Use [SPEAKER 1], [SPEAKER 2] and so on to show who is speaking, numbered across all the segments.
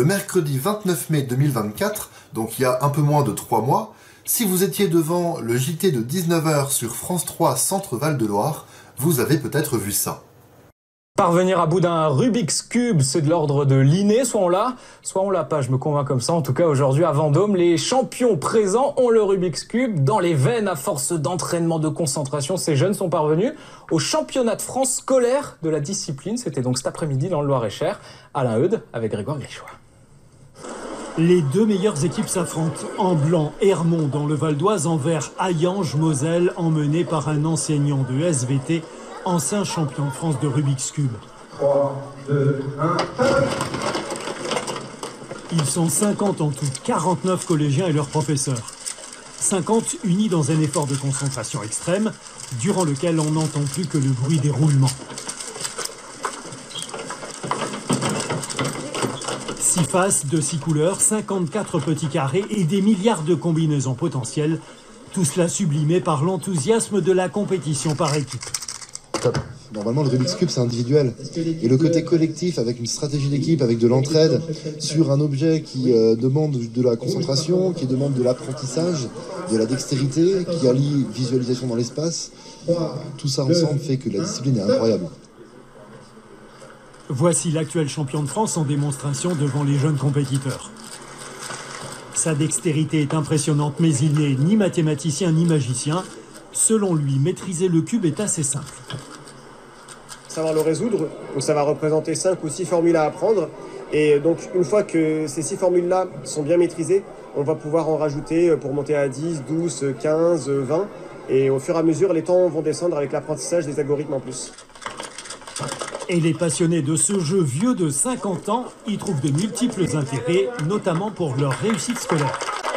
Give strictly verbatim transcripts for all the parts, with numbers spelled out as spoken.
[SPEAKER 1] Le mercredi vingt-neuf mai deux mille vingt-quatre, donc il y a un peu moins de trois mois, si vous étiez devant le J T de dix-neuf heures sur France trois Centre Val-de-Loire, vous avez peut-être vu ça.
[SPEAKER 2] Parvenir à bout d'un Rubik's Cube, c'est de l'ordre de l'inné, soit on l'a, soit on l'a pas, je me convainc comme ça. En tout cas, aujourd'hui à Vendôme, les champions présents ont le Rubik's Cube dans les veines à force d'entraînement, de concentration. Ces jeunes sont parvenus au championnat de France scolaire de la discipline. C'était donc cet après-midi dans le Loir-et-Cher. Alain Eudes avec Grégoire Grichois.
[SPEAKER 3] Les deux meilleures équipes s'affrontent. En blanc, Hermont dans le Val d'Oise, en vert, Hayange, Moselle, emmené par un enseignant de S V T, ancien champion de France de Rubik's Cube.
[SPEAKER 4] trois, deux, un,
[SPEAKER 3] Ils sont cinquante en tout, quarante-neuf collégiens et leurs professeurs. cinquante unis dans un effort de concentration extrême, durant lequel on n'entend plus que le bruit des roulements. Six faces de six couleurs, cinquante-quatre petits carrés et des milliards de combinaisons potentielles. Tout cela sublimé par l'enthousiasme de la compétition par équipe.
[SPEAKER 5] Top. Normalement, le Rubik's Cube, c'est individuel. Et le côté collectif, avec une stratégie d'équipe, avec de l'entraide, sur un objet qui euh, demande de la concentration, qui demande de l'apprentissage, de la dextérité, qui allie visualisation dans l'espace, tout ça ensemble fait que la discipline est incroyable.
[SPEAKER 3] Voici l'actuel champion de France en démonstration devant les jeunes compétiteurs. Sa dextérité est impressionnante, mais il n'est ni mathématicien ni magicien. Selon lui, maîtriser le cube est assez simple.
[SPEAKER 6] Savoir le résoudre, donc ça va représenter cinq ou six formules à apprendre. Et donc une fois que ces six formules-là sont bien maîtrisées, on va pouvoir en rajouter pour monter à dix, douze, quinze, vingt. Et au fur et à mesure, les temps vont descendre avec l'apprentissage des algorithmes en plus.
[SPEAKER 3] Et les passionnés de ce jeu vieux de cinquante ans y trouvent de multiples intérêts, notamment pour leur réussite scolaire.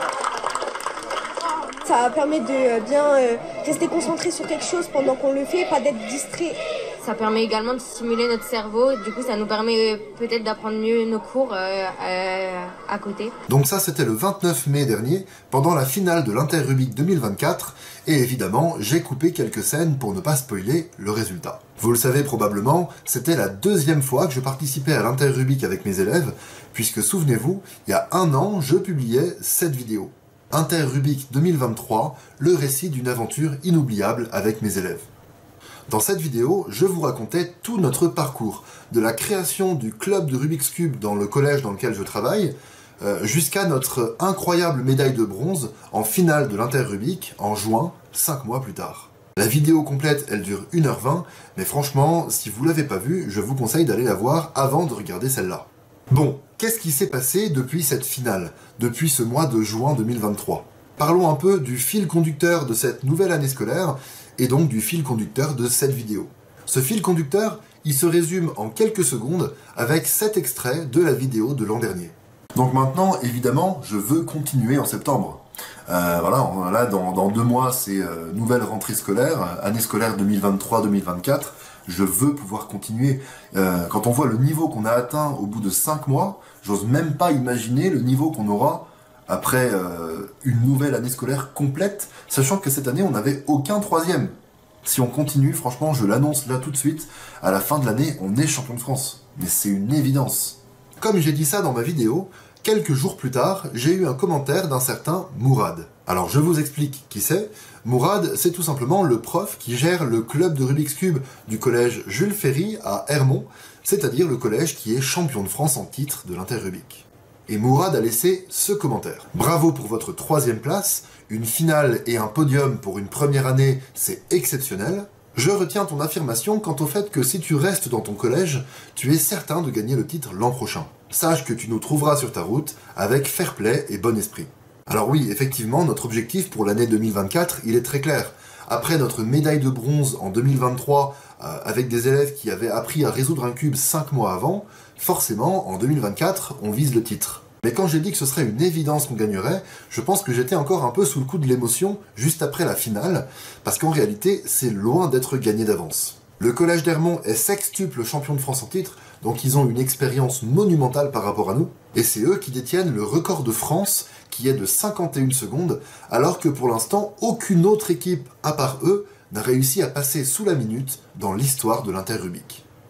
[SPEAKER 7] Ça permet de bien euh, rester concentré sur quelque chose pendant qu'on le fait, pas d'être distrait.
[SPEAKER 8] Ça permet également de stimuler notre cerveau, du coup ça nous permet peut-être d'apprendre mieux nos cours euh, euh, à côté.
[SPEAKER 1] Donc ça c'était le vingt-neuf mai dernier, pendant la finale de l'Inter-Rubik deux mille vingt-quatre, et évidemment j'ai coupé quelques scènes pour ne pas spoiler le résultat. Vous le savez probablement, c'était la deuxième fois que je participais à l'Inter-Rubik avec mes élèves, puisque souvenez-vous, il y a un an je publiais cette vidéo. Inter-Rubik deux mille vingt-trois, le récit d'une aventure inoubliable avec mes élèves. Dans cette vidéo, je vous racontais tout notre parcours, de la création du club de Rubik's Cube dans le collège dans lequel je travaille, euh, jusqu'à notre incroyable médaille de bronze en finale de l'Inter-Rubik en juin, cinq mois plus tard. La vidéo complète, elle dure une heure vingt, mais franchement, si vous l'avez pas vue, je vous conseille d'aller la voir avant de regarder celle-là. Bon, qu'est-ce qui s'est passé depuis cette finale, depuis ce mois de juin deux mille vingt-trois? Parlons un peu du fil conducteur de cette nouvelle année scolaire, et donc du fil conducteur de cette vidéo. Ce fil conducteur, il se résume en quelques secondes avec cet extrait de la vidéo de l'an dernier. Donc maintenant, évidemment, je veux continuer en septembre. Euh, voilà, on, là, dans, dans deux mois, c'est euh, nouvelle rentrée scolaire, année scolaire deux mille vingt-trois deux mille vingt-quatre. Je veux pouvoir continuer. Euh, quand on voit le niveau qu'on a atteint au bout de cinq mois, j'ose même pas imaginer le niveau qu'on aura après euh, une nouvelle année scolaire complète, sachant que cette année, on n'avait aucun troisième. Si on continue, franchement, je l'annonce là tout de suite, à la fin de l'année, on est champion de France. Mais c'est une évidence. Comme j'ai dit ça dans ma vidéo, quelques jours plus tard, j'ai eu un commentaire d'un certain Mourad. Alors je vous explique qui c'est. Mourad, c'est tout simplement le prof qui gère le club de Rubik's Cube du collège Jules Ferry à Hermont, c'est-à-dire le collège qui est champion de France en titre de l'Inter-Rubik. Et Mourad a laissé ce commentaire. Bravo pour votre troisième place, une finale et un podium pour une première année, c'est exceptionnel. Je retiens ton affirmation quant au fait que si tu restes dans ton collège, tu es certain de gagner le titre l'an prochain. Sache que tu nous trouveras sur ta route avec fair play et bon esprit. Alors oui, effectivement, notre objectif pour l'année deux mille vingt-quatre, il est très clair. Après notre médaille de bronze en deux mille vingt-trois, euh, avec des élèves qui avaient appris à résoudre un cube cinq mois avant, forcément, en deux mille vingt-quatre, on vise le titre. Mais quand j'ai dit que ce serait une évidence qu'on gagnerait, je pense que j'étais encore un peu sous le coup de l'émotion juste après la finale, parce qu'en réalité, c'est loin d'être gagné d'avance. Le collège d'Hermont est sextuple champion de France en titre, donc ils ont une expérience monumentale par rapport à nous, et c'est eux qui détiennent le record de France, qui est de cinquante et une secondes, alors que pour l'instant, aucune autre équipe, à part eux, n'a réussi à passer sous la minute dans l'histoire de l'Inter-Rubik.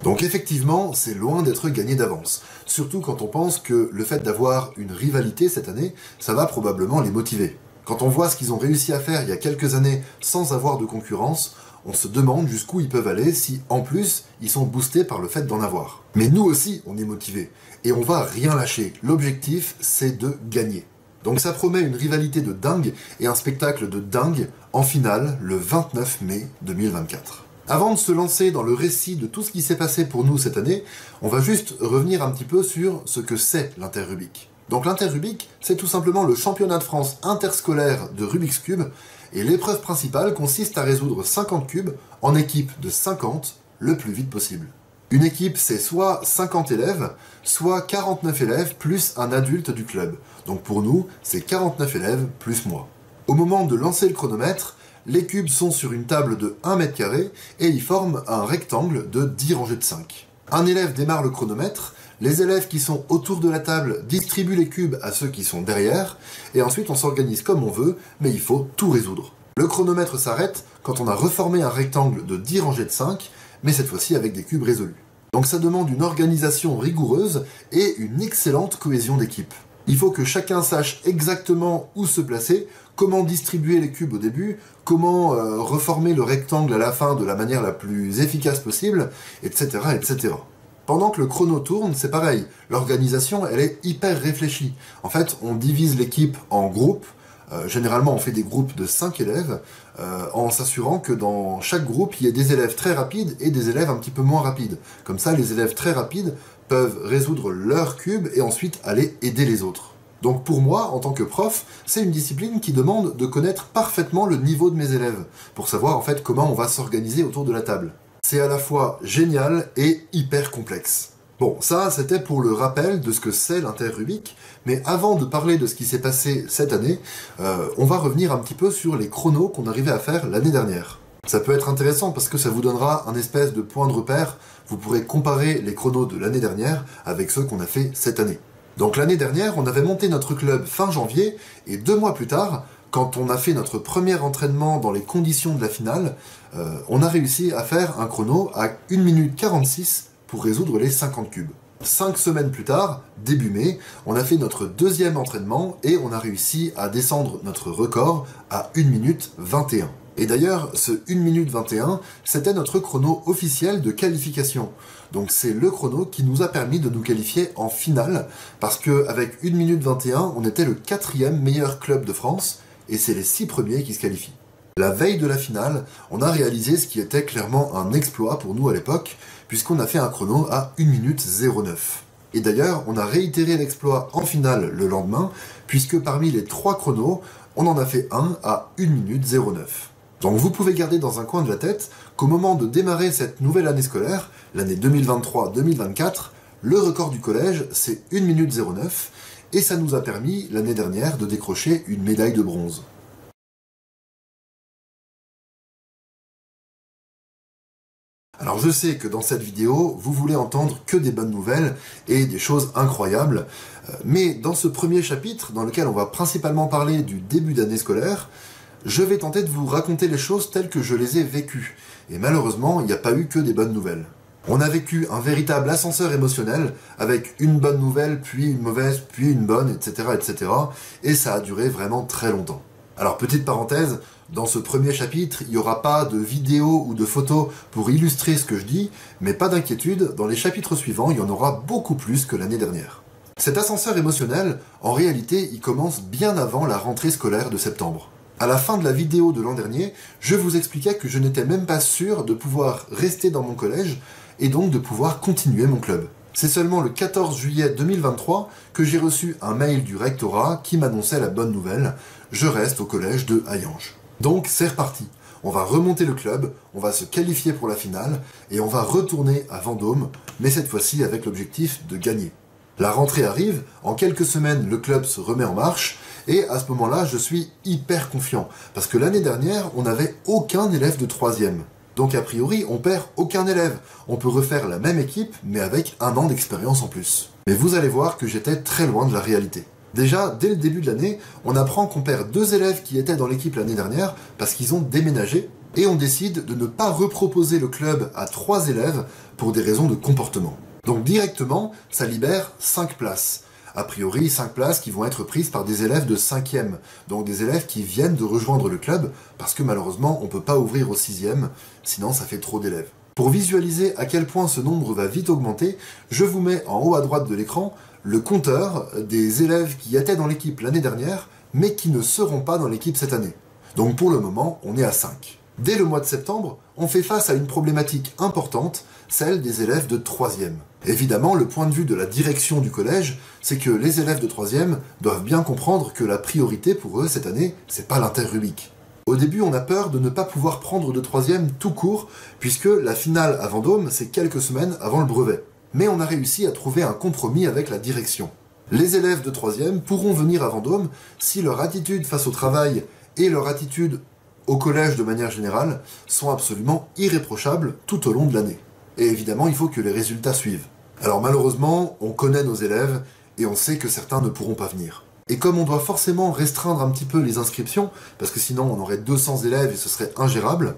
[SPEAKER 1] Donc effectivement, c'est loin d'être gagné d'avance. Surtout quand on pense que le fait d'avoir une rivalité cette année, ça va probablement les motiver. Quand on voit ce qu'ils ont réussi à faire il y a quelques années sans avoir de concurrence, on se demande jusqu'où ils peuvent aller si, en plus, ils sont boostés par le fait d'en avoir. Mais nous aussi, on est motivés. Et on va rien lâcher. L'objectif, c'est de gagner. Donc ça promet une rivalité de dingue et un spectacle de dingue en finale le vingt-neuf mai deux mille vingt-quatre. Avant de se lancer dans le récit de tout ce qui s'est passé pour nous cette année, on va juste revenir un petit peu sur ce que c'est l'Inter-Rubik. Donc l'Inter-Rubik, c'est tout simplement le championnat de France interscolaire de Rubik's Cube, et l'épreuve principale consiste à résoudre cinquante cubes en équipe de cinquante le plus vite possible. Une équipe, c'est soit cinquante élèves, soit quarante-neuf élèves plus un adulte du club. Donc pour nous, c'est quarante-neuf élèves plus moi. Au moment de lancer le chronomètre, les cubes sont sur une table de un mètre carré et ils forment un rectangle de dix rangées de cinq. Un élève démarre le chronomètre, les élèves qui sont autour de la table distribuent les cubes à ceux qui sont derrière, et ensuite on s'organise comme on veut, mais il faut tout résoudre. Le chronomètre s'arrête quand on a reformé un rectangle de dix rangées de cinq, mais cette fois-ci avec des cubes résolus. Donc ça demande une organisation rigoureuse et une excellente cohésion d'équipe. Il faut que chacun sache exactement où se placer, comment distribuer les cubes au début, comment euh, reformer le rectangle à la fin de la manière la plus efficace possible, et cetera, et cetera. Pendant que le chrono tourne, c'est pareil. L'organisation, elle est hyper réfléchie. En fait, on divise l'équipe en groupes. Euh, généralement, on fait des groupes de cinq élèves, euh, en s'assurant que dans chaque groupe, il y ait des élèves très rapides et des élèves un petit peu moins rapides. Comme ça, les élèves très rapides peuvent résoudre leur cube et ensuite aller aider les autres. Donc pour moi, en tant que prof, c'est une discipline qui demande de connaître parfaitement le niveau de mes élèves, pour savoir en fait comment on va s'organiser autour de la table. C'est à la fois génial et hyper complexe. Bon, ça c'était pour le rappel de ce que c'est l'Inter-Rubik, mais avant de parler de ce qui s'est passé cette année, euh, on va revenir un petit peu sur les chronos qu'on arrivait à faire l'année dernière. Ça peut être intéressant parce que ça vous donnera un espèce de point de repère, vous pourrez comparer les chronos de l'année dernière avec ceux qu'on a fait cette année. Donc l'année dernière, on avait monté notre club fin janvier, et deux mois plus tard, quand on a fait notre premier entraînement dans les conditions de la finale, euh, on a réussi à faire un chrono à une minute quarante-six pour résoudre les cinquante cubes. Cinq semaines plus tard, début mai, on a fait notre deuxième entraînement et on a réussi à descendre notre record à une minute vingt et un. Et d'ailleurs, ce une minute vingt et un, c'était notre chrono officiel de qualification. Donc c'est le chrono qui nous a permis de nous qualifier en finale, parce qu'avec une minute vingt et un, on était le quatrième meilleur club de France, et c'est les six premiers qui se qualifient. La veille de la finale, on a réalisé ce qui était clairement un exploit pour nous à l'époque, puisqu'on a fait un chrono à une minute zéro neuf. Et d'ailleurs, on a réitéré l'exploit en finale le lendemain, puisque parmi les trois chronos, on en a fait un à une minute zéro neuf. Donc vous pouvez garder dans un coin de la tête qu'au moment de démarrer cette nouvelle année scolaire, l'année deux mille vingt-trois deux mille vingt-quatre, le record du collège c'est une minute zéro neuf, et ça nous a permis l'année dernière de décrocher une médaille de bronze. Alors je sais que dans cette vidéo, vous voulez entendre que des bonnes nouvelles et des choses incroyables, mais dans ce premier chapitre, dans lequel on va principalement parler du début d'année scolaire, je vais tenter de vous raconter les choses telles que je les ai vécues. Et malheureusement, il n'y a pas eu que des bonnes nouvelles. On a vécu un véritable ascenseur émotionnel, avec une bonne nouvelle, puis une mauvaise, puis une bonne, et cetera, et cetera. Et ça a duré vraiment très longtemps. Alors, petite parenthèse, dans ce premier chapitre, il n'y aura pas de vidéo ou de photos pour illustrer ce que je dis, mais pas d'inquiétude, dans les chapitres suivants, il y en aura beaucoup plus que l'année dernière. Cet ascenseur émotionnel, en réalité, il commence bien avant la rentrée scolaire de septembre. À la fin de la vidéo de l'an dernier, je vous expliquais que je n'étais même pas sûr de pouvoir rester dans mon collège et donc de pouvoir continuer mon club. C'est seulement le quatorze juillet deux mille vingt-trois que j'ai reçu un mail du rectorat qui m'annonçait la bonne nouvelle, je reste au collège de Hayange. Donc c'est reparti, on va remonter le club, on va se qualifier pour la finale et on va retourner à Vendôme, mais cette fois-ci avec l'objectif de gagner. La rentrée arrive, en quelques semaines le club se remet en marche, et à ce moment-là je suis hyper confiant, parce que l'année dernière on n'avait aucun élève de troisième. Donc a priori on perd aucun élève, on peut refaire la même équipe mais avec un an d'expérience en plus. Mais vous allez voir que j'étais très loin de la réalité. Déjà, dès le début de l'année, on apprend qu'on perd deux élèves qui étaient dans l'équipe l'année dernière parce qu'ils ont déménagé, et on décide de ne pas reproposer le club à trois élèves pour des raisons de comportement. Donc directement, ça libère cinq places. A priori, cinq places qui vont être prises par des élèves de cinquième, donc des élèves qui viennent de rejoindre le club, parce que malheureusement, on ne peut pas ouvrir au sixième, sinon ça fait trop d'élèves. Pour visualiser à quel point ce nombre va vite augmenter, je vous mets en haut à droite de l'écran le compteur des élèves qui étaient dans l'équipe l'année dernière, mais qui ne seront pas dans l'équipe cette année. Donc pour le moment, on est à cinq. Dès le mois de septembre, on fait face à une problématique importante, celle des élèves de troisième. Évidemment, le point de vue de la direction du collège, c'est que les élèves de troisième doivent bien comprendre que la priorité pour eux cette année, c'est pas l'inter-Rubik. Au début, on a peur de ne pas pouvoir prendre de troisième tout court, puisque la finale à Vendôme, c'est quelques semaines avant le brevet. Mais on a réussi à trouver un compromis avec la direction. Les élèves de troisième pourront venir à Vendôme si leur attitude face au travail et leur attitude au collège de manière générale sont absolument irréprochables tout au long de l'année. Et évidemment, il faut que les résultats suivent. Alors malheureusement, on connaît nos élèves et on sait que certains ne pourront pas venir. Et comme on doit forcément restreindre un petit peu les inscriptions, parce que sinon on aurait deux cents élèves et ce serait ingérable,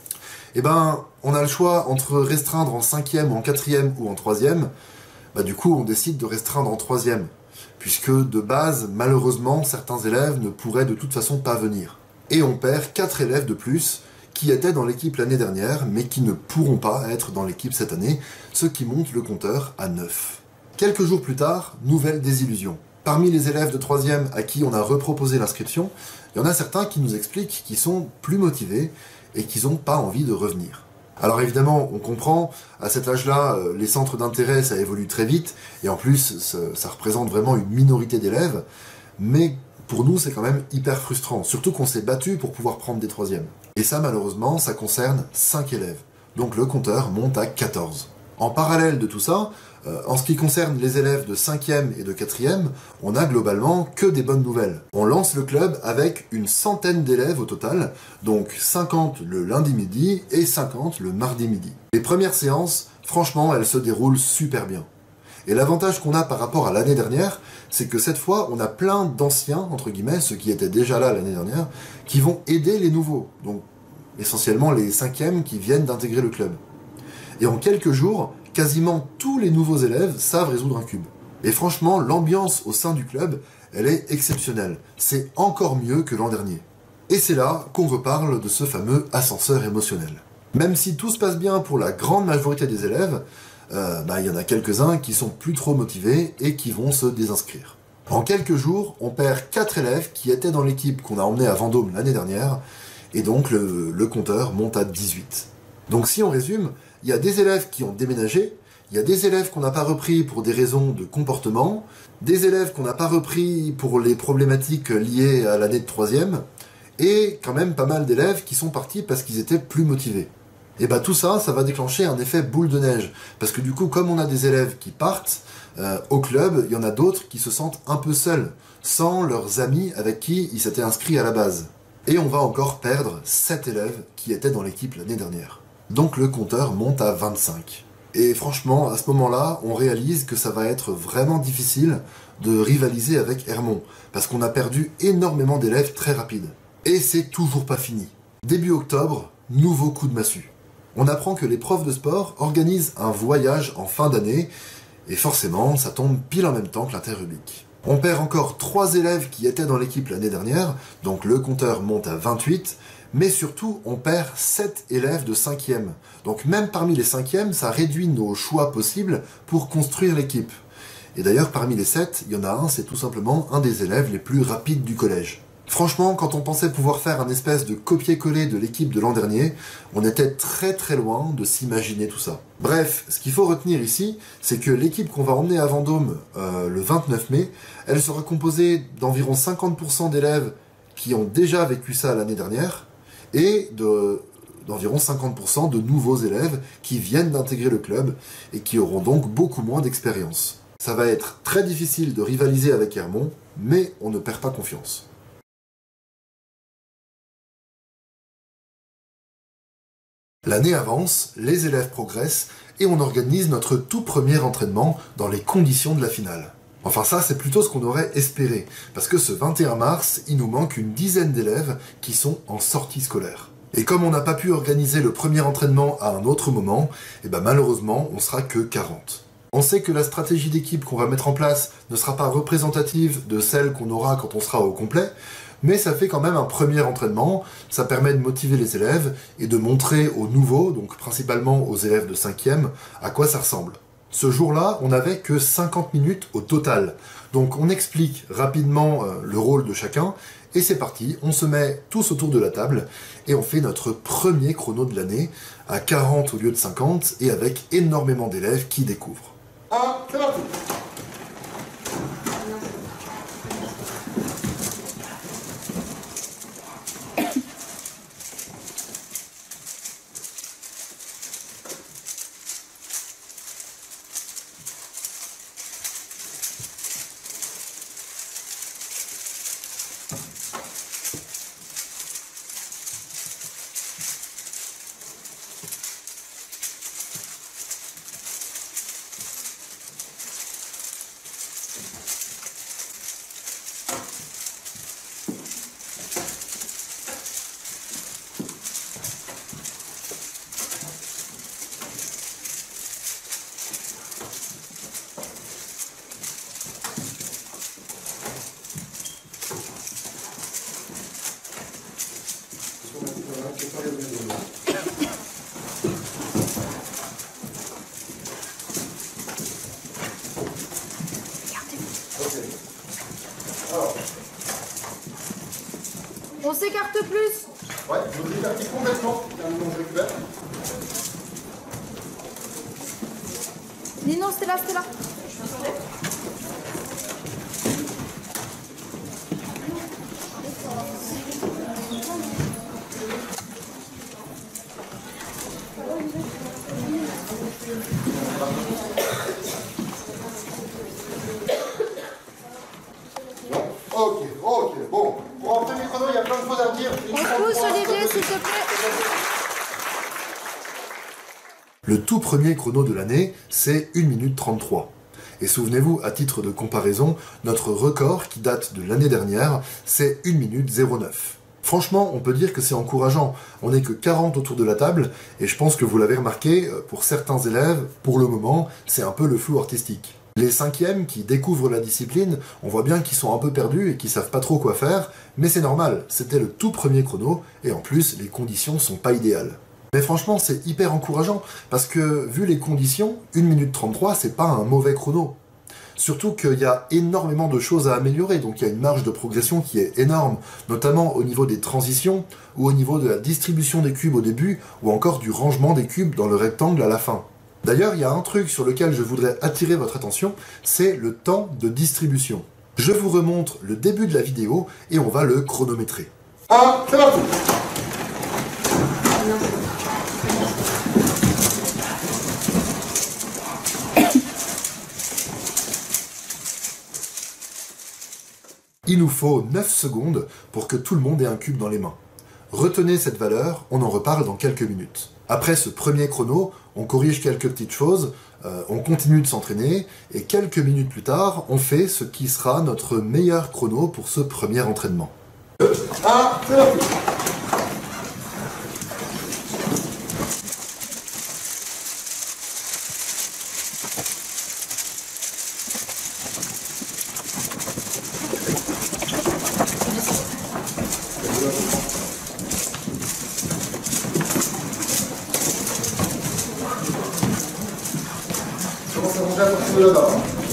[SPEAKER 1] eh ben on a le choix entre restreindre en cinquième, en quatrième ou en troisième. Bah du coup on décide de restreindre en troisième, puisque de base, malheureusement, certains élèves ne pourraient de toute façon pas venir. Et on perd quatre élèves de plus qui étaient dans l'équipe l'année dernière, mais qui ne pourront pas être dans l'équipe cette année, ce qui monte le compteur à neuf. Quelques jours plus tard, nouvelle désillusion. Parmi les élèves de troisième à qui on a reproposé l'inscription, il y en a certains qui nous expliquent qu'ils sont plus motivés et qu'ils n'ont pas envie de revenir. Alors évidemment, on comprend, à cet âge-là, les centres d'intérêt, ça évolue très vite, et en plus, ça, ça représente vraiment une minorité d'élèves, mais pour nous, c'est quand même hyper frustrant, surtout qu'on s'est battu pour pouvoir prendre des troisièmes. Et ça, malheureusement, ça concerne cinq élèves. Donc le compteur monte à quatorze. En parallèle de tout ça, euh, en ce qui concerne les élèves de cinquième et de quatrième, on a globalement que des bonnes nouvelles. On lance le club avec une centaine d'élèves au total, donc cinquante le lundi midi et cinquante le mardi midi. Les premières séances, franchement, elles se déroulent super bien. Et l'avantage qu'on a par rapport à l'année dernière, c'est que cette fois, on a plein d'anciens, entre guillemets, ceux qui étaient déjà là l'année dernière, qui vont aider les nouveaux. Donc, essentiellement les cinquièmes qui viennent d'intégrer le club. Et en quelques jours, quasiment tous les nouveaux élèves savent résoudre un cube. Et franchement, l'ambiance au sein du club, elle est exceptionnelle. C'est encore mieux que l'an dernier. Et c'est là qu'on reparle de ce fameux ascenseur émotionnel. Même si tout se passe bien pour la grande majorité des élèves, Euh, bah, y en a quelques-uns qui sont plus trop motivés et qui vont se désinscrire. En quelques jours, on perd quatre élèves qui étaient dans l'équipe qu'on a emmenée à Vendôme l'année dernière, et donc le, le compteur monte à dix-huit. Donc si on résume, il y a des élèves qui ont déménagé, il y a des élèves qu'on n'a pas repris pour des raisons de comportement, des élèves qu'on n'a pas repris pour les problématiques liées à l'année de troisième, et quand même pas mal d'élèves qui sont partis parce qu'ils étaient plus motivés. Et bah tout ça, ça va déclencher un effet boule de neige. Parce que du coup, comme on a des élèves qui partent, euh, au club, il y en a d'autres qui se sentent un peu seuls, sans leurs amis avec qui ils s'étaient inscrits à la base. Et on va encore perdre sept élèves qui étaient dans l'équipe l'année dernière. Donc le compteur monte à vingt-cinq. Et franchement, à ce moment-là, on réalise que ça va être vraiment difficile de rivaliser avec Hermont, parce qu'on a perdu énormément d'élèves très rapides. Et c'est toujours pas fini. Début octobre, nouveau coup de massue. On apprend que les profs de sport organisent un voyage en fin d'année, et forcément, ça tombe pile en même temps que l'inter-Rubik. On perd encore trois élèves qui étaient dans l'équipe l'année dernière, donc le compteur monte à vingt-huit, mais surtout, on perd sept élèves de cinquième. Donc même parmi les cinquièmes, ça réduit nos choix possibles pour construire l'équipe. Et d'ailleurs, parmi les sept, il y en a un, c'est tout simplement un des élèves les plus rapides du collège. Franchement, quand on pensait pouvoir faire un espèce de copier-coller de l'équipe de l'an dernier, on était très très loin de s'imaginer tout ça. Bref, ce qu'il faut retenir ici, c'est que l'équipe qu'on va emmener à Vendôme euh, le vingt-neuf mai, elle sera composée d'environ cinquante pour cent d'élèves qui ont déjà vécu ça l'année dernière, et de, d'environ cinquante pour cent de nouveaux élèves qui viennent d'intégrer le club et qui auront donc beaucoup moins d'expérience. Ça va être très difficile de rivaliser avec Hermont, mais on ne perd pas confiance. L'année avance, les élèves progressent et on organise notre tout premier entraînement dans les conditions de la finale. Enfin ça, c'est plutôt ce qu'on aurait espéré, parce que ce vingt et un mars, il nous manque une dizaine d'élèves qui sont en sortie scolaire. Et comme on n'a pas pu organiser le premier entraînement à un autre moment, et ben malheureusement, on sera que quarante. On sait que la stratégie d'équipe qu'on va mettre en place ne sera pas représentative de celle qu'on aura quand on sera au complet, mais ça fait quand même un premier entraînement, ça permet de motiver les élèves et de montrer aux nouveaux, donc principalement aux élèves de cinquième, à quoi ça ressemble. Ce jour-là, on n'avait que cinquante minutes au total, donc on explique rapidement euh, le rôle de chacun, et c'est parti, on se met tous autour de la table, et on fait notre premier chrono de l'année, à quarante au lieu de cinquante, et avec énormément d'élèves qui découvrent.
[SPEAKER 5] Ah, c'est parti.
[SPEAKER 8] On s'écarte plus.
[SPEAKER 5] Ouais, je vous écartez complètement. Je récupère.
[SPEAKER 8] Dis non, c'était là, c'était là.
[SPEAKER 5] Ok, ok, bon. Pour un premier chrono, il y a plein de choses à dire.
[SPEAKER 8] On pousse, Olivier, s'il te plaît.
[SPEAKER 1] Le tout premier chrono de l'année, c'est une minute trente-trois. Et souvenez-vous, à titre de comparaison, notre record qui date de l'année dernière, c'est une minute zéro neuf. Franchement, on peut dire que c'est encourageant. On n'est que quarante autour de la table, et je pense que vous l'avez remarqué, pour certains élèves, pour le moment, c'est un peu le flou artistique. Les cinquièmes qui découvrent la discipline, on voit bien qu'ils sont un peu perdus et qu'ils savent pas trop quoi faire, mais c'est normal, c'était le tout premier chrono, et en plus, les conditions sont pas idéales. Mais franchement, c'est hyper encourageant, parce que, vu les conditions, une minute trente-trois, c'est pas un mauvais chrono. Surtout qu'il y a énormément de choses à améliorer, donc il y a une marge de progression qui est énorme, notamment au niveau des transitions, ou au niveau de la distribution des cubes au début, ou encore du rangement des cubes dans le rectangle à la fin. D'ailleurs, il y a un truc sur lequel je voudrais attirer votre attention, c'est le temps de distribution. Je vous remontre le début de la vidéo et on va le chronométrer.
[SPEAKER 5] Ah, c'est parti.
[SPEAKER 1] Il nous faut neuf secondes pour que tout le monde ait un cube dans les mains. Retenez cette valeur, on en reparle dans quelques minutes. Après ce premier chrono, on corrige quelques petites choses, euh, on continue de s'entraîner, et quelques minutes plus tard, on fait ce qui sera notre meilleur chrono pour ce premier entraînement.
[SPEAKER 5] Ah, c'est parti. Là-bas.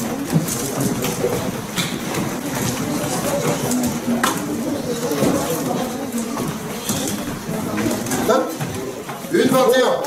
[SPEAKER 5] une vingt et un.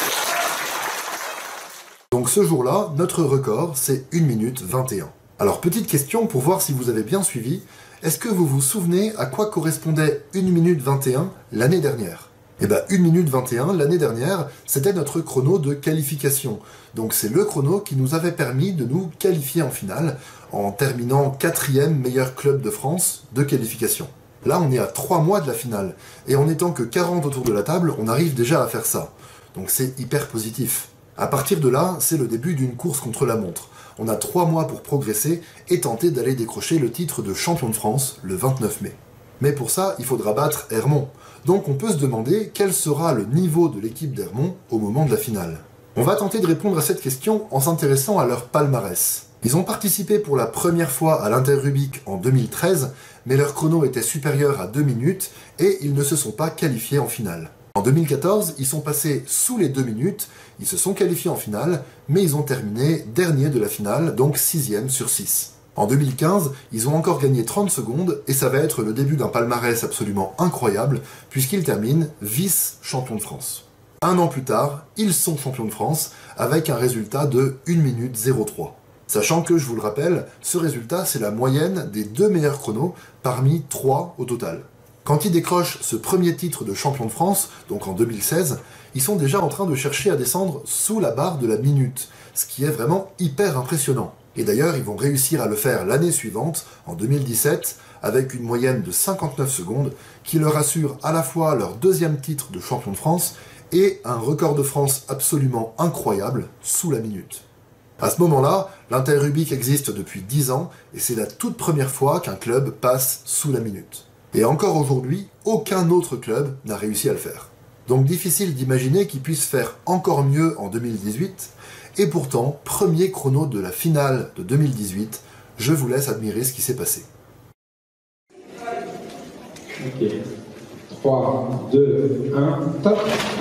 [SPEAKER 1] Donc ce jour-là, notre record, c'est une minute vingt et un. Alors petite question pour voir si vous avez bien suivi, est-ce que vous vous souvenez à quoi correspondait une minute vingt et un l'année dernière ? Eh bien, une minute vingt et un, l'année dernière, c'était notre chrono de qualification. Donc c'est le chrono qui nous avait permis de nous qualifier en finale, en terminant quatrième meilleur club de France de qualification. Là, on est à trois mois de la finale, et en n'étant que quarante autour de la table, on arrive déjà à faire ça. Donc c'est hyper positif. À partir de là, c'est le début d'une course contre la montre. on a trois mois pour progresser et tenter d'aller décrocher le titre de champion de France le vingt-neuf mai. Mais pour ça, il faudra battre Hermont. Donc on peut se demander quel sera le niveau de l'équipe d'Hermont au moment de la finale. On va tenter de répondre à cette question en s'intéressant à leur palmarès. Ils ont participé pour la première fois à l'Interrubik en deux mille treize, mais leur chrono était supérieur à deux minutes et ils ne se sont pas qualifiés en finale. En deux mille quatorze, ils sont passés sous les deux minutes, ils se sont qualifiés en finale, mais ils ont terminé dernier de la finale, donc sixième sur six. En deux mille quinze, ils ont encore gagné trente secondes et ça va être le début d'un palmarès absolument incroyable puisqu'ils terminent vice-champion de France. Un an plus tard, ils sont champions de France avec un résultat de une minute zéro trois. Sachant que, je vous le rappelle, ce résultat c'est la moyenne des deux meilleurs chronos parmi trois au total. Quand ils décrochent ce premier titre de champion de France, donc en deux mille seize, ils sont déjà en train de chercher à descendre sous la barre de la minute, ce qui est vraiment hyper impressionnant. Et d'ailleurs, ils vont réussir à le faire l'année suivante, en deux mille dix-sept, avec une moyenne de cinquante-neuf secondes, qui leur assure à la fois leur deuxième titre de champion de France et un record de France absolument incroyable, sous la minute. À ce moment-là, l'Interrubik existe depuis dix ans, et c'est la toute première fois qu'un club passe sous la minute. Et encore aujourd'hui, aucun autre club n'a réussi à le faire. Donc difficile d'imaginer qu'ils puissent faire encore mieux en deux mille dix-huit, et pourtant, premier chrono de la finale de deux mille dix-huit, je vous laisse admirer ce qui s'est passé.
[SPEAKER 4] Ok. trois, deux, un, top.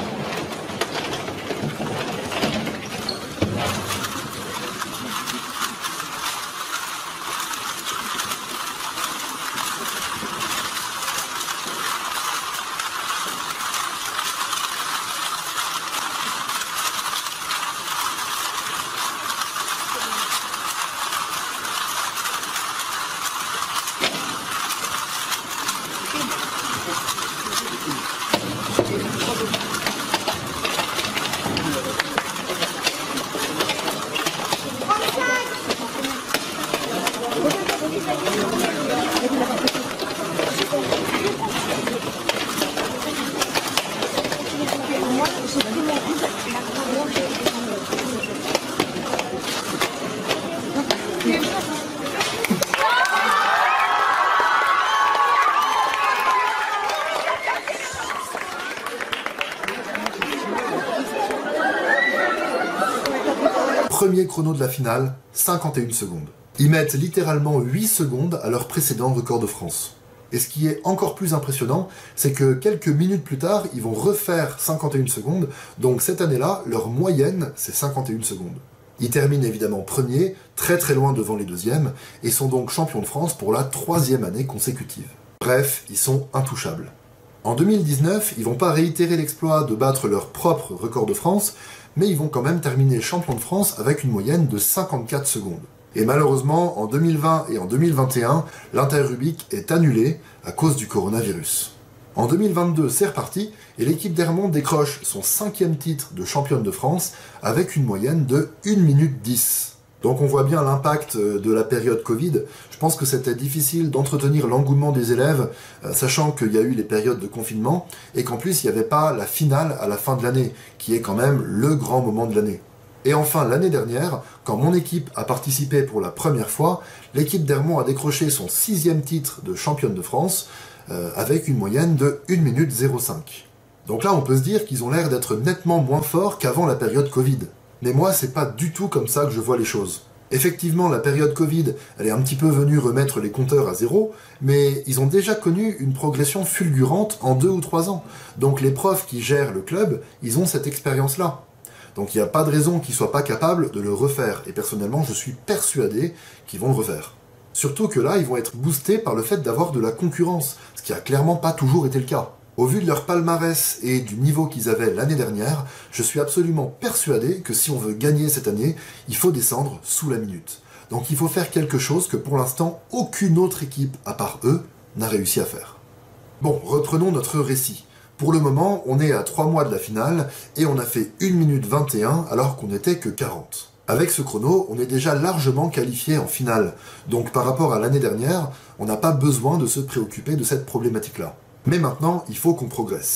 [SPEAKER 1] Premier chrono de la finale, cinquante et une secondes. Ils mettent littéralement huit secondes à leur précédent record de France. Et ce qui est encore plus impressionnant, c'est que quelques minutes plus tard, ils vont refaire cinquante et une secondes, donc cette année-là, leur moyenne, c'est cinquante et une secondes. Ils terminent évidemment premiers, très très loin devant les deuxièmes, et sont donc champions de France pour la troisième année consécutive. Bref, ils sont intouchables. En deux mille dix-neuf, ils vont pas réitérer l'exploit de battre leur propre record de France, mais ils vont quand même terminer champion de France avec une moyenne de cinquante-quatre secondes. Et malheureusement, en deux mille vingt et en deux mille vingt et un, l'Interrubik est annulé à cause du coronavirus. En deux mille vingt-deux, c'est reparti, et l'équipe d'Hermont décroche son cinquième titre de championne de France avec une moyenne de une minute dix. Donc on voit bien l'impact de la période Covid. Je pense que c'était difficile d'entretenir l'engouement des élèves, sachant qu'il y a eu les périodes de confinement, et qu'en plus il n'y avait pas la finale à la fin de l'année, qui est quand même le grand moment de l'année. Et enfin, l'année dernière, quand mon équipe a participé pour la première fois, l'équipe d'Hermont a décroché son sixième titre de championne de France, euh, avec une moyenne de une minute zéro cinq. Donc là, on peut se dire qu'ils ont l'air d'être nettement moins forts qu'avant la période Covid. Mais moi, c'est pas du tout comme ça que je vois les choses. Effectivement, la période Covid, elle est un petit peu venue remettre les compteurs à zéro, mais ils ont déjà connu une progression fulgurante en deux ou trois ans. Donc les profs qui gèrent le club, ils ont cette expérience-là. Donc il n'y a pas de raison qu'ils ne soient pas capables de le refaire. Et personnellement, je suis persuadé qu'ils vont le refaire. Surtout que là, ils vont être boostés par le fait d'avoir de la concurrence, ce qui a clairement pas toujours été le cas. Au vu de leur palmarès et du niveau qu'ils avaient l'année dernière, je suis absolument persuadé que si on veut gagner cette année, il faut descendre sous la minute. Donc il faut faire quelque chose que pour l'instant, aucune autre équipe, à part eux, n'a réussi à faire. Bon, reprenons notre récit. Pour le moment, on est à trois mois de la finale et on a fait une minute vingt et un alors qu'on n'était que quarante. Avec ce chrono, on est déjà largement qualifié en finale. Donc par rapport à l'année dernière, on n'a pas besoin de se préoccuper de cette problématique-là. Mais maintenant, il faut qu'on progresse.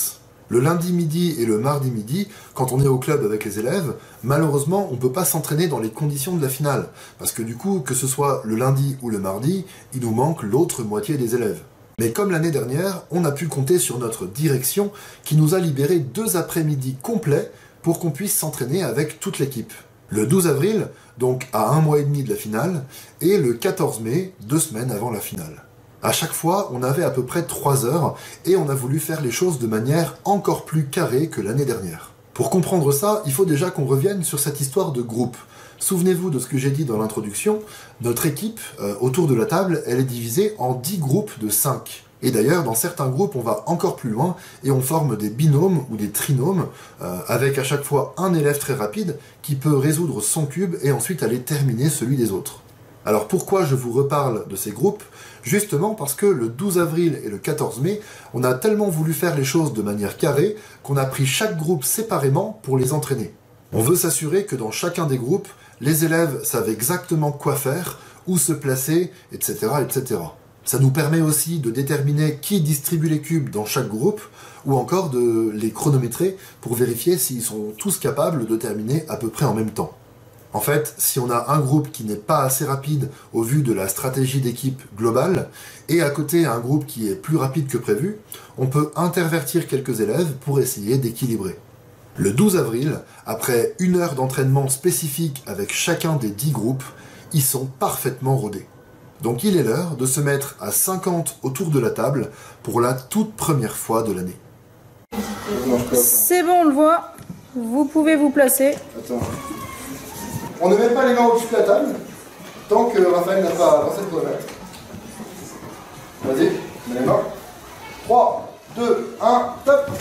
[SPEAKER 1] Le lundi midi et le mardi midi, quand on est au club avec les élèves, malheureusement, on ne peut pas s'entraîner dans les conditions de la finale. Parce que du coup, que ce soit le lundi ou le mardi, il nous manque l'autre moitié des élèves. Mais comme l'année dernière, on a pu compter sur notre direction qui nous a libéré deux après-midi complets pour qu'on puisse s'entraîner avec toute l'équipe. Le douze avril, donc à un mois et demi de la finale, et le quatorze mai, deux semaines avant la finale. À chaque fois, on avait à peu près trois heures et on a voulu faire les choses de manière encore plus carrée que l'année dernière. Pour comprendre ça, il faut déjà qu'on revienne sur cette histoire de groupe. Souvenez-vous de ce que j'ai dit dans l'introduction, notre équipe, euh, autour de la table, elle est divisée en dix groupes de cinq. Et d'ailleurs, dans certains groupes, on va encore plus loin et on forme des binômes ou des trinômes, euh, avec à chaque fois un élève très rapide qui peut résoudre son cube et ensuite aller terminer celui des autres. Alors pourquoi je vous reparle de ces groupes? Justement parce que le douze avril et le quatorze mai, on a tellement voulu faire les choses de manière carrée qu'on a pris chaque groupe séparément pour les entraîner. On veut s'assurer que dans chacun des groupes, les élèves savent exactement quoi faire, où se placer, et cetera, et cetera. Ça nous permet aussi de déterminer qui distribue les cubes dans chaque groupe, ou encore de les chronométrer pour vérifier s'ils sont tous capables de terminer à peu près en même temps. En fait, si on a un groupe qui n'est pas assez rapide au vu de la stratégie d'équipe globale, et à côté un groupe qui est plus rapide que prévu, on peut intervertir quelques élèves pour essayer d'équilibrer. Le douze avril, après une heure d'entraînement spécifique avec chacun des dix groupes, ils sont parfaitement rodés. Donc il est l'heure de se mettre à cinquante autour de la table pour la toute première fois de l'année.
[SPEAKER 9] C'est bon, on le voit. Vous pouvez vous placer.
[SPEAKER 1] Attends. On ne met pas les mains au-dessus de la table, tant que Raphaël n'a pas avancé le chronomètre. Vas-y, mets les mains. trois, deux, un, top!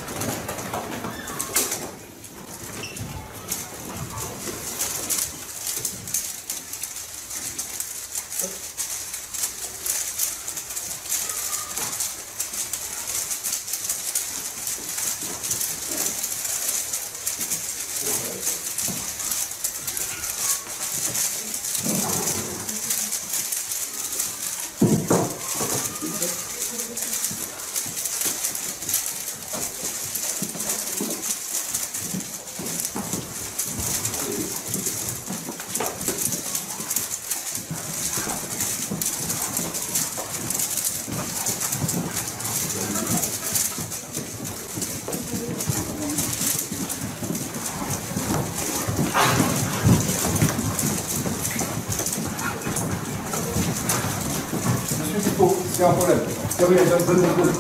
[SPEAKER 1] C'est un problème. C'est vrai, il y a une bonne méthode.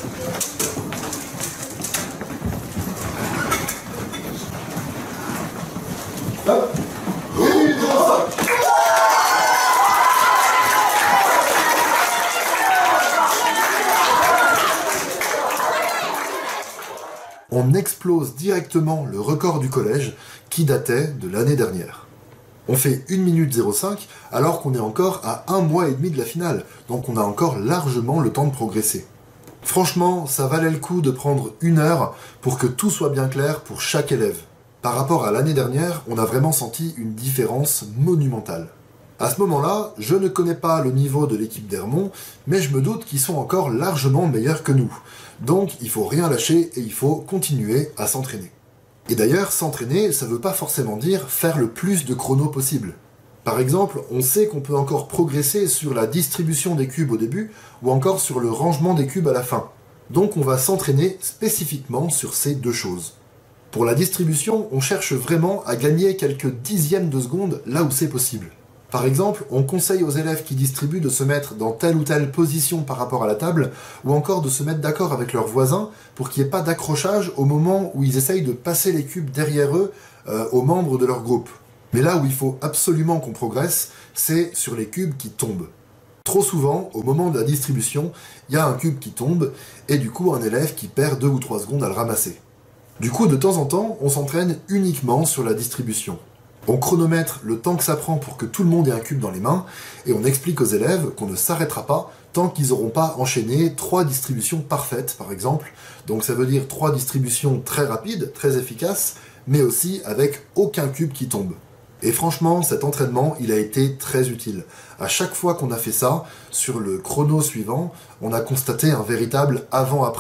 [SPEAKER 1] Hop. Oui, ça. On explose directement le record du collège qui datait de l'année dernière. On fait une minute zéro cinq alors qu'on est encore à un mois et demi de la finale, donc on a encore largement le temps de progresser. Franchement, ça valait le coup de prendre une heure pour que tout soit bien clair pour chaque élève. Par rapport à l'année dernière, on a vraiment senti une différence monumentale. À ce moment-là, je ne connais pas le niveau de l'équipe d'Hermont, mais je me doute qu'ils sont encore largement meilleurs que nous. Donc il faut rien lâcher et il faut continuer à s'entraîner. Et d'ailleurs, s'entraîner, ça veut pas forcément dire faire le plus de chrono possible. Par exemple, on sait qu'on peut encore progresser sur la distribution des cubes au début, ou encore sur le rangement des cubes à la fin. Donc on va s'entraîner spécifiquement sur ces deux choses. Pour la distribution, on cherche vraiment à gagner quelques dixièmes de seconde là où c'est possible. Par exemple, on conseille aux élèves qui distribuent de se mettre dans telle ou telle position par rapport à la table, ou encore de se mettre d'accord avec leurs voisins pour qu'il n'y ait pas d'accrochage au moment où ils essayent de passer les cubes derrière eux euh, aux membres de leur groupe. Mais là où il faut absolument qu'on progresse, c'est sur les cubes qui tombent. Trop souvent, au moment de la distribution, il y a un cube qui tombe, et du coup un élève qui perd deux ou trois secondes à le ramasser. Du coup, de temps en temps, on s'entraîne uniquement sur la distribution. On chronomètre le temps que ça prend pour que tout le monde ait un cube dans les mains, et on explique aux élèves qu'on ne s'arrêtera pas tant qu'ils n'auront pas enchaîné trois distributions parfaites, par exemple. Donc ça veut dire trois distributions très rapides, très efficaces, mais aussi avec aucun cube qui tombe. Et franchement, cet entraînement, il a été très utile. À chaque fois qu'on a fait ça, sur le chrono suivant, on a constaté un véritable avant-après.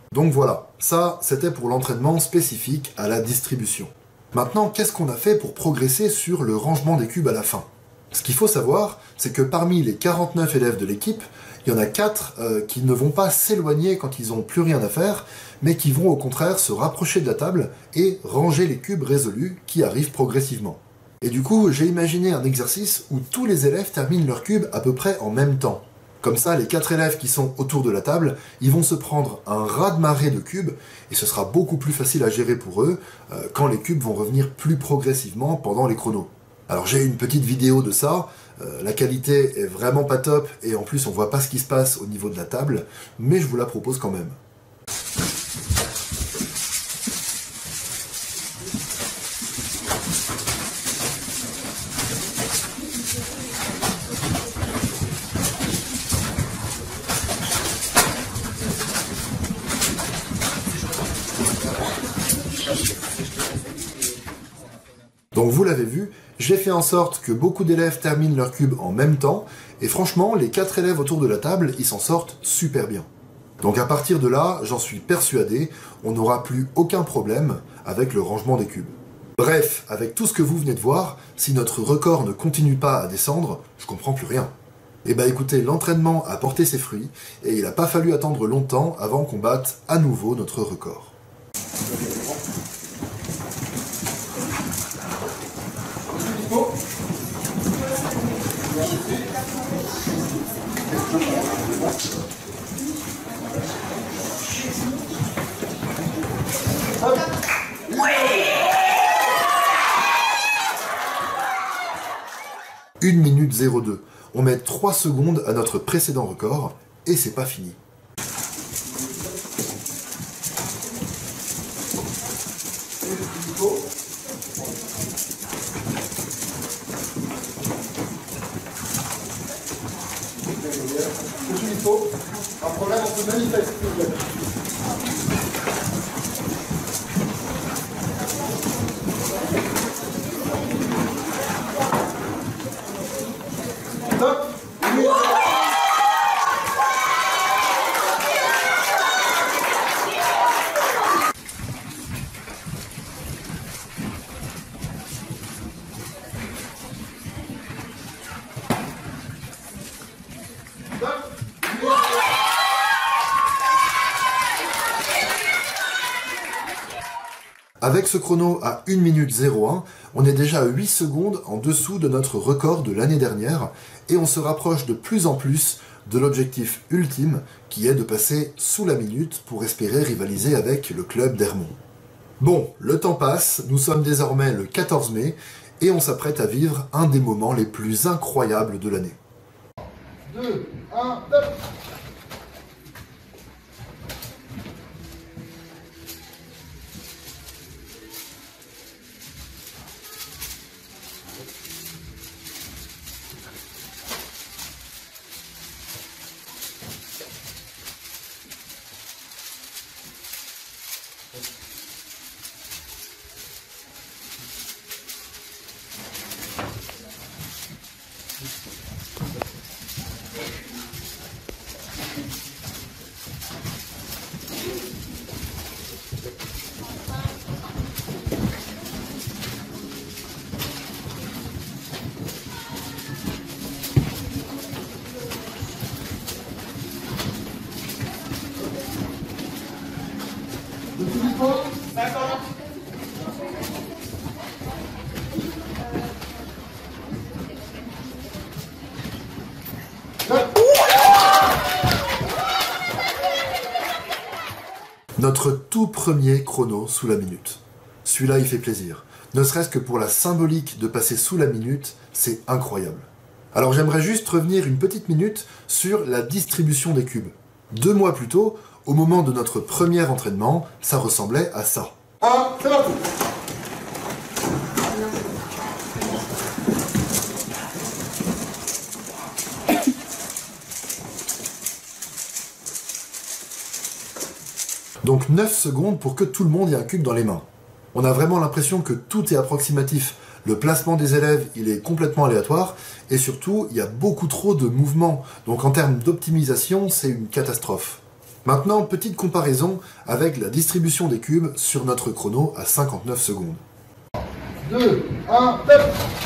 [SPEAKER 1] Donc voilà, ça c'était pour l'entraînement spécifique à la distribution. Maintenant, qu'est-ce qu'on a fait pour progresser sur le rangement des cubes à la fin? Ce qu'il faut savoir, c'est que parmi les quarante-neuf élèves de l'équipe, il y en a quatre euh, qui ne vont pas s'éloigner quand ils n'ont plus rien à faire, mais qui vont au contraire se rapprocher de la table et ranger les cubes résolus qui arrivent progressivement. Et du coup, j'ai imaginé un exercice où tous les élèves terminent leur cube à peu près en même temps. Comme ça, les quatre élèves qui sont autour de la table, ils vont se prendre un raz-de-marée de cubes, et ce sera beaucoup plus facile à gérer pour eux euh, quand les cubes vont revenir plus progressivement pendant les chronos. Alors j'ai une petite vidéo de ça, euh, la qualité est vraiment pas top, et en plus on voit pas ce qui se passe au niveau de la table, mais je vous la propose quand même. Donc vous l'avez vu, j'ai fait en sorte que beaucoup d'élèves terminent leur cube en même temps, et franchement, les quatre élèves autour de la table, ils s'en sortent super bien. Donc à partir de là, j'en suis persuadé, on n'aura plus aucun problème avec le rangement des cubes. Bref, avec tout ce que vous venez de voir, si notre record ne continue pas à descendre, je comprends plus rien. Et bah écoutez, l'entraînement a porté ses fruits, et il n'a pas fallu attendre longtemps avant qu'on batte à nouveau notre record. une minute zéro deux. On met trois secondes à notre précédent record, et c'est pas fini. Un problème, on se manifeste. Avec ce chrono à une minute zéro un, on est déjà à huit secondes en dessous de notre record de l'année dernière et on se rapproche de plus en plus de l'objectif ultime qui est de passer sous la minute pour espérer rivaliser avec le club d'Hermont. Bon, le temps passe, nous sommes désormais le quatorze mai et on s'apprête à vivre un des moments les plus incroyables de l'année. deux, un, top! Notre tout premier chrono sous la minute. Celui-là, il fait plaisir. Ne serait-ce que pour la symbolique de passer sous la minute, c'est incroyable. Alors j'aimerais juste revenir une petite minute sur la distribution des cubes. Deux mois plus tôt, au moment de notre premier entraînement, ça ressemblait à ça. Ah, c'est parti! Donc neuf secondes pour que tout le monde ait un cube dans les mains. On a vraiment l'impression que tout est approximatif. Le placement des élèves, il est complètement aléatoire, et surtout, il y a beaucoup trop de mouvements. Donc en termes d'optimisation, c'est une catastrophe. Maintenant, petite comparaison avec la distribution des cubes sur notre chrono à cinquante-neuf secondes.
[SPEAKER 5] deux, un, top.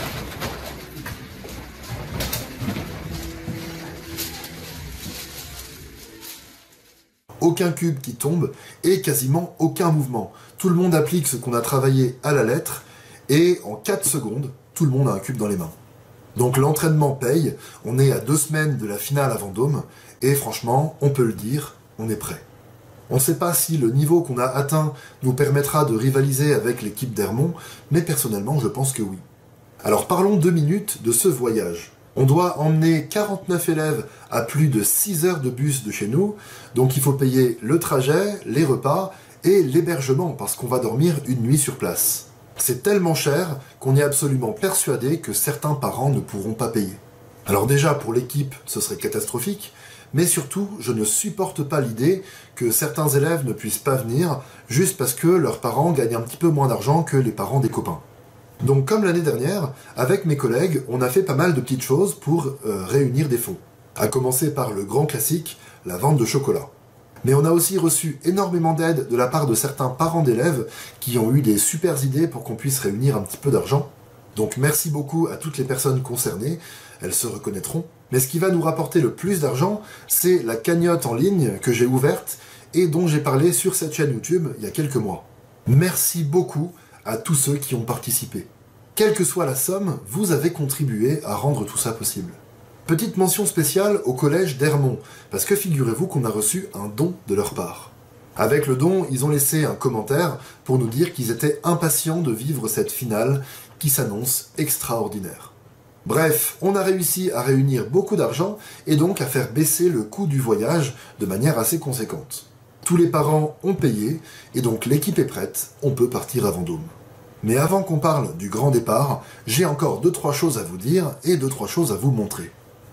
[SPEAKER 1] Aucun cube qui tombe et quasiment aucun mouvement. Tout le monde applique ce qu'on a travaillé à la lettre et en quatre secondes, tout le monde a un cube dans les mains. Donc l'entraînement paye, on est à deux semaines de la finale à Vendôme et franchement, on peut le dire, on est prêt. On ne sait pas si le niveau qu'on a atteint nous permettra de rivaliser avec l'équipe d'Hermont, mais personnellement je pense que oui. Alors parlons deux minutes de ce voyage. On doit emmener quarante-neuf élèves à plus de six heures de bus de chez nous, donc il faut payer le trajet, les repas et l'hébergement parce qu'on va dormir une nuit sur place. C'est tellement cher qu'on est absolument persuadé que certains parents ne pourront pas payer. Alors déjà pour l'équipe ce serait catastrophique, mais surtout je ne supporte pas l'idée que certains élèves ne puissent pas venir juste parce que leurs parents gagnent un petit peu moins d'argent que les parents des copains. Donc comme l'année dernière, avec mes collègues, on a fait pas mal de petites choses pour euh, réunir des fonds. À commencer par le grand classique, la vente de chocolat. Mais on a aussi reçu énormément d'aide de la part de certains parents d'élèves qui ont eu des super idées pour qu'on puisse réunir un petit peu d'argent. Donc merci beaucoup à toutes les personnes concernées, elles se reconnaîtront. Mais ce qui va nous rapporter le plus d'argent, c'est la cagnotte en ligne que j'ai ouverte et dont j'ai parlé sur cette chaîne YouTube il y a quelques mois. Merci beaucoup à tous ceux qui ont participé. Quelle que soit la somme, vous avez contribué à rendre tout ça possible. Petite mention spéciale au collège d'Hermont, parce que figurez-vous qu'on a reçu un don de leur part. Avec le don, ils ont laissé un commentaire pour nous dire qu'ils étaient impatients de vivre cette finale qui s'annonce extraordinaire. Bref, on a réussi à réunir beaucoup d'argent et donc à faire baisser le coût du voyage de manière assez conséquente. Tous les parents ont payé et donc l'équipe est prête, on peut partir à Vendôme. Mais avant qu'on parle du grand départ, j'ai encore deux trois choses à vous dire et deux trois choses à vous montrer.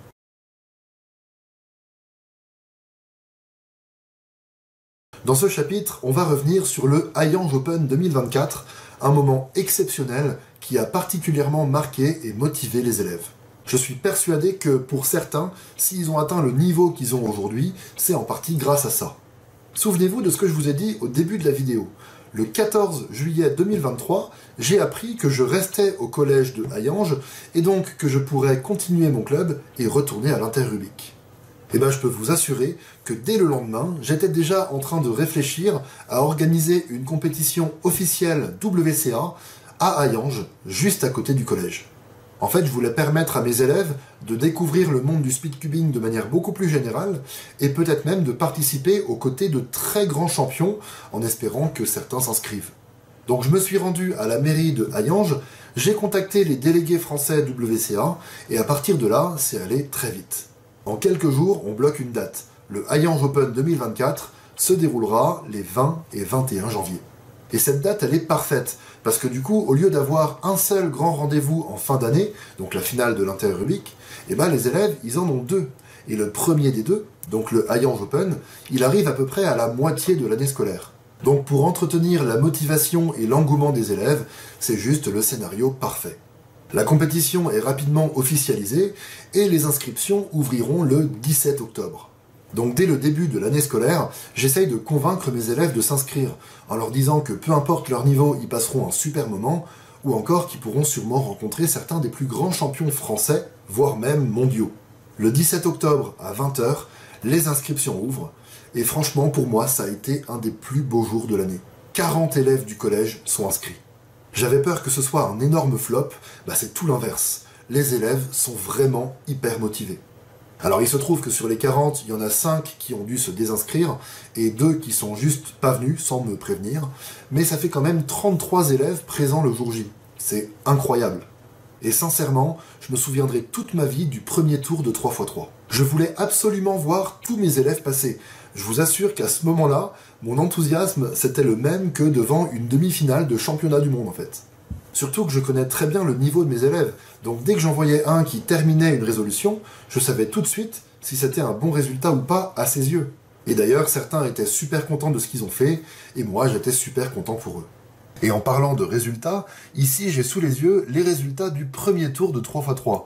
[SPEAKER 1] Dans ce chapitre, on va revenir sur le Hayange Open deux mille vingt-quatre, un moment exceptionnel qui a particulièrement marqué et motivé les élèves. Je suis persuadé que pour certains, s'ils ont atteint le niveau qu'ils ont aujourd'hui, c'est en partie grâce à ça. Souvenez-vous de ce que je vous ai dit au début de la vidéo. Le quatorze juillet deux mille vingt-trois, j'ai appris que je restais au collège de Hayange et donc que je pourrais continuer mon club et retourner à l'Interrubic. Et bien je peux vous assurer que dès le lendemain, j'étais déjà en train de réfléchir à organiser une compétition officielle W C A à Hayange, juste à côté du collège. En fait, je voulais permettre à mes élèves de découvrir le monde du speedcubing de manière beaucoup plus générale et peut-être même de participer aux côtés de très grands champions en espérant que certains s'inscrivent. Donc je me suis rendu à la mairie de Hayange, j'ai contacté les délégués français W C A et à partir de là, c'est allé très vite. En quelques jours, on bloque une date. Le Hayange Open deux mille vingt-quatre se déroulera les vingt et vingt et un janvier. Et cette date, elle est parfaite, parce que du coup, au lieu d'avoir un seul grand rendez-vous en fin d'année, donc la finale de l'Interrubic, eh ben les élèves, ils en ont deux. Et le premier des deux, donc le Hayange Open, il arrive à peu près à la moitié de l'année scolaire. Donc pour entretenir la motivation et l'engouement des élèves, c'est juste le scénario parfait. La compétition est rapidement officialisée et les inscriptions ouvriront le dix-sept octobre. Donc dès le début de l'année scolaire, j'essaye de convaincre mes élèves de s'inscrire, en leur disant que peu importe leur niveau, ils passeront un super moment, ou encore qu'ils pourront sûrement rencontrer certains des plus grands champions français, voire même mondiaux. Le dix-sept octobre à vingt heures, les inscriptions ouvrent, et franchement pour moi ça a été un des plus beaux jours de l'année. quarante élèves du collège sont inscrits. J'avais peur que ce soit un énorme flop, bah c'est tout l'inverse. Les élèves sont vraiment hyper motivés. Alors il se trouve que sur les quarante, il y en a cinq qui ont dû se désinscrire et deux qui sont juste pas venus sans me prévenir, mais ça fait quand même trente-trois élèves présents le jour J. C'est incroyable. Et sincèrement, je me souviendrai toute ma vie du premier tour de trois fois trois. Je voulais absolument voir tous mes élèves passer. Je vous assure qu'à ce moment-là, mon enthousiasme c'était le même que devant une demi-finale de championnat du monde en fait. Surtout que je connais très bien le niveau de mes élèves, donc dès que j'en voyais un qui terminait une résolution, je savais tout de suite si c'était un bon résultat ou pas à ses yeux. Et d'ailleurs, certains étaient super contents de ce qu'ils ont fait, et moi j'étais super content pour eux. Et en parlant de résultats, ici j'ai sous les yeux les résultats du premier tour de trois fois trois.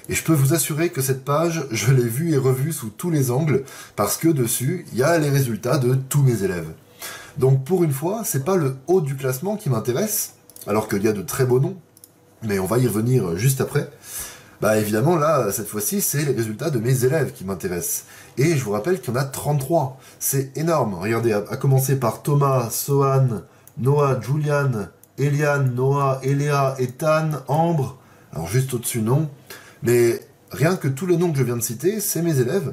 [SPEAKER 1] Et je peux vous assurer que cette page, je l'ai vue et revue sous tous les angles, parce que dessus, il y a les résultats de tous mes élèves. Donc pour une fois, c'est pas le haut du classement qui m'intéresse, alors qu'il y a de très beaux noms, mais on va y revenir juste après. Bah évidemment, là, cette fois-ci, c'est les résultats de mes élèves qui m'intéressent. Et je vous rappelle qu'il y en a trente-trois. C'est énorme. Regardez, à, à commencer par Thomas, Sohan, Noah, Julian, Eliane, Noah, Eléa, Ethan, Ambre. Alors juste au-dessus, non. Mais rien que tous les noms que je viens de citer, c'est mes élèves.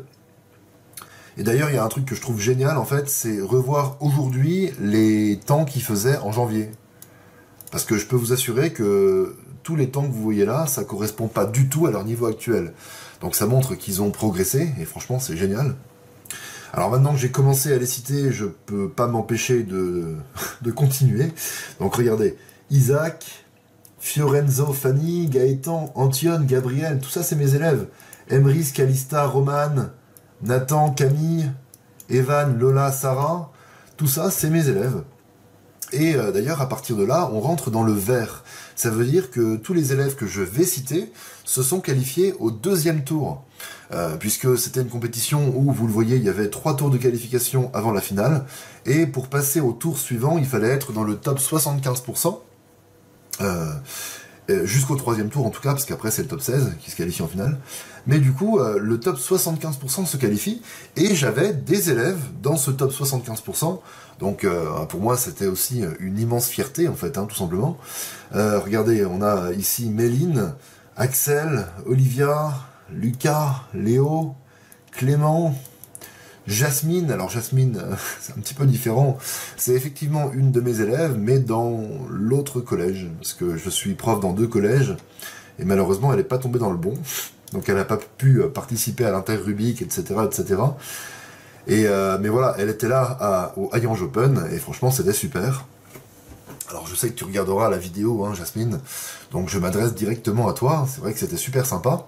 [SPEAKER 1] Et d'ailleurs, il y a un truc que je trouve génial, en fait, c'est revoir aujourd'hui les temps qu'ils faisaient en janvier. Parce que je peux vous assurer que tous les temps que vous voyez là, ça correspond pas du tout à leur niveau actuel. Donc ça montre qu'ils ont progressé, et franchement, c'est génial. Alors maintenant que j'ai commencé à les citer, je peux pas m'empêcher de, de continuer. Donc regardez, Isaac, Fiorenzo, Fanny, Gaëtan, Antione, Gabriel, tout ça c'est mes élèves. Emrys, Calista, Roman, Nathan, Camille, Evan, Lola, Sarah, tout ça c'est mes élèves. Et euh, d'ailleurs, à partir de là, on rentre dans le vert. Ça veut dire que tous les élèves que je vais citer se sont qualifiés au deuxième tour. Euh, puisque c'était une compétition où, vous le voyez, il y avait trois tours de qualification avant la finale. Et pour passer au tour suivant, il fallait être dans le top soixante-quinze pour cent. Euh, jusqu'au troisième tour en tout cas, parce qu'après c'est le top seize qui se qualifie en finale. Mais du coup, euh, le top soixante-quinze pour cent se qualifie, et j'avais des élèves dans ce top soixante-quinze pour cent, donc euh, pour moi c'était aussi une immense fierté en fait, hein, tout simplement. Euh, regardez, on a ici Méline, Axel, Olivia, Lucas, Léo, Clément, Jasmine. Alors Jasmine, euh, c'est un petit peu différent, c'est effectivement une de mes élèves, mais dans l'autre collège, parce que je suis prof dans deux collèges, et malheureusement elle n'est pas tombée dans le bon, donc elle n'a pas pu participer à l'Inter-Rubik, et cetera, et cetera. Et euh, mais voilà, elle était là à, au Hayange Open, et franchement c'était super. Alors je sais que tu regarderas la vidéo, hein, Jasmine, donc je m'adresse directement à toi, c'est vrai que c'était super sympa.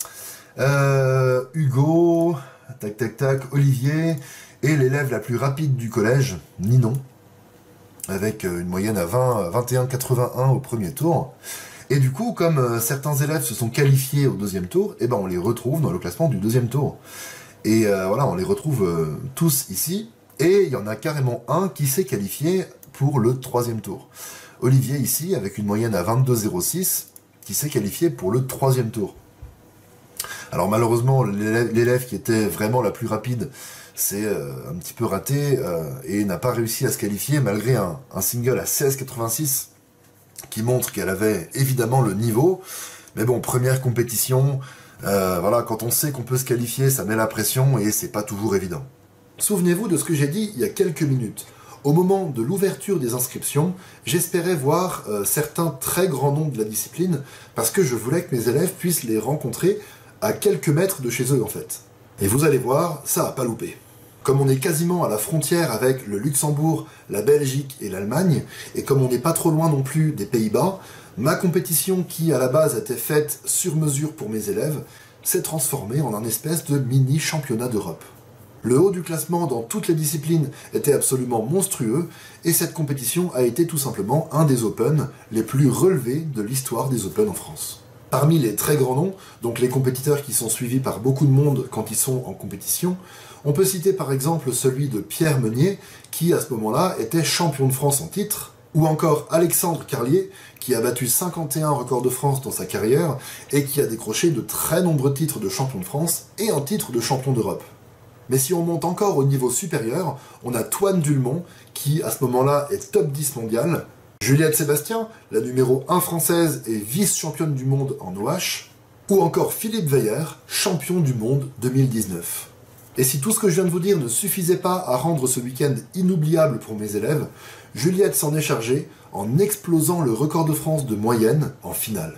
[SPEAKER 1] Euh, Hugo... Tac, tac, tac, Olivier, et l'élève la plus rapide du collège, Ninon, avec une moyenne à vingt, vingt et un virgule quatre-vingt-un au premier tour. Et du coup, comme certains élèves se sont qualifiés au deuxième tour, eh ben on les retrouve dans le classement du deuxième tour. Et euh, voilà, on les retrouve euh, tous ici, et il y en a carrément un qui s'est qualifié pour le troisième tour. Olivier ici, avec une moyenne à vingt-deux virgule zéro six, qui s'est qualifié pour le troisième tour. Alors malheureusement, l'élève qui était vraiment la plus rapide s'est euh, un petit peu raté euh, et n'a pas réussi à se qualifier malgré un, un single à seize virgule quatre-vingt-six qui montre qu'elle avait évidemment le niveau. Mais bon, première compétition, euh, voilà, quand on sait qu'on peut se qualifier, ça met la pression et c'est pas toujours évident. Souvenez-vous de ce que j'ai dit il y a quelques minutes. Au moment de l'ouverture des inscriptions, j'espérais voir euh, certains très grands noms de la discipline parce que je voulais que mes élèves puissent les rencontrer à quelques mètres de chez eux en fait. Et vous allez voir, ça a pas loupé. Comme on est quasiment à la frontière avec le Luxembourg, la Belgique et l'Allemagne, et comme on n'est pas trop loin non plus des Pays-Bas, ma compétition qui à la base était faite sur mesure pour mes élèves, s'est transformée en un espèce de mini championnat d'Europe. Le haut du classement dans toutes les disciplines était absolument monstrueux, et cette compétition a été tout simplement un des Open les plus relevés de l'histoire des Open en France. Parmi les très grands noms, donc les compétiteurs qui sont suivis par beaucoup de monde quand ils sont en compétition, on peut citer par exemple celui de Pierre Meunier, qui à ce moment-là était champion de France en titre, ou encore Alexandre Carlier, qui a battu cinquante et un records de France dans sa carrière, et qui a décroché de très nombreux titres de champion de France et un titre de champion d'Europe. Mais si on monte encore au niveau supérieur, on a Toine Dulmont, qui à ce moment-là est top dix mondial, Juliette Sébastien, la numéro un française et vice-championne du monde en O H, ou encore Philippe Weyer, champion du monde deux mille dix-neuf. Et si tout ce que je viens de vous dire ne suffisait pas à rendre ce week-end inoubliable pour mes élèves, Juliette s'en est chargée en explosant le record de France de moyenne en finale.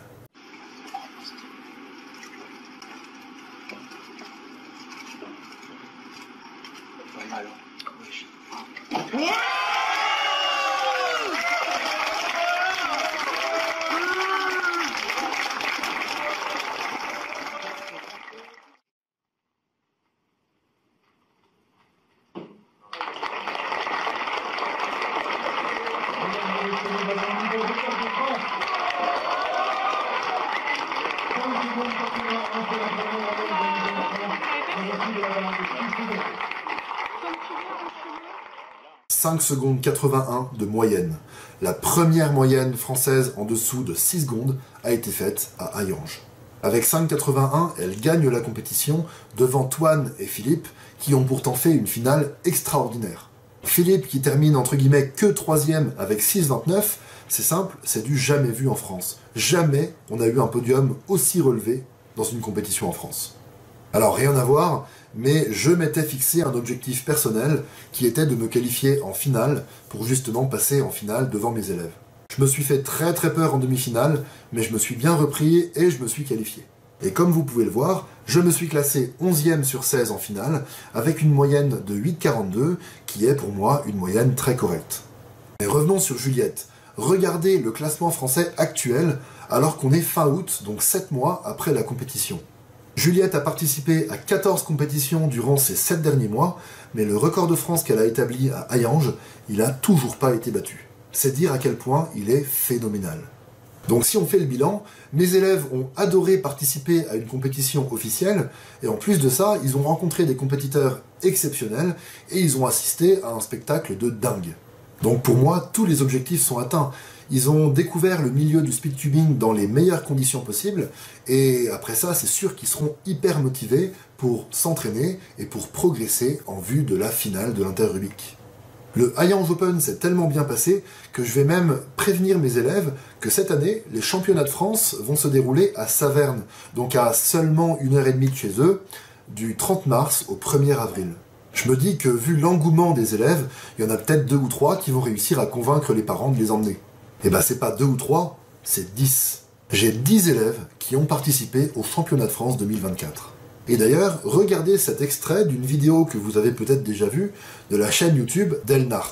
[SPEAKER 1] cinq secondes quatre-vingt-un de moyenne. La première moyenne française en dessous de six secondes a été faite à Hayange. Avec cinq quatre-vingt-un, elle gagne la compétition devant Toine et Philippe, qui ont pourtant fait une finale extraordinaire. Philippe qui termine entre guillemets que troisième avec six vingt-neuf, c'est simple, c'est du jamais vu en France. Jamais on a eu un podium aussi relevé dans une compétition en France. Alors rien à voir, mais je m'étais fixé un objectif personnel qui était de me qualifier en finale pour justement passer en finale devant mes élèves. Je me suis fait très très peur en demi-finale, mais je me suis bien repris et je me suis qualifié. Et comme vous pouvez le voir, je me suis classé onzième sur seize en finale, avec une moyenne de huit quarante-deux, qui est pour moi une moyenne très correcte. Mais revenons sur Juliette. Regardez le classement français actuel, alors qu'on est fin août, donc sept mois après la compétition. Juliette a participé à quatorze compétitions durant ces sept derniers mois, mais le record de France qu'elle a établi à Hayange, il n'a toujours pas été battu. C'est dire à quel point il est phénoménal. Donc si on fait le bilan, mes élèves ont adoré participer à une compétition officielle, et en plus de ça, ils ont rencontré des compétiteurs exceptionnels, et ils ont assisté à un spectacle de dingue. Donc pour moi, tous les objectifs sont atteints. Ils ont découvert le milieu du speedtubing dans les meilleures conditions possibles, et après ça, c'est sûr qu'ils seront hyper motivés pour s'entraîner et pour progresser en vue de la finale de l'Inter-Rubik. Le Hayange Open s'est tellement bien passé que je vais même prévenir mes élèves que cette année, les championnats de France vont se dérouler à Saverne, donc à seulement une heure et demie de chez eux, du trente mars au premier avril. Je me dis que vu l'engouement des élèves, il y en a peut-être deux ou trois qui vont réussir à convaincre les parents de les emmener. Et ben c'est pas deux ou trois, c'est dix. J'ai dix élèves qui ont participé au championnat de France deux mille vingt-quatre. Et d'ailleurs, regardez cet extrait d'une vidéo que vous avez peut-être déjà vue de la chaîne YouTube d'Elnart.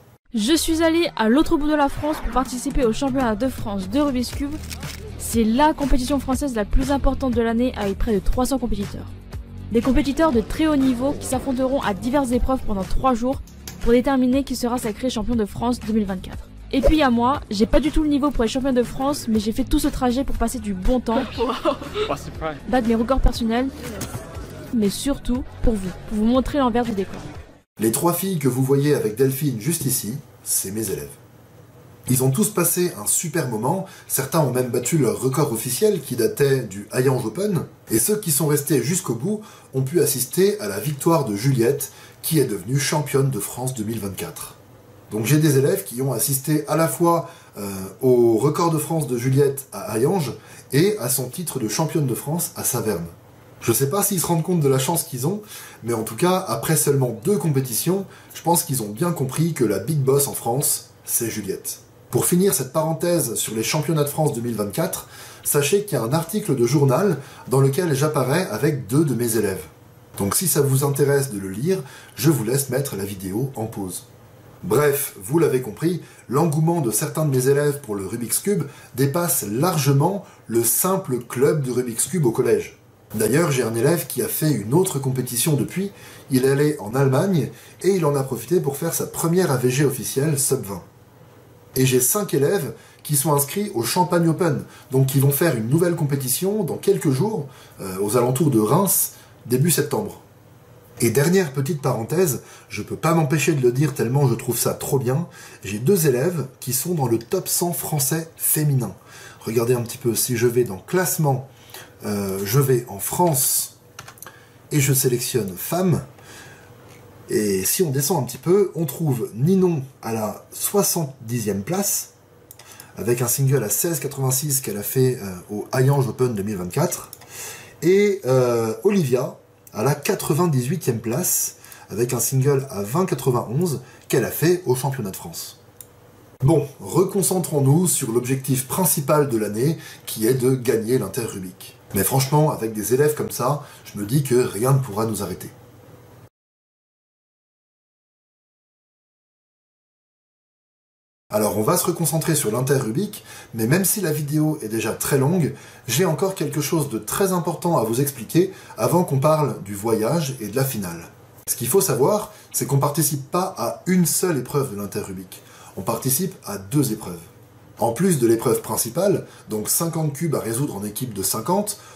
[SPEAKER 10] Je suis allé à l'autre bout de la France pour participer au championnat de France de Rubik's Cube. C'est la compétition française la plus importante de l'année avec près de trois cents compétiteurs. Des compétiteurs de très haut niveau qui s'affronteront à diverses épreuves pendant trois jours pour déterminer qui sera sacré champion de France deux mille vingt-quatre. Et puis à moi, j'ai pas du tout le niveau pour être champion de France, mais j'ai fait tout ce trajet pour passer du bon temps, battre mes records personnels, mais surtout pour vous, pour vous montrer l'envers du décor.
[SPEAKER 1] Les trois filles que vous voyez avec Delphine juste ici, c'est mes élèves. Ils ont tous passé un super moment, certains ont même battu leur record officiel qui datait du Hayange Open, et ceux qui sont restés jusqu'au bout ont pu assister à la victoire de Juliette, qui est devenue championne de France deux mille vingt-quatre. Donc j'ai des élèves qui ont assisté à la fois euh, au record de France de Juliette à Hayange et à son titre de championne de France à Saverne. Je sais pas s'ils se rendent compte de la chance qu'ils ont, mais en tout cas, après seulement deux compétitions, je pense qu'ils ont bien compris que la big boss en France, c'est Juliette. Pour finir cette parenthèse sur les championnats de France deux mille vingt-quatre, sachez qu'il y a un article de journal dans lequel j'apparais avec deux de mes élèves. Donc si ça vous intéresse de le lire, je vous laisse mettre la vidéo en pause. Bref, vous l'avez compris, l'engouement de certains de mes élèves pour le Rubik's Cube dépasse largement le simple club de Rubik's Cube au collège. D'ailleurs, j'ai un élève qui a fait une autre compétition depuis, il est allé en Allemagne et il en a profité pour faire sa première A V G officielle sub vingt. Et j'ai cinq élèves qui sont inscrits au Champagne Open, donc qui vont faire une nouvelle compétition dans quelques jours, euh, aux alentours de Reims, début septembre. Et dernière petite parenthèse, je peux pas m'empêcher de le dire tellement je trouve ça trop bien, j'ai deux élèves qui sont dans le top cent français féminin. Regardez un petit peu, si je vais dans classement, euh, je vais en France et je sélectionne femmes, et si on descend un petit peu, on trouve Ninon à la soixante-dixième place, avec un single à seize quatre-vingt-six qu'elle a fait euh, au Hayange Open deux mille vingt-quatre, et euh, Olivia à la quatre-vingt-dix-huitième place, avec un single à vingt quatre-vingt-onze qu'elle a fait au championnat de France. Bon, reconcentrons-nous sur l'objectif principal de l'année, qui est de gagner l'Inter-Rubik. Mais franchement, avec des élèves comme ça, je me dis que rien ne pourra nous arrêter. Alors on va se reconcentrer sur l'Inter-Rubik, mais même si la vidéo est déjà très longue, j'ai encore quelque chose de très important à vous expliquer avant qu'on parle du voyage et de la finale. Ce qu'il faut savoir, c'est qu'on ne participe pas à une seule épreuve de l'Inter-Rubik, on participe à deux épreuves. En plus de l'épreuve principale, donc cinquante cubes à résoudre en équipe de cinquante,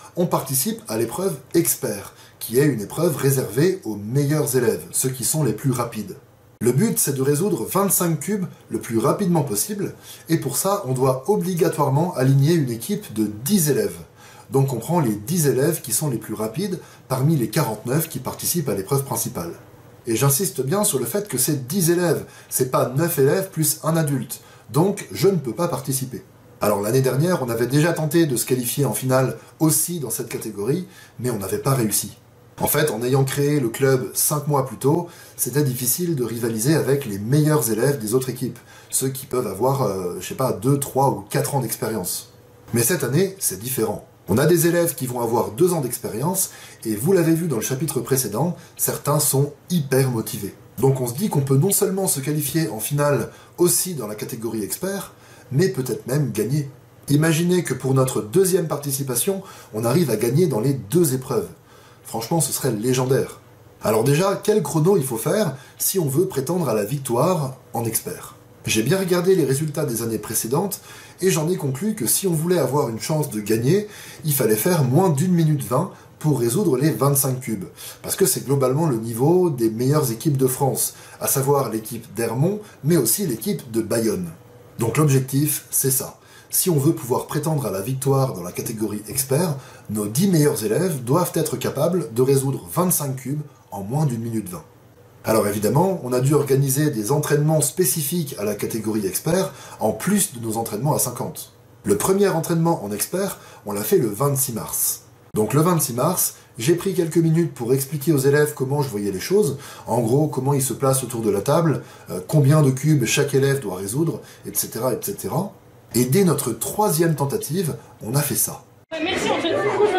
[SPEAKER 1] on participe à l'épreuve expert, qui est une épreuve réservée aux meilleurs élèves, ceux qui sont les plus rapides. Le but, c'est de résoudre vingt-cinq cubes le plus rapidement possible, et pour ça, on doit obligatoirement aligner une équipe de dix élèves. Donc on prend les dix élèves qui sont les plus rapides parmi les quarante-neuf qui participent à l'épreuve principale. Et j'insiste bien sur le fait que c'est dix élèves, c'est pas neuf élèves plus un adulte, donc je ne peux pas participer. Alors l'année dernière, on avait déjà tenté de se qualifier en finale aussi dans cette catégorie, mais on n'avait pas réussi. En fait, en ayant créé le club cinq mois plus tôt, c'était difficile de rivaliser avec les meilleurs élèves des autres équipes, ceux qui peuvent avoir, euh, je sais pas, deux, trois ou quatre ans d'expérience. Mais cette année, c'est différent. On a des élèves qui vont avoir deux ans d'expérience, et vous l'avez vu dans le chapitre précédent, certains sont hyper motivés. Donc on se dit qu'on peut non seulement se qualifier en finale aussi dans la catégorie expert, mais peut-être même gagner. Imaginez que pour notre deuxième participation, on arrive à gagner dans les deux épreuves. Franchement, ce serait légendaire. Alors déjà, quel chrono il faut faire si on veut prétendre à la victoire en expert? J'ai bien regardé les résultats des années précédentes, et j'en ai conclu que si on voulait avoir une chance de gagner, il fallait faire moins d'une minute vingt pour résoudre les vingt-cinq cubes. Parce que c'est globalement le niveau des meilleures équipes de France, à savoir l'équipe d'Hermont, mais aussi l'équipe de Bayonne. Donc l'objectif, c'est ça. Si on veut pouvoir prétendre à la victoire dans la catégorie expert, nos dix meilleurs élèves doivent être capables de résoudre vingt-cinq cubes en moins d'une minute vingt. Alors évidemment, on a dû organiser des entraînements spécifiques à la catégorie expert, en plus de nos entraînements à cinquante. Le premier entraînement en expert, on l'a fait le vingt-six mars. Donc le vingt-six mars, j'ai pris quelques minutes pour expliquer aux élèves comment je voyais les choses, en gros comment ils se placent autour de la table, euh, combien de cubes chaque élève doit résoudre, et cetera, et cetera. Et dès notre troisième tentative, on a fait ça.
[SPEAKER 11] Merci, on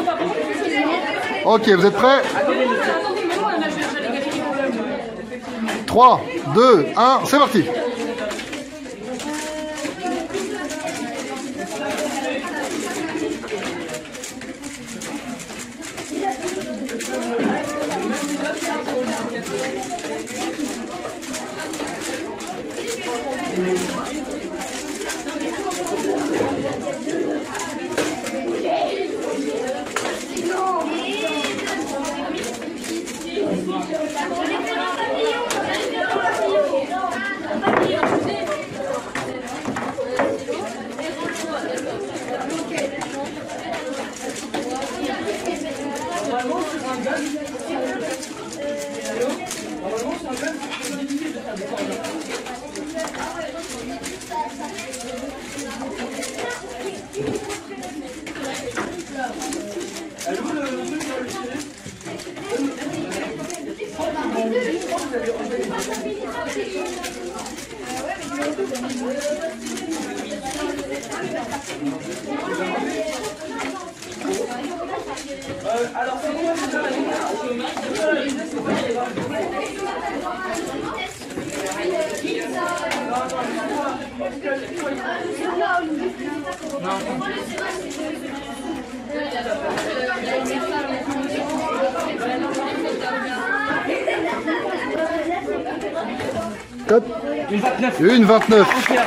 [SPEAKER 11] te...
[SPEAKER 1] Ok, vous êtes prêts? trois, deux, un, c'est parti! Top. Une vingt-neuf.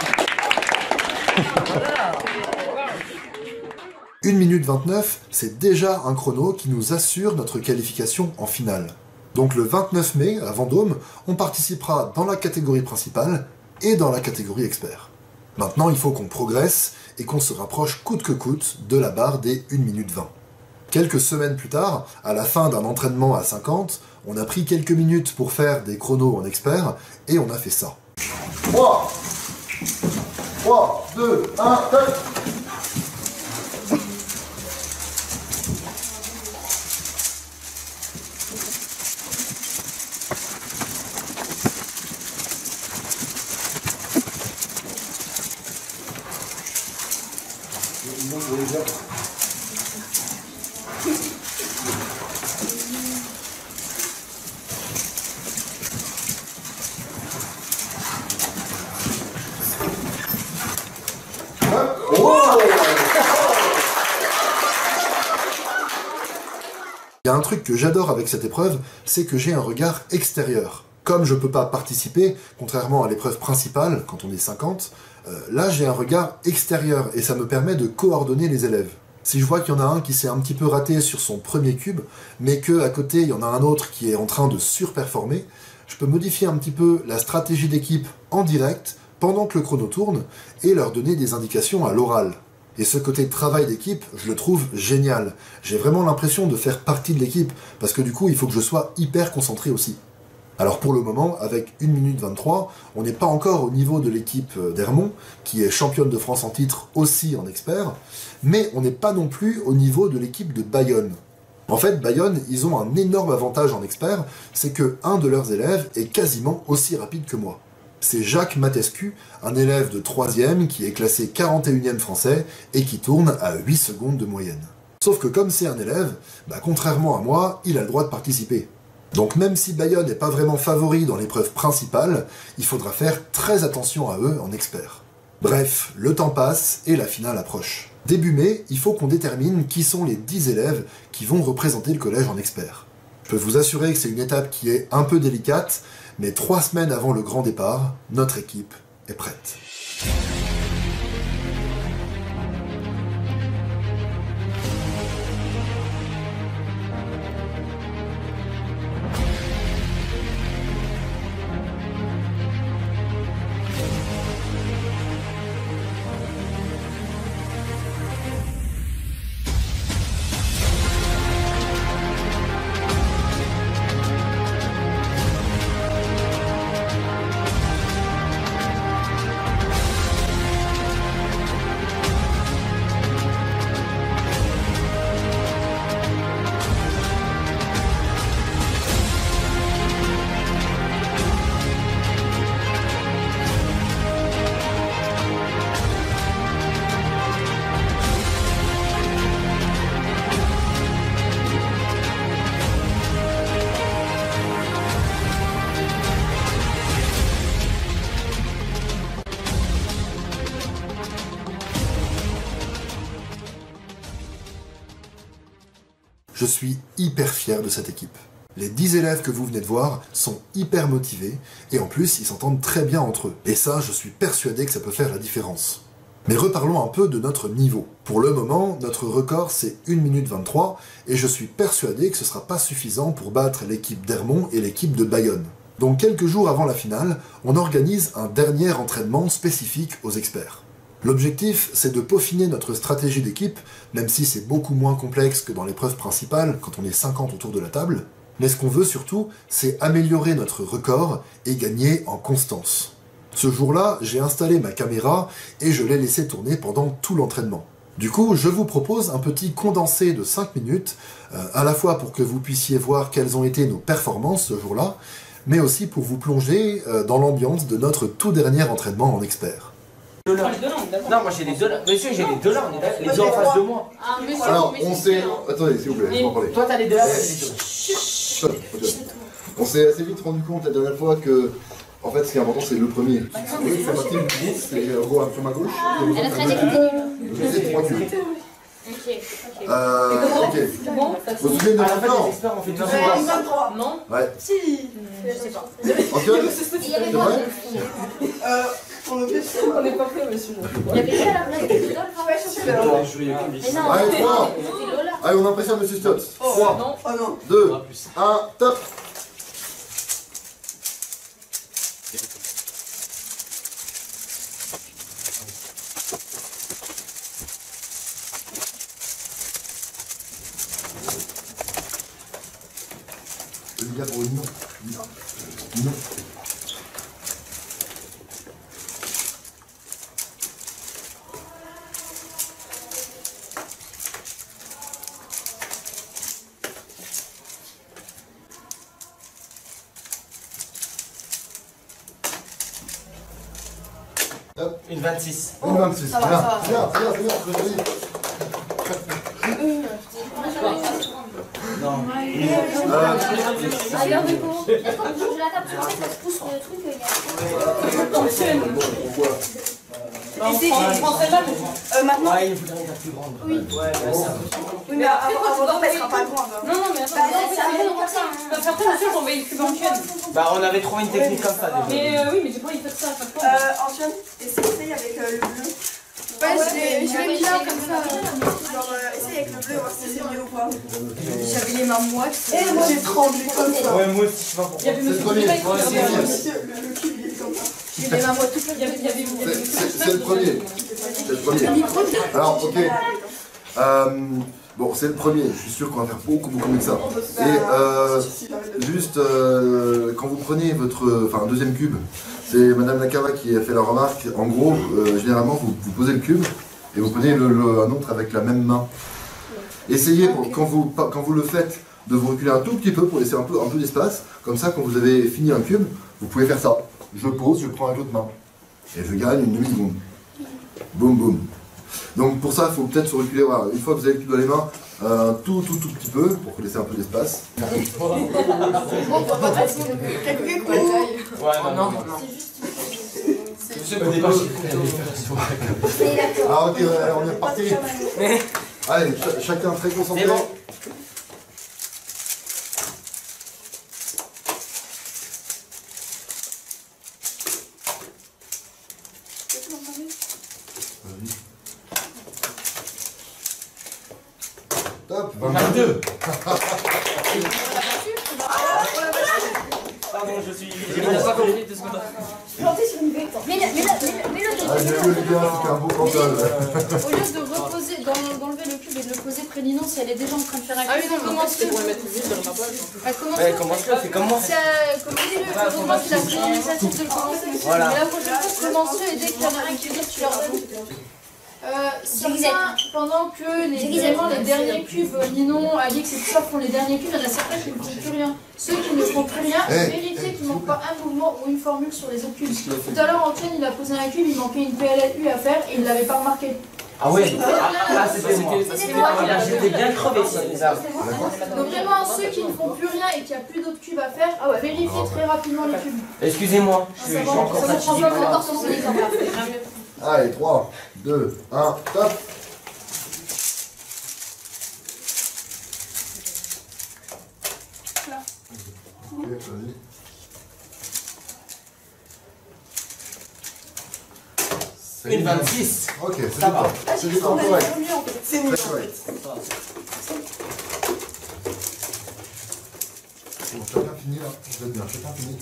[SPEAKER 1] une minute vingt-neuf, c'est déjà un chrono qui nous assure notre qualification en finale. Donc le vingt-neuf mai, à Vendôme, on participera dans la catégorie principale et dans la catégorie expert. Maintenant, il faut qu'on progresse et qu'on se rapproche coûte que coûte de la barre des une minute vingt. Quelques semaines plus tard, à la fin d'un entraînement à cinquante, on a pris quelques minutes pour faire des chronos en expert et on a fait ça. trois, trois, deux, un, tac. Il y a un truc que j'adore avec cette épreuve, c'est que j'ai un regard extérieur. Comme je peux pas participer, contrairement à l'épreuve principale, quand on est cinquante, euh, là j'ai un regard extérieur et ça me permet de coordonner les élèves. Si je vois qu'il y en a un qui s'est un petit peu raté sur son premier cube, mais qu'à côté il y en a un autre qui est en train de surperformer, je peux modifier un petit peu la stratégie d'équipe en direct pendant que le chrono tourne et leur donner des indications à l'oral. Et ce côté travail d'équipe, je le trouve génial. J'ai vraiment l'impression de faire partie de l'équipe, parce que du coup, il faut que je sois hyper concentré aussi. Alors pour le moment, avec une minute vingt-trois, on n'est pas encore au niveau de l'équipe d'Hermont, qui est championne de France en titre aussi en expert, mais on n'est pas non plus au niveau de l'équipe de Bayonne. En fait, Bayonne, ils ont un énorme avantage en expert, c'est que un de leurs élèves est quasiment aussi rapide que moi. C'est Jacques Matescu, un élève de troisième qui est classé quarante et unième français et qui tourne à huit secondes de moyenne. Sauf que comme c'est un élève, bah contrairement à moi, il a le droit de participer. Donc même si Bayonne n'est pas vraiment favori dans l'épreuve principale, il faudra faire très attention à eux en expert. Bref, le temps passe et la finale approche. Début mai, il faut qu'on détermine qui sont les dix élèves qui vont représenter le collège en expert. Je peux vous assurer que c'est une étape qui est un peu délicate, mais trois semaines avant le grand départ, notre équipe est prête. Je suis hyper fier de cette équipe. Les dix élèves que vous venez de voir sont hyper motivés, et en plus, ils s'entendent très bien entre eux. Et ça, je suis persuadé que ça peut faire la différence. Mais reparlons un peu de notre niveau. Pour le moment, notre record c'est une minute vingt-trois, et je suis persuadé que ce sera pas suffisant pour battre l'équipe d'Hermont et l'équipe de Bayonne. Donc quelques jours avant la finale, on organise un dernier entraînement spécifique aux experts. L'objectif, c'est de peaufiner notre stratégie d'équipe, même si c'est beaucoup moins complexe que dans l'épreuve principale, quand on est cinquante autour de la table. Mais ce qu'on veut surtout, c'est améliorer notre record et gagner en constance. Ce jour-là, j'ai installé ma caméra et je l'ai laissé tourner pendant tout l'entraînement. Du coup, je vous propose un petit condensé de cinq minutes, euh, à la fois pour que vous puissiez voir quelles ont été nos performances ce jour-là, mais aussi pour vous plonger euh, dans l'ambiance de notre tout dernier entraînement en expert.
[SPEAKER 12] Deux là. Non, moi j'ai les deux là. Monsieur, j'ai les deux là, on est les deux en face de moi.
[SPEAKER 5] Ah, monsieur, alors, on s'est. Attendez, s'il vous plaît, je m'en parler.
[SPEAKER 12] Toi, t'as les deux là,
[SPEAKER 5] les deux. On s'est assez vite rendu compte la dernière fois que. En fait, ce qui est important, c'est le premier. Oui, il fait partie du groupe, c'est Ro sur ma gauche.
[SPEAKER 8] Elle a très écouté.
[SPEAKER 5] J'ai trois cubes.
[SPEAKER 8] Ok, ok.
[SPEAKER 5] Euh. Ok.
[SPEAKER 8] Bon,
[SPEAKER 5] vous vous souvenez de notre plan?
[SPEAKER 12] On fait
[SPEAKER 8] vingt-trois. Non?
[SPEAKER 5] Ouais.
[SPEAKER 8] Si. Je sais pas.
[SPEAKER 5] Antoine?
[SPEAKER 8] C'est
[SPEAKER 5] vrai?
[SPEAKER 13] Euh. On n'est pas prêt, monsieur.
[SPEAKER 8] Il y avait déjà la blague de Rodolphe.
[SPEAKER 13] Ouais, je suis là.
[SPEAKER 8] Mais non,
[SPEAKER 5] Allez, trois.
[SPEAKER 8] c'était Lola.
[SPEAKER 5] Allez, on impressionne monsieur Stotz. trois,
[SPEAKER 13] Oh non.
[SPEAKER 5] deux, un, top. Le gars pour une non. Non. Non.
[SPEAKER 12] Une vingt-six.
[SPEAKER 5] Une vingt-six.
[SPEAKER 13] Ça va,
[SPEAKER 5] Bien,
[SPEAKER 13] ça va.
[SPEAKER 5] bien, bien, bien, bien, bien.
[SPEAKER 12] Non.
[SPEAKER 8] Alors, du coup, est-ce qu'on bouge la table sur ça, ça se pousse le truc, il y a...
[SPEAKER 5] Pourquoi?
[SPEAKER 13] Ici, je prends celle-là, mais euh, maintenant.
[SPEAKER 12] Ouais, il faudrait une plus grande.
[SPEAKER 8] Oui.
[SPEAKER 12] Ouais, bah ça.
[SPEAKER 13] Oui, mais avant, elle sera pas grande.
[SPEAKER 11] Non, non, mais attends,
[SPEAKER 13] Bah,
[SPEAKER 11] c'est
[SPEAKER 13] c'est
[SPEAKER 11] un
[SPEAKER 13] un
[SPEAKER 11] peu
[SPEAKER 13] peu
[SPEAKER 11] comme ça. Parce qu'après, monsieur, j'ai envoyé le cube en Antoine.
[SPEAKER 12] Bah, on avait trouvé une technique comme ça déjà.
[SPEAKER 11] Mais euh, oui, mais j'ai pas envie de faire ça à chaque fois.
[SPEAKER 13] Euh, Antoine, essaye avec euh, le bleu. Ouais, je l'ai mis là comme ça. Genre, euh, essaye avec le bleu, voir si c'est mieux ou pas. J'avais les mains moites. Et moi j'ai tremblé comme ça.
[SPEAKER 12] Ouais, moi aussi, je sais pas pourquoi.
[SPEAKER 13] Il y avait monsieur Boulet qui était comme ça. Le cul, il est comme ça. J'ai les mains moites.
[SPEAKER 1] C'est le premier. C'est le premier. Alors, ok. Euh, bon, c'est le premier. Je suis sûr qu'on va faire beaucoup, beaucoup mieux que ça. Et euh, juste, euh, quand vous prenez votre enfin, deuxième cube, c'est Madame Nakava qui a fait la remarque. En gros, euh, généralement, vous, vous posez le cube et vous prenez le, le, un autre avec la même main. Essayez, pour, quand, vous, quand vous le faites, de vous reculer un tout petit peu pour laisser un peu, un peu d'espace. Comme ça, quand vous avez fini un cube, vous pouvez faire ça. Je pose, je prends avec l'autre main. Et je gagne une demi-seconde. Boum, boum. Donc pour ça, il faut peut-être se reculer. Voilà. Une fois que vous avez le cube dans les mains, un euh, tout, tout, tout petit peu, pour laisser un peu d'espace.
[SPEAKER 12] Ouais, non, non.
[SPEAKER 1] Ah ok, ouais, on est reparti. Allez, ch chacun très concentré. Top,
[SPEAKER 12] vingt-deux. Pardon, je suis. J'ai mis pas compris deux secondes.
[SPEAKER 13] Planté sur une vecteur. Mais là, mais là, mais là,
[SPEAKER 1] ah, j'ai vu les gars, c'est un beau canton.
[SPEAKER 14] Au lieu de reposer, d'enlever le cube et de le poser près d'Inon, si elle est déjà en train de faire un cube.
[SPEAKER 11] Ah oui, non, commence le. Pour le mettre vite, elle pas.
[SPEAKER 12] Ouais, commence-le, c'est comme moi.
[SPEAKER 14] Commencez-le, il faut vraiment qu'il a pris l'initiative de le commencer.
[SPEAKER 12] Voilà.
[SPEAKER 14] Mais la prochaine fois, commence-le et dès qu'il y en a un qui veut dire, tu leur donnes. Euh, certains, pendant que les, vraiment, les derniers cubes, Ninon, Alix et tout ça font les derniers cubes, il y en a certains qui ne font plus rien. Ceux qui ne font plus rien,
[SPEAKER 1] hey,
[SPEAKER 14] vérifiez qu'il ne manque pas un mouvement ou une formule sur les autres cubes. Tout à l'heure, Antoine, il a posé un cube, il manquait une P L L U à faire et il ne l'avait pas remarqué.
[SPEAKER 12] Ah ouais, ah, c'était moi. J'étais bien crevé, ça.
[SPEAKER 14] Donc vraiment, ceux qui ne font plus rien et qu'il n'y a plus d'autres cubes à faire, ah ouais, vérifiez très rapidement les cubes.
[SPEAKER 12] Excusez-moi, je suis encore fatigué.
[SPEAKER 1] Allez, trois, deux, un, top. Ok, vas-y.
[SPEAKER 12] Une vingt-six.
[SPEAKER 1] Ok, c'est du temps. C'est du temps correct.
[SPEAKER 13] C'est mieux.
[SPEAKER 1] Bon, chacun finit là. Vous êtes bien, chacun finit.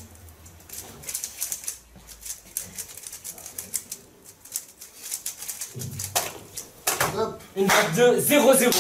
[SPEAKER 12] Une vingt-deux, zéro zéro.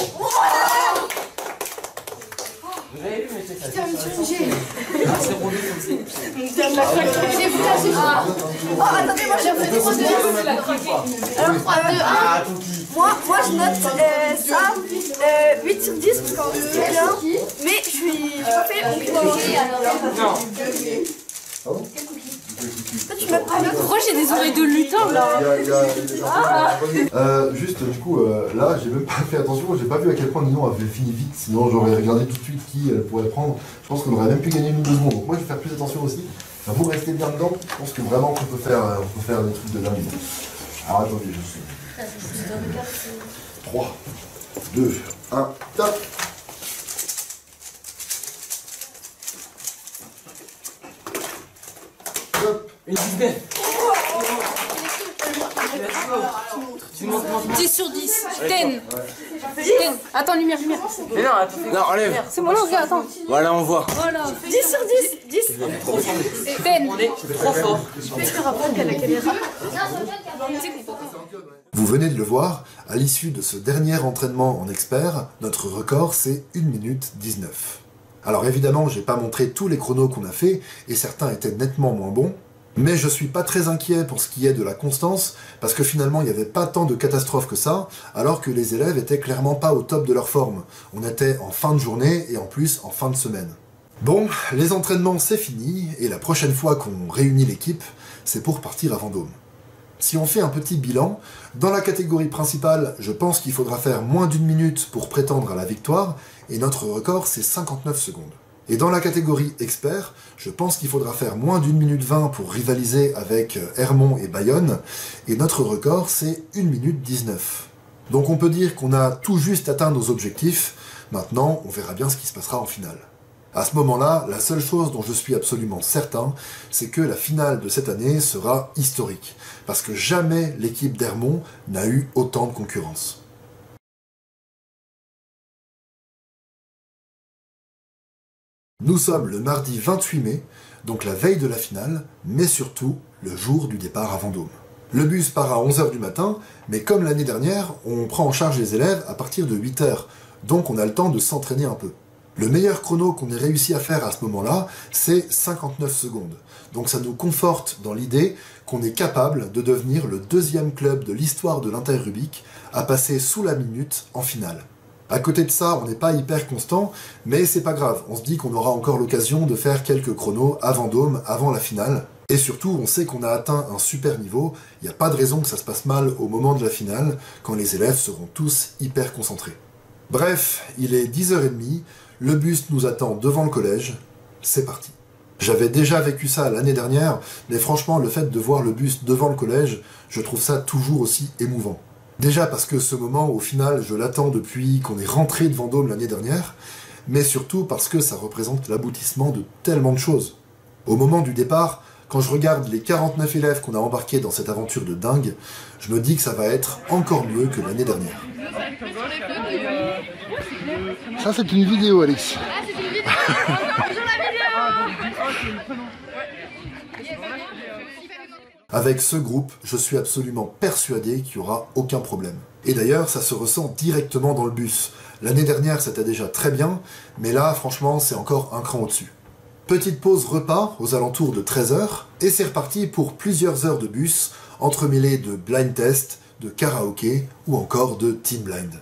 [SPEAKER 12] Vous avez vu, mais c'est ça.
[SPEAKER 13] Putain, mais tu j'ai.
[SPEAKER 12] C'est roulé comme ça.
[SPEAKER 13] J'ai vu là, j'ai vu. Oh, attendez, moi j'ai fait trois deux un. Alors, trois deux un. Moi, moi je note euh, ça euh, huit sur dix parce qu'en fait c'est bien. Mais je suis. J'ai pas fait mon cookie.
[SPEAKER 12] Non.
[SPEAKER 1] Ah bon?
[SPEAKER 14] Pourquoi j'ai des oreilles de lutin là?
[SPEAKER 1] euh, Juste, du coup, euh, là, j'ai même pas fait attention, j'ai pas vu à quel point Ninon avait fini vite, sinon j'aurais regardé tout de suite qui elle pourrait prendre. Je pense qu'on aurait même pu gagner une ou deux secondes. Donc moi, je vais faire plus attention aussi. Enfin, vous restez bien dedans, je pense que vraiment on peut faire, on peut faire des trucs de dingue. Alors attendez, je suis. trois, deux, un, top.
[SPEAKER 12] Une dix-neuf.
[SPEAKER 14] dix sur dix. dix. Attends, lumière, lumière.
[SPEAKER 12] Mais non, attends. Non, enlève.
[SPEAKER 14] C'est bon, là, regarde, attends.
[SPEAKER 12] Voilà, on voit.
[SPEAKER 14] Voilà. dix sur dix. dix.
[SPEAKER 12] On est trop fort.
[SPEAKER 1] Vous venez de le voir, à l'issue de ce dernier entraînement en expert, notre record c'est une minute dix-neuf. Alors évidemment, j'ai pas montré tous les chronos qu'on a fait, et certains étaient nettement moins bons, mais je suis pas très inquiet pour ce qui est de la constance, parce que finalement il n'y avait pas tant de catastrophes que ça, alors que les élèves étaient clairement pas au top de leur forme. On était en fin de journée, et en plus en fin de semaine. Bon, les entraînements c'est fini, et la prochaine fois qu'on réunit l'équipe, c'est pour partir à Vendôme. Si on fait un petit bilan, dans la catégorie principale, je pense qu'il faudra faire moins d'une minute pour prétendre à la victoire, et notre record c'est cinquante-neuf secondes. Et dans la catégorie expert, je pense qu'il faudra faire moins d'une minute vingt pour rivaliser avec Hermont et Bayonne, et notre record c'est une minute dix-neuf. Donc on peut dire qu'on a tout juste atteint nos objectifs, maintenant on verra bien ce qui se passera en finale. À ce moment-là, la seule chose dont je suis absolument certain, c'est que la finale de cette année sera historique, parce que jamais l'équipe d'Hermont n'a eu autant de concurrence. Nous sommes le mardi vingt-huit mai, donc la veille de la finale, mais surtout le jour du départ à Vendôme. Le bus part à onze heures du matin, mais comme l'année dernière, on prend en charge les élèves à partir de huit heures, donc on a le temps de s'entraîner un peu. Le meilleur chrono qu'on ait réussi à faire à ce moment-là, c'est cinquante-neuf secondes. Donc ça nous conforte dans l'idée qu'on est capable de devenir le deuxième club de l'histoire de l'Inter-Rubik à passer sous la minute en finale. À côté de ça, on n'est pas hyper constant, mais c'est pas grave. On se dit qu'on aura encore l'occasion de faire quelques chronos à Vendôme avant la finale. Et surtout, on sait qu'on a atteint un super niveau. Il n'y a pas de raison que ça se passe mal au moment de la finale, quand les élèves seront tous hyper concentrés. Bref, il est dix heures trente. Le bus nous attend devant le collège, c'est parti. J'avais déjà vécu ça l'année dernière, mais franchement, le fait de voir le bus devant le collège, je trouve ça toujours aussi émouvant. Déjà parce que ce moment, au final, je l'attends depuis qu'on est rentré de Vendôme l'année dernière, mais surtout parce que ça représente l'aboutissement de tellement de choses. Au moment du départ, quand je regarde les quarante-neuf élèves qu'on a embarqués dans cette aventure de dingue, je me dis que ça va être encore mieux que l'année dernière.
[SPEAKER 5] Ça, c'est une vidéo, Alex.
[SPEAKER 14] Ah, c'est une vidéo. Bonjour la vidéo.
[SPEAKER 1] Avec ce groupe, je suis absolument persuadé qu'il n'y aura aucun problème. Et d'ailleurs, ça se ressent directement dans le bus. L'année dernière, c'était déjà très bien, mais là, franchement, c'est encore un cran au-dessus. Petite pause repas aux alentours de treize heures, et c'est reparti pour plusieurs heures de bus, entremêlés de blind test, de karaoké ou encore de team blind.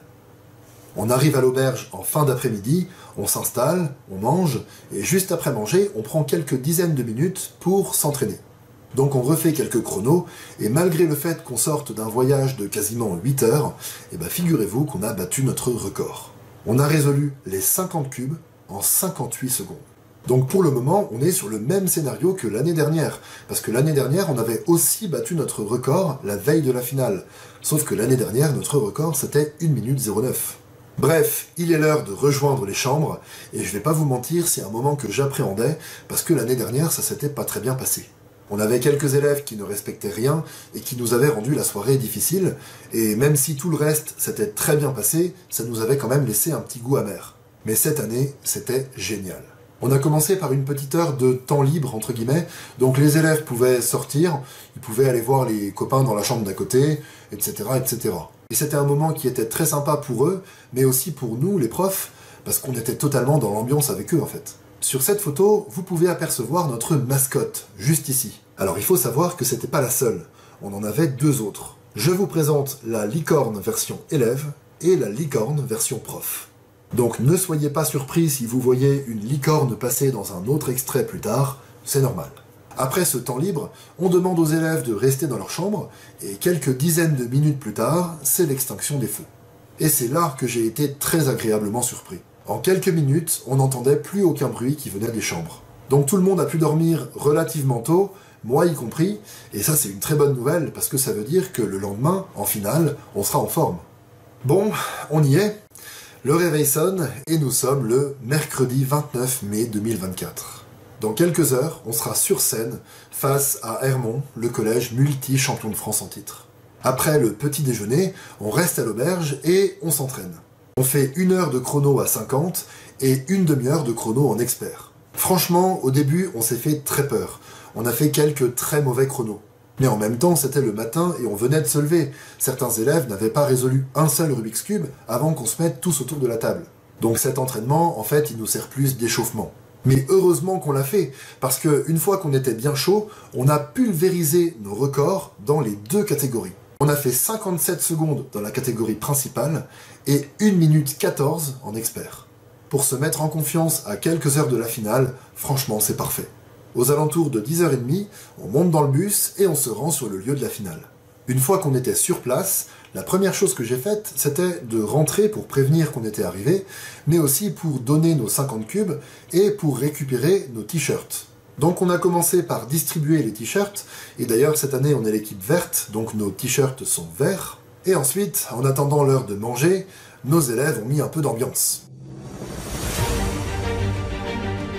[SPEAKER 1] On arrive à l'auberge en fin d'après-midi, on s'installe, on mange, et juste après manger, on prend quelques dizaines de minutes pour s'entraîner. Donc on refait quelques chronos, et malgré le fait qu'on sorte d'un voyage de quasiment huit heures, eh ben figurez-vous qu'on a battu notre record. On a résolu les cinquante cubes en cinquante-huit secondes. Donc pour le moment, on est sur le même scénario que l'année dernière, parce que l'année dernière, on avait aussi battu notre record la veille de la finale. Sauf que l'année dernière, notre record, c'était une minute zéro neuf. Bref, il est l'heure de rejoindre les chambres, et je vais pas vous mentir, c'est un moment que j'appréhendais, parce que l'année dernière, ça s'était pas très bien passé. On avait quelques élèves qui ne respectaient rien, et qui nous avaient rendu la soirée difficile, et même si tout le reste s'était très bien passé, ça nous avait quand même laissé un petit goût amer. Mais cette année, c'était génial. On a commencé par une petite heure de temps libre, entre guillemets, donc les élèves pouvaient sortir, ils pouvaient aller voir les copains dans la chambre d'à côté, et cetera, et cetera. Et c'était un moment qui était très sympa pour eux, mais aussi pour nous, les profs, parce qu'on était totalement dans l'ambiance avec eux, en fait. Sur cette photo, vous pouvez apercevoir notre mascotte, juste ici. Alors il faut savoir que c'était pas la seule, on en avait deux autres. Je vous présente la licorne version élève et la licorne version prof. Donc ne soyez pas surpris si vous voyez une licorne passer dans un autre extrait plus tard, c'est normal. Après ce temps libre, on demande aux élèves de rester dans leur chambre, et quelques dizaines de minutes plus tard, c'est l'extinction des feux. Et c'est là que j'ai été très agréablement surpris. En quelques minutes, on n'entendait plus aucun bruit qui venait des chambres. Donc tout le monde a pu dormir relativement tôt, moi y compris, et ça c'est une très bonne nouvelle, parce que ça veut dire que le lendemain, en finale, on sera en forme. Bon, on y est. Le réveil sonne, et nous sommes le mercredi vingt-neuf mai deux mille vingt-quatre. Dans quelques heures, on sera sur scène, face à Hermont, le collège multi-champion de France en titre. Après le petit déjeuner, on reste à l'auberge et on s'entraîne. On fait une heure de chrono à cinquante et une demi-heure de chrono en expert. Franchement, au début, on s'est fait très peur. On a fait quelques très mauvais chronos. Mais en même temps, c'était le matin et on venait de se lever. Certains élèves n'avaient pas résolu un seul Rubik's Cube avant qu'on se mette tous autour de la table. Donc cet entraînement, en fait, il nous sert plus d'échauffement. Mais heureusement qu'on l'a fait, parce qu'une fois qu'on était bien chaud, on a pulvérisé nos records dans les deux catégories. On a fait cinquante-sept secondes dans la catégorie principale et une minute quatorze en expert. Pour se mettre en confiance à quelques heures de la finale, franchement c'est parfait. Aux alentours de dix heures trente, on monte dans le bus et on se rend sur le lieu de la finale. Une fois qu'on était sur place, la première chose que j'ai faite, c'était de rentrer pour prévenir qu'on était arrivé, mais aussi pour donner nos cinquante cubes et pour récupérer nos t-shirts. Donc on a commencé par distribuer les t-shirts, et d'ailleurs cette année on est l'équipe verte, donc nos t-shirts sont verts. Et ensuite, en attendant l'heure de manger, nos élèves ont mis un peu d'ambiance.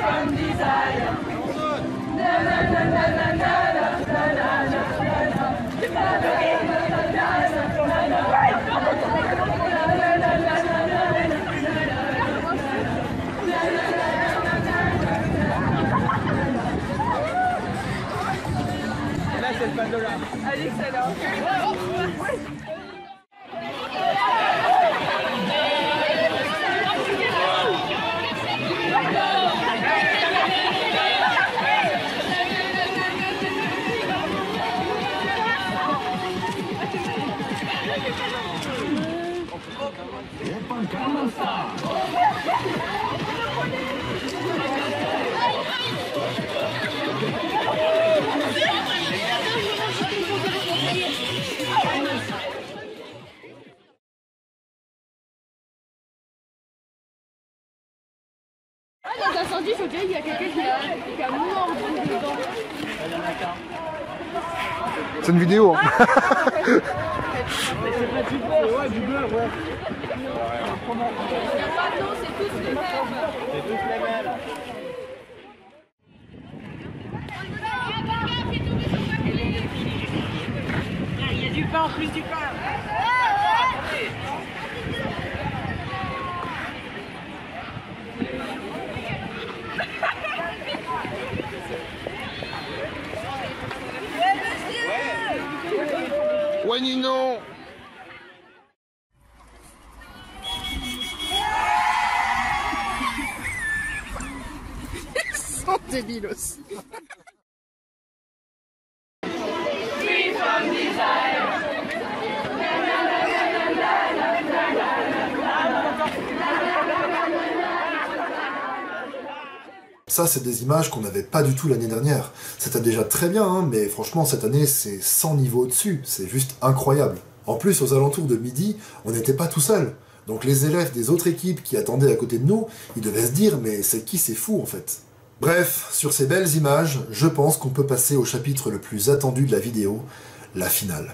[SPEAKER 15] C'est le panneau là. Allez, excellent.
[SPEAKER 14] Dans l'incendie, je dirais qu'il y a quelqu'un qui a, qui a mordu dedans.
[SPEAKER 5] C'est une vidéo. Hein.
[SPEAKER 15] C'est pas du beurre, ouais, du beurre, ouais.
[SPEAKER 14] Il n'y a pas d'eau, c'est tous les mêmes.
[SPEAKER 15] C'est tous les mêmes. Il y a du pain en plus du pain.
[SPEAKER 5] Ouais, Ninon. Ils sont débiles aussi.
[SPEAKER 1] Ça, c'est des images qu'on n'avait pas du tout l'année dernière. C'était déjà très bien, hein, mais franchement, cette année, c'est cent niveaux au-dessus. C'est juste incroyable. En plus, aux alentours de midi, on n'était pas tout seul. Donc les élèves des autres équipes qui attendaient à côté de nous, ils devaient se dire « mais c'est qui ces fous, en fait ?» Bref, sur ces belles images, je pense qu'on peut passer au chapitre le plus attendu de la vidéo, la finale.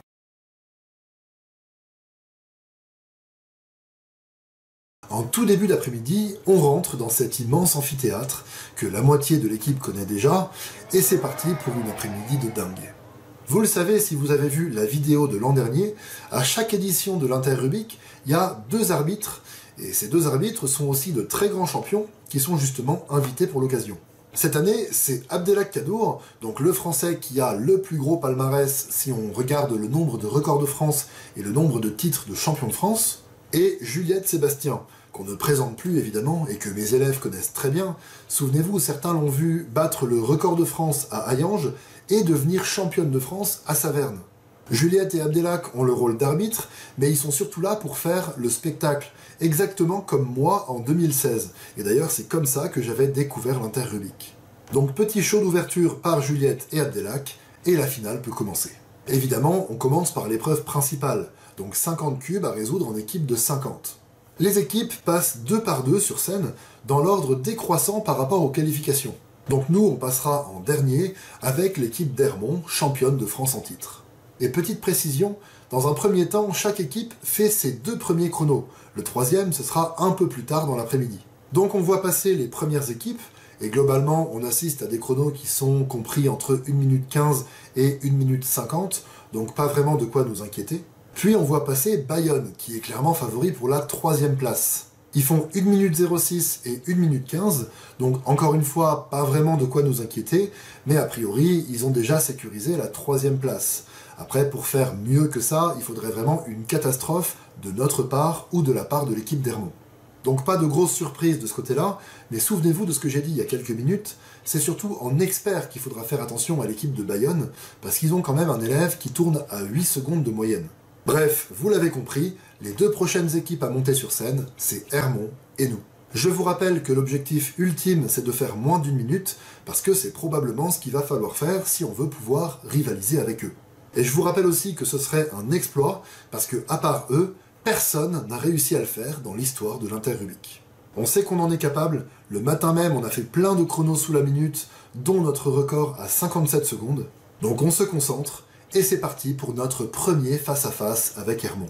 [SPEAKER 1] En tout début d'après-midi, on rentre dans cet immense amphithéâtre que la moitié de l'équipe connaît déjà, et c'est parti pour une après-midi de dingue. Vous le savez si vous avez vu la vidéo de l'an dernier, à chaque édition de l'Inter-Rubik, il y a deux arbitres, et ces deux arbitres sont aussi de très grands champions qui sont justement invités pour l'occasion. Cette année, c'est Abdelhak Kadour, donc le Français qui a le plus gros palmarès si on regarde le nombre de records de France et le nombre de titres de champion de France, et Juliette Sébastien, qu'on ne présente plus évidemment et que mes élèves connaissent très bien. Souvenez-vous, certains l'ont vu battre le record de France à Hayange et devenir championne de France à Saverne. Juliette et Abdelhak ont le rôle d'arbitre, mais ils sont surtout là pour faire le spectacle, exactement comme moi en deux mille seize. Et d'ailleurs, c'est comme ça que j'avais découvert l'Inter-Rubik. Donc petit show d'ouverture par Juliette et Abdelhak, et la finale peut commencer. Évidemment, on commence par l'épreuve principale, donc cinquante cubes à résoudre en équipe de cinquante. Les équipes passent deux par deux sur scène, dans l'ordre décroissant par rapport aux qualifications. Donc nous, on passera en dernier avec l'équipe d'Hermont, championne de France en titre. Et petite précision, dans un premier temps, chaque équipe fait ses deux premiers chronos. Le troisième, ce sera un peu plus tard dans l'après-midi. Donc on voit passer les premières équipes, et globalement, on assiste à des chronos qui sont compris entre une minute quinze et une minute cinquante, donc pas vraiment de quoi nous inquiéter. Puis on voit passer Bayonne, qui est clairement favori pour la troisième place. Ils font une minute zéro six et une minute quinze, donc encore une fois, pas vraiment de quoi nous inquiéter, mais a priori, ils ont déjà sécurisé la troisième place. Après, pour faire mieux que ça, il faudrait vraiment une catastrophe de notre part ou de la part de l'équipe d'Hermont. Donc pas de grosse surprise de ce côté-là, mais souvenez-vous de ce que j'ai dit il y a quelques minutes, c'est surtout en expert qu'il faudra faire attention à l'équipe de Bayonne, parce qu'ils ont quand même un élève qui tourne à huit secondes de moyenne. Bref, vous l'avez compris, les deux prochaines équipes à monter sur scène, c'est Hermont et nous. Je vous rappelle que l'objectif ultime, c'est de faire moins d'une minute, parce que c'est probablement ce qu'il va falloir faire si on veut pouvoir rivaliser avec eux. Et je vous rappelle aussi que ce serait un exploit, parce que, à part eux, personne n'a réussi à le faire dans l'histoire de l'Inter-Rubik. On sait qu'on en est capable, le matin même on a fait plein de chronos sous la minute, dont notre record à cinquante-sept secondes, donc on se concentre, et c'est parti pour notre premier face-à-face avec Hermont.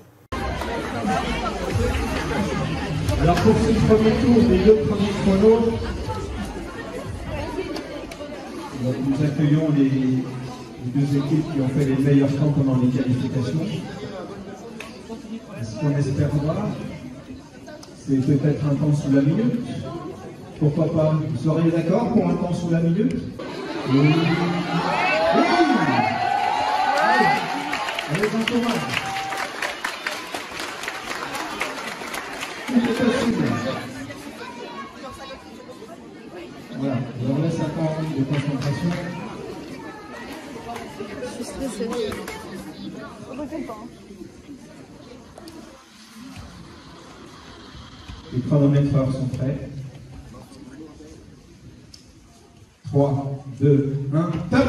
[SPEAKER 4] Alors pour ce premier tour, les deux premiers chronos, Donc nous accueillons les, les deux équipes qui ont fait les meilleurs temps pendant les qualifications. Ce qu'on espère voir, c'est peut-être un temps sous la minute. Pourquoi pas? Vous seriez d'accord pour un temps sous la minute? Oui. Oui. Allez, allez, encourage. Tout est possible. Voilà, je leur laisse un temps de concentration.
[SPEAKER 9] Je suis stressée. On recule pas.
[SPEAKER 4] Les chronométreurs sont prêts. trois, deux, un, top!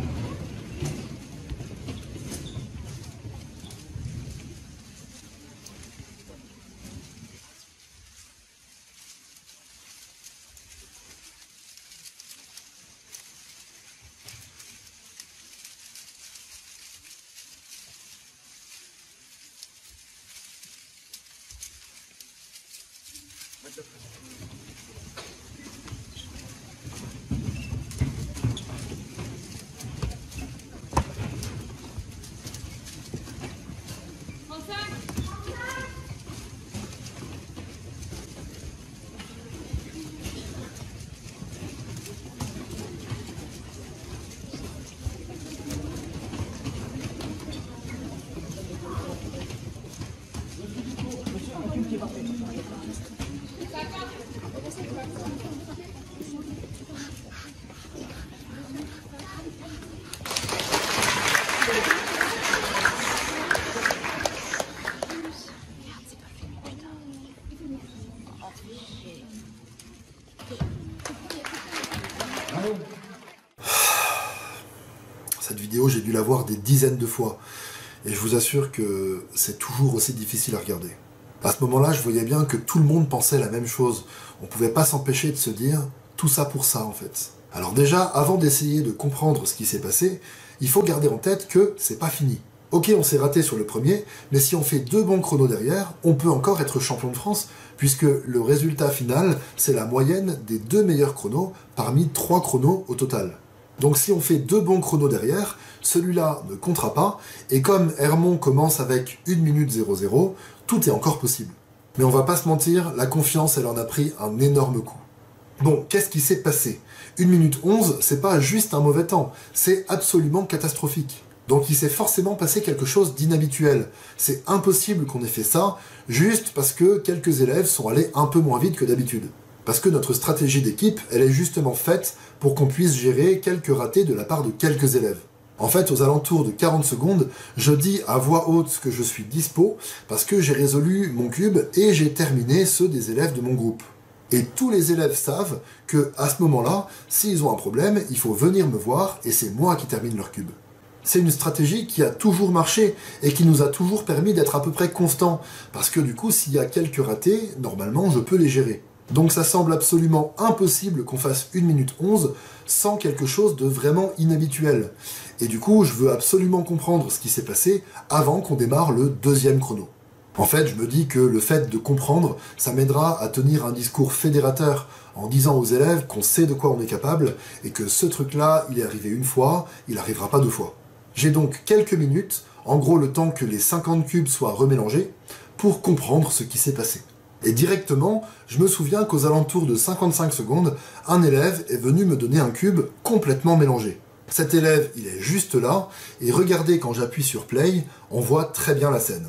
[SPEAKER 1] Cette vidéo, j'ai dû la voir des dizaines de fois. Et je vous assure que c'est toujours aussi difficile à regarder. À ce moment-là, je voyais bien que tout le monde pensait la même chose. On pouvait pas s'empêcher de se dire « tout ça pour ça » en fait. Alors déjà, avant d'essayer de comprendre ce qui s'est passé, il faut garder en tête que c'est pas fini. Ok, on s'est raté sur le premier, mais si on fait deux bons chronos derrière, on peut encore être champion de France, puisque le résultat final, c'est la moyenne des deux meilleurs chronos parmi trois chronos au total. Donc si on fait deux bons chronos derrière, celui-là ne comptera pas, et comme Hermon commence avec une minute zéro zéro, tout est encore possible. Mais on va pas se mentir, la confiance, elle en a pris un énorme coup. Bon, qu'est-ce qui s'est passé? une minute onze, c'est pas juste un mauvais temps, c'est absolument catastrophique. Donc il s'est forcément passé quelque chose d'inhabituel. C'est impossible qu'on ait fait ça, juste parce que quelques élèves sont allés un peu moins vite que d'habitude. Parce que notre stratégie d'équipe, elle est justement faite pour qu'on puisse gérer quelques ratés de la part de quelques élèves. En fait, aux alentours de quarante secondes, je dis à voix haute que je suis dispo, parce que j'ai résolu mon cube et j'ai terminé ceux des élèves de mon groupe. Et tous les élèves savent que, à ce moment-là, s'ils ont un problème, il faut venir me voir et c'est moi qui termine leur cube. C'est une stratégie qui a toujours marché et qui nous a toujours permis d'être à peu près constant, parce que du coup, s'il y a quelques ratés, normalement, je peux les gérer. Donc ça semble absolument impossible qu'on fasse une minute onze sans quelque chose de vraiment inhabituel. Et du coup, je veux absolument comprendre ce qui s'est passé avant qu'on démarre le deuxième chrono. En fait, je me dis que le fait de comprendre, ça m'aidera à tenir un discours fédérateur en disant aux élèves qu'on sait de quoi on est capable et que ce truc-là, il est arrivé une fois, il n'arrivera pas deux fois. J'ai donc quelques minutes, en gros le temps que les cinquante cubes soient remélangés, pour comprendre ce qui s'est passé. Et directement, je me souviens qu'aux alentours de cinquante-cinq secondes, un élève est venu me donner un cube complètement mélangé. Cet élève, il est juste là, et regardez quand j'appuie sur play, on voit très bien la scène.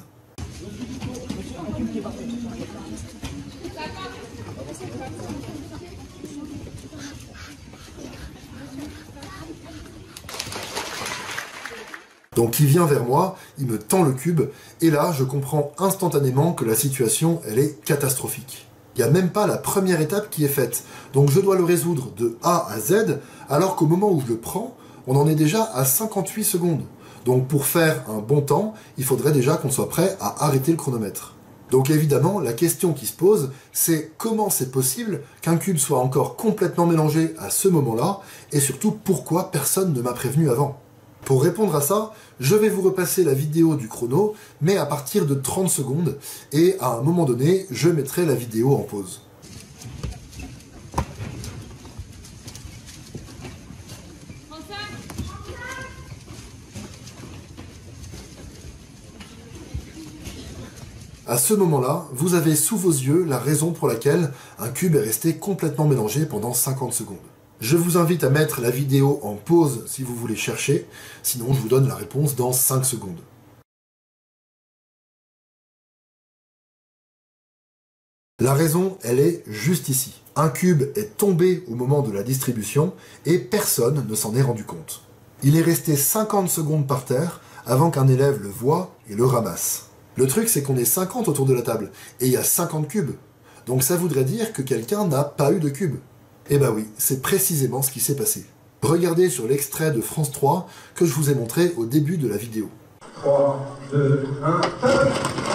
[SPEAKER 1] Donc il vient vers moi, il me tend le cube, et là je comprends instantanément que la situation elle est catastrophique. Il n'y a même pas la première étape qui est faite, donc je dois le résoudre de A à Z, alors qu'au moment où je le prends, on en est déjà à cinquante-huit secondes. Donc pour faire un bon temps, il faudrait déjà qu'on soit prêt à arrêter le chronomètre. Donc évidemment, la question qui se pose, c'est comment c'est possible qu'un cube soit encore complètement mélangé à ce moment-là, et surtout pourquoi personne ne m'a prévenu avant. Pour répondre à ça, je vais vous repasser la vidéo du chrono, mais à partir de trente secondes, et à un moment donné, je mettrai la vidéo en pause. À ce moment-là, vous avez sous vos yeux la raison pour laquelle un cube est resté complètement mélangé pendant cinquante secondes. Je vous invite à mettre la vidéo en pause si vous voulez chercher, sinon je vous donne la réponse dans cinq secondes. La raison, elle est juste ici. Un cube est tombé au moment de la distribution et personne ne s'en est rendu compte. Il est resté cinquante secondes par terre avant qu'un élève le voie et le ramasse. Le truc, c'est qu'on est cinquante autour de la table, et il y a cinquante cubes. Donc ça voudrait dire que quelqu'un n'a pas eu de cube. Eh ben oui, c'est précisément ce qui s'est passé. Regardez sur l'extrait de France trois que je vous ai montré au début de la vidéo.
[SPEAKER 4] trois, deux, un, top.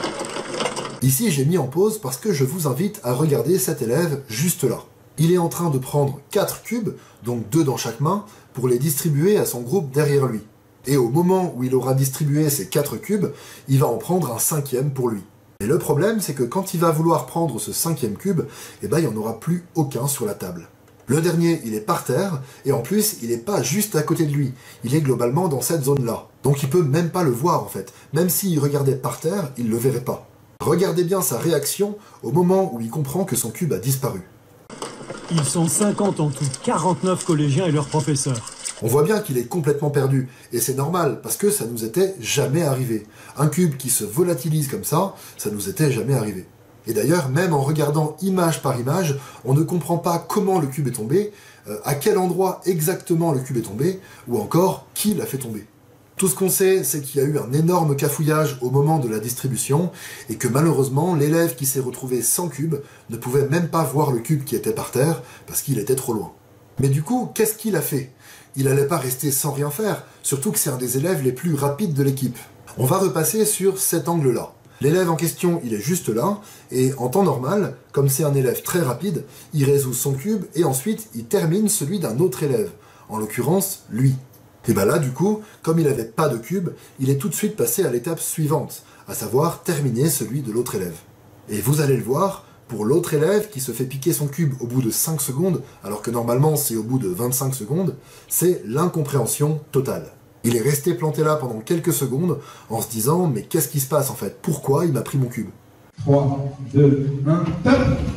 [SPEAKER 1] Ici, j'ai mis en pause parce que je vous invite à regarder cet élève juste là. Il est en train de prendre quatre cubes, donc deux dans chaque main, pour les distribuer à son groupe derrière lui. Et au moment où il aura distribué ces quatre cubes, il va en prendre un cinquième pour lui. Et le problème, c'est que quand il va vouloir prendre ce cinquième cube, eh ben, il n'y en aura plus aucun sur la table. Le dernier, il est par terre, et en plus, il n'est pas juste à côté de lui. Il est globalement dans cette zone-là. Donc il peut même pas le voir, en fait. Même s'il regardait par terre, il ne le verrait pas. Regardez bien sa réaction au moment où il comprend que son cube a disparu.
[SPEAKER 3] Ils sont cinquante en tout, quarante-neuf collégiens et leurs professeurs.
[SPEAKER 1] On voit bien qu'il est complètement perdu, et c'est normal, parce que ça nous était jamais arrivé. Un cube qui se volatilise comme ça, ça nous était jamais arrivé. Et d'ailleurs, même en regardant image par image, on ne comprend pas comment le cube est tombé, euh, à quel endroit exactement le cube est tombé, ou encore qui l'a fait tomber. Tout ce qu'on sait, c'est qu'il y a eu un énorme cafouillage au moment de la distribution, et que malheureusement, l'élève qui s'est retrouvé sans cube ne pouvait même pas voir le cube qui était par terre, parce qu'il était trop loin. Mais du coup, qu'est-ce qu'il a fait ? Il n'allait pas rester sans rien faire, surtout que c'est un des élèves les plus rapides de l'équipe. On va repasser sur cet angle-là. L'élève en question, il est juste là, et en temps normal, comme c'est un élève très rapide, il résout son cube, et ensuite il termine celui d'un autre élève, en l'occurrence lui. Et bien là, du coup, comme il n'avait pas de cube, il est tout de suite passé à l'étape suivante, à savoir terminer celui de l'autre élève. Et vous allez le voir, pour l'autre élève qui se fait piquer son cube au bout de cinq secondes, alors que normalement c'est au bout de vingt-cinq secondes, c'est l'incompréhension totale. Il est resté planté là pendant quelques secondes en se disant « mais qu'est-ce qui se passe en fait? Pourquoi il m'a pris mon cube ?»
[SPEAKER 4] trois, deux, un, top.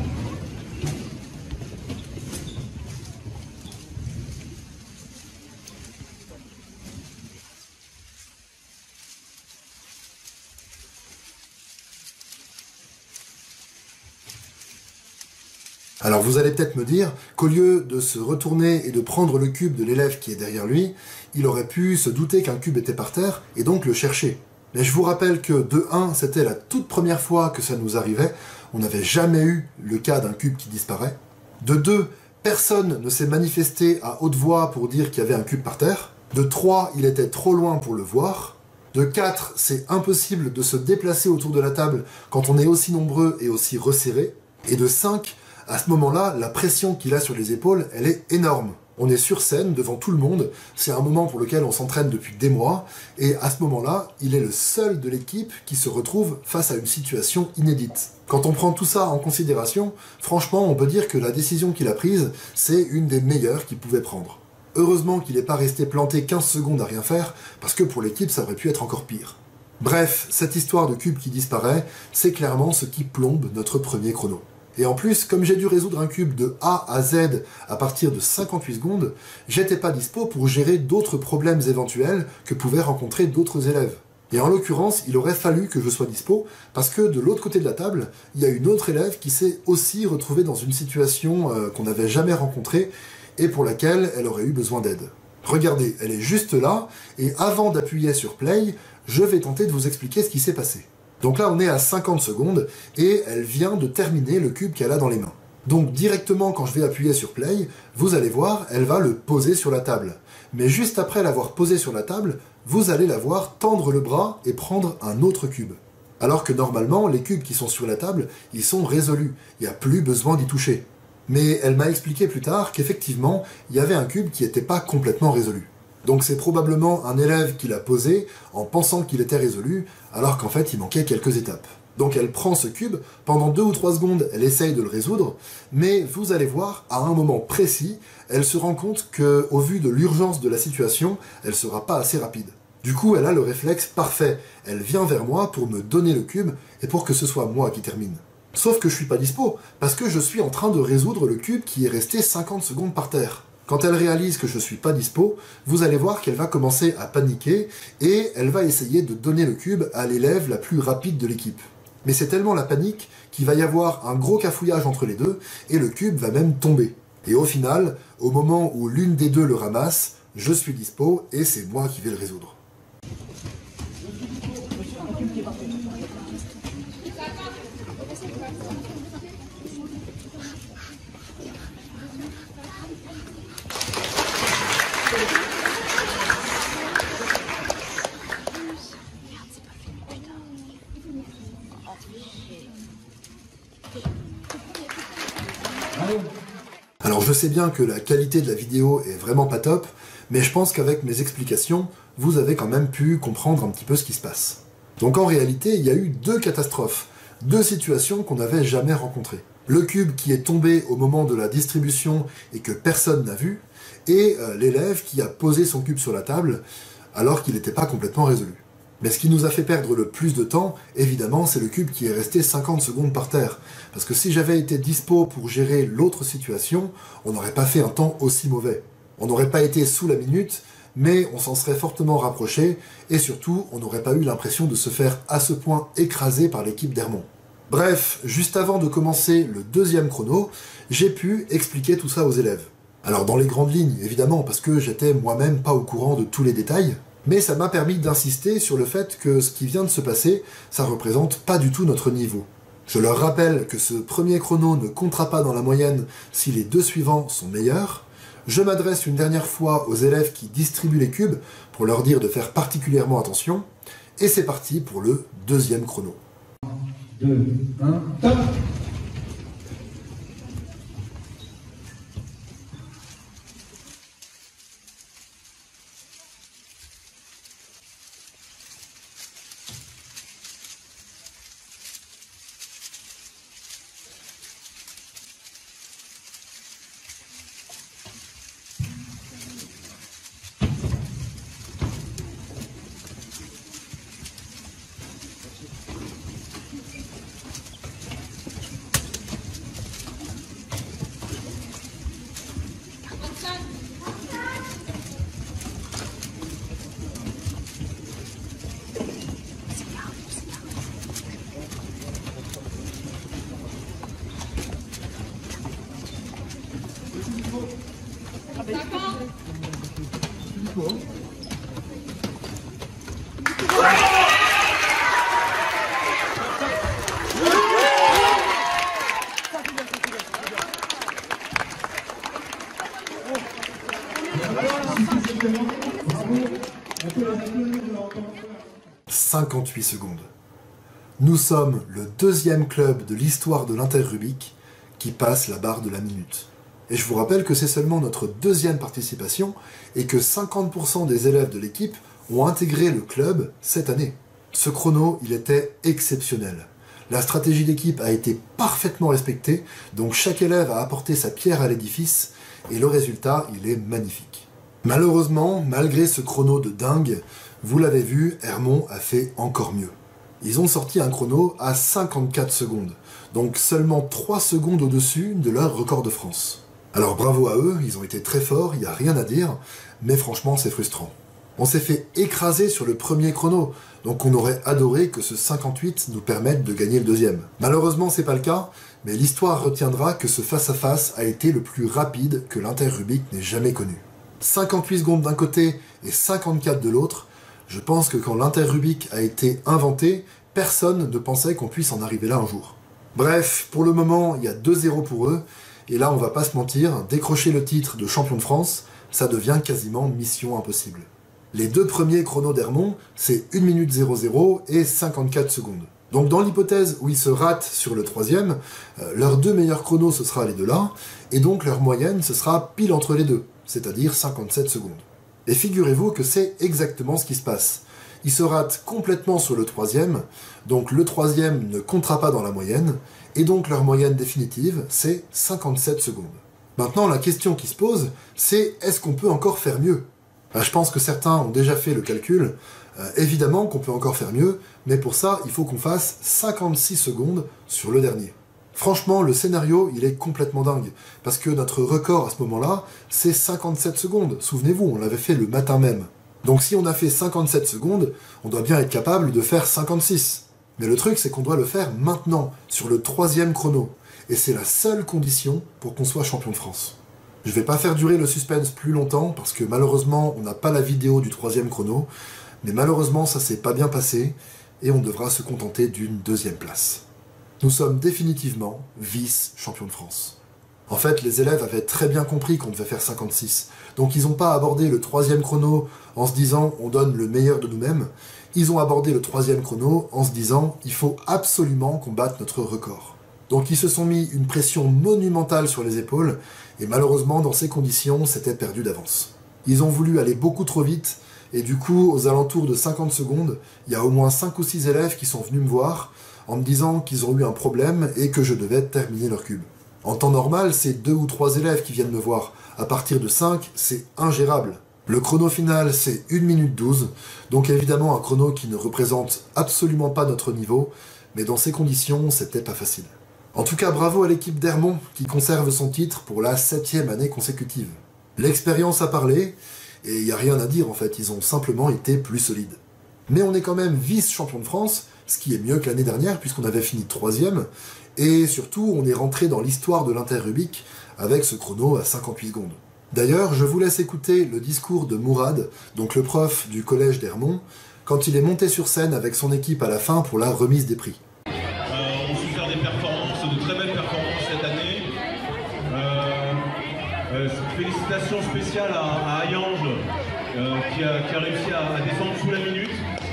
[SPEAKER 1] Alors vous allez peut-être me dire qu'au lieu de se retourner et de prendre le cube de l'élève qui est derrière lui, il aurait pu se douter qu'un cube était par terre et donc le chercher. Mais je vous rappelle que de un, c'était la toute première fois que ça nous arrivait, on n'avait jamais eu le cas d'un cube qui disparaît. De deux, personne ne s'est manifesté à haute voix pour dire qu'il y avait un cube par terre. De trois, il était trop loin pour le voir. De quatre, c'est impossible de se déplacer autour de la table quand on est aussi nombreux et aussi resserré. Et de cinq, à ce moment-là, la pression qu'il a sur les épaules, elle est énorme. On est sur scène, devant tout le monde, c'est un moment pour lequel on s'entraîne depuis des mois, et à ce moment-là, il est le seul de l'équipe qui se retrouve face à une situation inédite. Quand on prend tout ça en considération, franchement, on peut dire que la décision qu'il a prise, c'est une des meilleures qu'il pouvait prendre. Heureusement qu'il n'est pas resté planté quinze secondes à rien faire, parce que pour l'équipe, ça aurait pu être encore pire. Bref, cette histoire de cube qui disparaît, c'est clairement ce qui plombe notre premier chrono. Et en plus, comme j'ai dû résoudre un cube de A à Z à partir de cinquante-huit secondes, j'étais pas dispo pour gérer d'autres problèmes éventuels que pouvaient rencontrer d'autres élèves. Et en l'occurrence, il aurait fallu que je sois dispo, parce que de l'autre côté de la table, il y a une autre élève qui s'est aussi retrouvée dans une situation euh, qu'on n'avait jamais rencontrée, et pour laquelle elle aurait eu besoin d'aide. Regardez, elle est juste là, et avant d'appuyer sur play, je vais tenter de vous expliquer ce qui s'est passé. Donc là, on est à cinquante secondes, et elle vient de terminer le cube qu'elle a dans les mains. Donc directement, quand je vais appuyer sur play, vous allez voir, elle va le poser sur la table. Mais juste après l'avoir posé sur la table, vous allez la voir tendre le bras et prendre un autre cube. Alors que normalement, les cubes qui sont sur la table, ils sont résolus. Il n'y a plus besoin d'y toucher. Mais elle m'a expliqué plus tard qu'effectivement, il y avait un cube qui n'était pas complètement résolu. Donc c'est probablement un élève qui l'a posé en pensant qu'il était résolu, alors qu'en fait il manquait quelques étapes. Donc elle prend ce cube, pendant deux ou trois secondes elle essaye de le résoudre, mais vous allez voir, à un moment précis, elle se rend compte qu'au vu de l'urgence de la situation, elle sera pas assez rapide. Du coup, elle a le réflexe parfait. Elle vient vers moi pour me donner le cube et pour que ce soit moi qui termine. Sauf que je suis pas dispo, parce que je suis en train de résoudre le cube qui est resté cinquante secondes par terre. Quand elle réalise que je suis pas dispo, vous allez voir qu'elle va commencer à paniquer et elle va essayer de donner le cube à l'élève la plus rapide de l'équipe. Mais c'est tellement la panique qu'il va y avoir un gros cafouillage entre les deux et le cube va même tomber. Et au final, au moment où l'une des deux le ramasse, je suis dispo et c'est moi qui vais le résoudre. Alors je sais bien que la qualité de la vidéo est vraiment pas top, mais je pense qu'avec mes explications, vous avez quand même pu comprendre un petit peu ce qui se passe. Donc en réalité, il y a eu deux catastrophes, deux situations qu'on n'avait jamais rencontrées. Le cube qui est tombé au moment de la distribution et que personne n'a vu, et euh, l'élève qui a posé son cube sur la table alors qu'il n'était pas complètement résolu. Mais ce qui nous a fait perdre le plus de temps, évidemment, c'est le cube qui est resté cinquante secondes par terre. Parce que si j'avais été dispo pour gérer l'autre situation, on n'aurait pas fait un temps aussi mauvais. On n'aurait pas été sous la minute, mais on s'en serait fortement rapproché, et surtout, on n'aurait pas eu l'impression de se faire à ce point écraser par l'équipe d'Hermont. Bref, juste avant de commencer le deuxième chrono, j'ai pu expliquer tout ça aux élèves. Alors dans les grandes lignes, évidemment, parce que j'étais moi-même pas au courant de tous les détails, mais ça m'a permis d'insister sur le fait que ce qui vient de se passer, ça représente pas du tout notre niveau. Je leur rappelle que ce premier chrono ne comptera pas dans la moyenne si les deux suivants sont meilleurs. Je m'adresse une dernière fois aux élèves qui distribuent les cubes pour leur dire de faire particulièrement attention. Et c'est parti pour le deuxième chrono.
[SPEAKER 4] deux, un, top!
[SPEAKER 1] cinquante-huit secondes. Nous sommes le deuxième club de l'histoire de l'Inter-Rubik qui passe la barre de la minute. Et je vous rappelle que c'est seulement notre deuxième participation et que cinquante pour cent des élèves de l'équipe ont intégré le club cette année. Ce chrono, il était exceptionnel. La stratégie d'équipe a été parfaitement respectée, donc chaque élève a apporté sa pierre à l'édifice et le résultat, il est magnifique. Malheureusement, malgré ce chrono de dingue, vous l'avez vu, Hermont a fait encore mieux. Ils ont sorti un chrono à cinquante-quatre secondes, donc seulement trois secondes au-dessus de leur record de France. Alors bravo à eux, ils ont été très forts, il n'y a rien à dire, mais franchement c'est frustrant. On s'est fait écraser sur le premier chrono, donc on aurait adoré que ce cinquante-huit nous permette de gagner le deuxième. Malheureusement c'est pas le cas, mais l'histoire retiendra que ce face-à-face a été le plus rapide que l'Inter-Rubik n'ait jamais connu. cinquante-huit secondes d'un côté et cinquante-quatre de l'autre, je pense que quand l'Inter-Rubik a été inventé, personne ne pensait qu'on puisse en arriver là un jour. Bref, pour le moment, il y a deux zéro pour eux, et là on va pas se mentir, décrocher le titre de champion de France, ça devient quasiment mission impossible. Les deux premiers chronos d'Hermont, c'est une minute zéro zéro et cinquante-quatre secondes. Donc dans l'hypothèse où ils se ratent sur le troisième, euh, leurs deux meilleurs chronos ce sera les deux là, et donc leur moyenne ce sera pile entre les deux, c'est-à-dire cinquante-sept secondes. Et figurez-vous que c'est exactement ce qui se passe. Ils se ratent complètement sur le troisième, donc le troisième ne comptera pas dans la moyenne, et donc leur moyenne définitive, c'est cinquante-sept secondes. Maintenant, la question qui se pose, c'est est-ce qu'on peut encore faire mieux ? Je pense que certains ont déjà fait le calcul. Euh, évidemment qu'on peut encore faire mieux, mais pour ça, il faut qu'on fasse cinquante-six secondes sur le dernier. Franchement, le scénario, il est complètement dingue, parce que notre record à ce moment-là, c'est cinquante-sept secondes. Souvenez-vous, on l'avait fait le matin même. Donc si on a fait cinquante-sept secondes, on doit bien être capable de faire cinquante-six. Mais le truc, c'est qu'on doit le faire maintenant, sur le troisième chrono. Et c'est la seule condition pour qu'on soit champion de France. Je vais pas faire durer le suspense plus longtemps, parce que malheureusement, on n'a pas la vidéo du troisième chrono, mais malheureusement, ça s'est pas bien passé, et on devra se contenter d'une deuxième place. Nous sommes définitivement vice-champion de France. En fait, les élèves avaient très bien compris qu'on devait faire cinquante-six, donc ils n'ont pas abordé le troisième chrono en se disant « on donne le meilleur de nous-mêmes », ils ont abordé le troisième chrono en se disant « il faut absolument qu'on batte notre record ». Donc ils se sont mis une pression monumentale sur les épaules, et malheureusement, dans ces conditions, c'était perdu d'avance. Ils ont voulu aller beaucoup trop vite, et du coup, aux alentours de cinquante secondes, il y a au moins cinq ou six élèves qui sont venus me voir en me disant qu'ils ont eu un problème et que je devais terminer leur cube. En temps normal, c'est deux ou trois élèves qui viennent me voir. À partir de cinq, c'est ingérable. Le chrono final, c'est une minute douze, donc évidemment un chrono qui ne représente absolument pas notre niveau, mais dans ces conditions, c'était pas facile. En tout cas, bravo à l'équipe d'Hermont qui conserve son titre pour la septième année consécutive. L'expérience a parlé, et il n'y a rien à dire en fait, ils ont simplement été plus solides. Mais on est quand même vice-champion de France, ce qui est mieux que l'année dernière puisqu'on avait fini troisième, et surtout on est rentré dans l'histoire de l'Inter-Rubik avec ce chrono à cinquante-huit secondes. D'ailleurs, je vous laisse écouter le discours de Mourad, donc le prof du collège d'Hermont, quand il est monté sur scène avec son équipe à la fin pour la remise des prix.
[SPEAKER 16] Euh, on su faire des performances, de très belles performances cette année. Euh, euh, félicitations spéciales à, à Ayange euh, qui, a, qui a réussi à, à descendre sous la minute.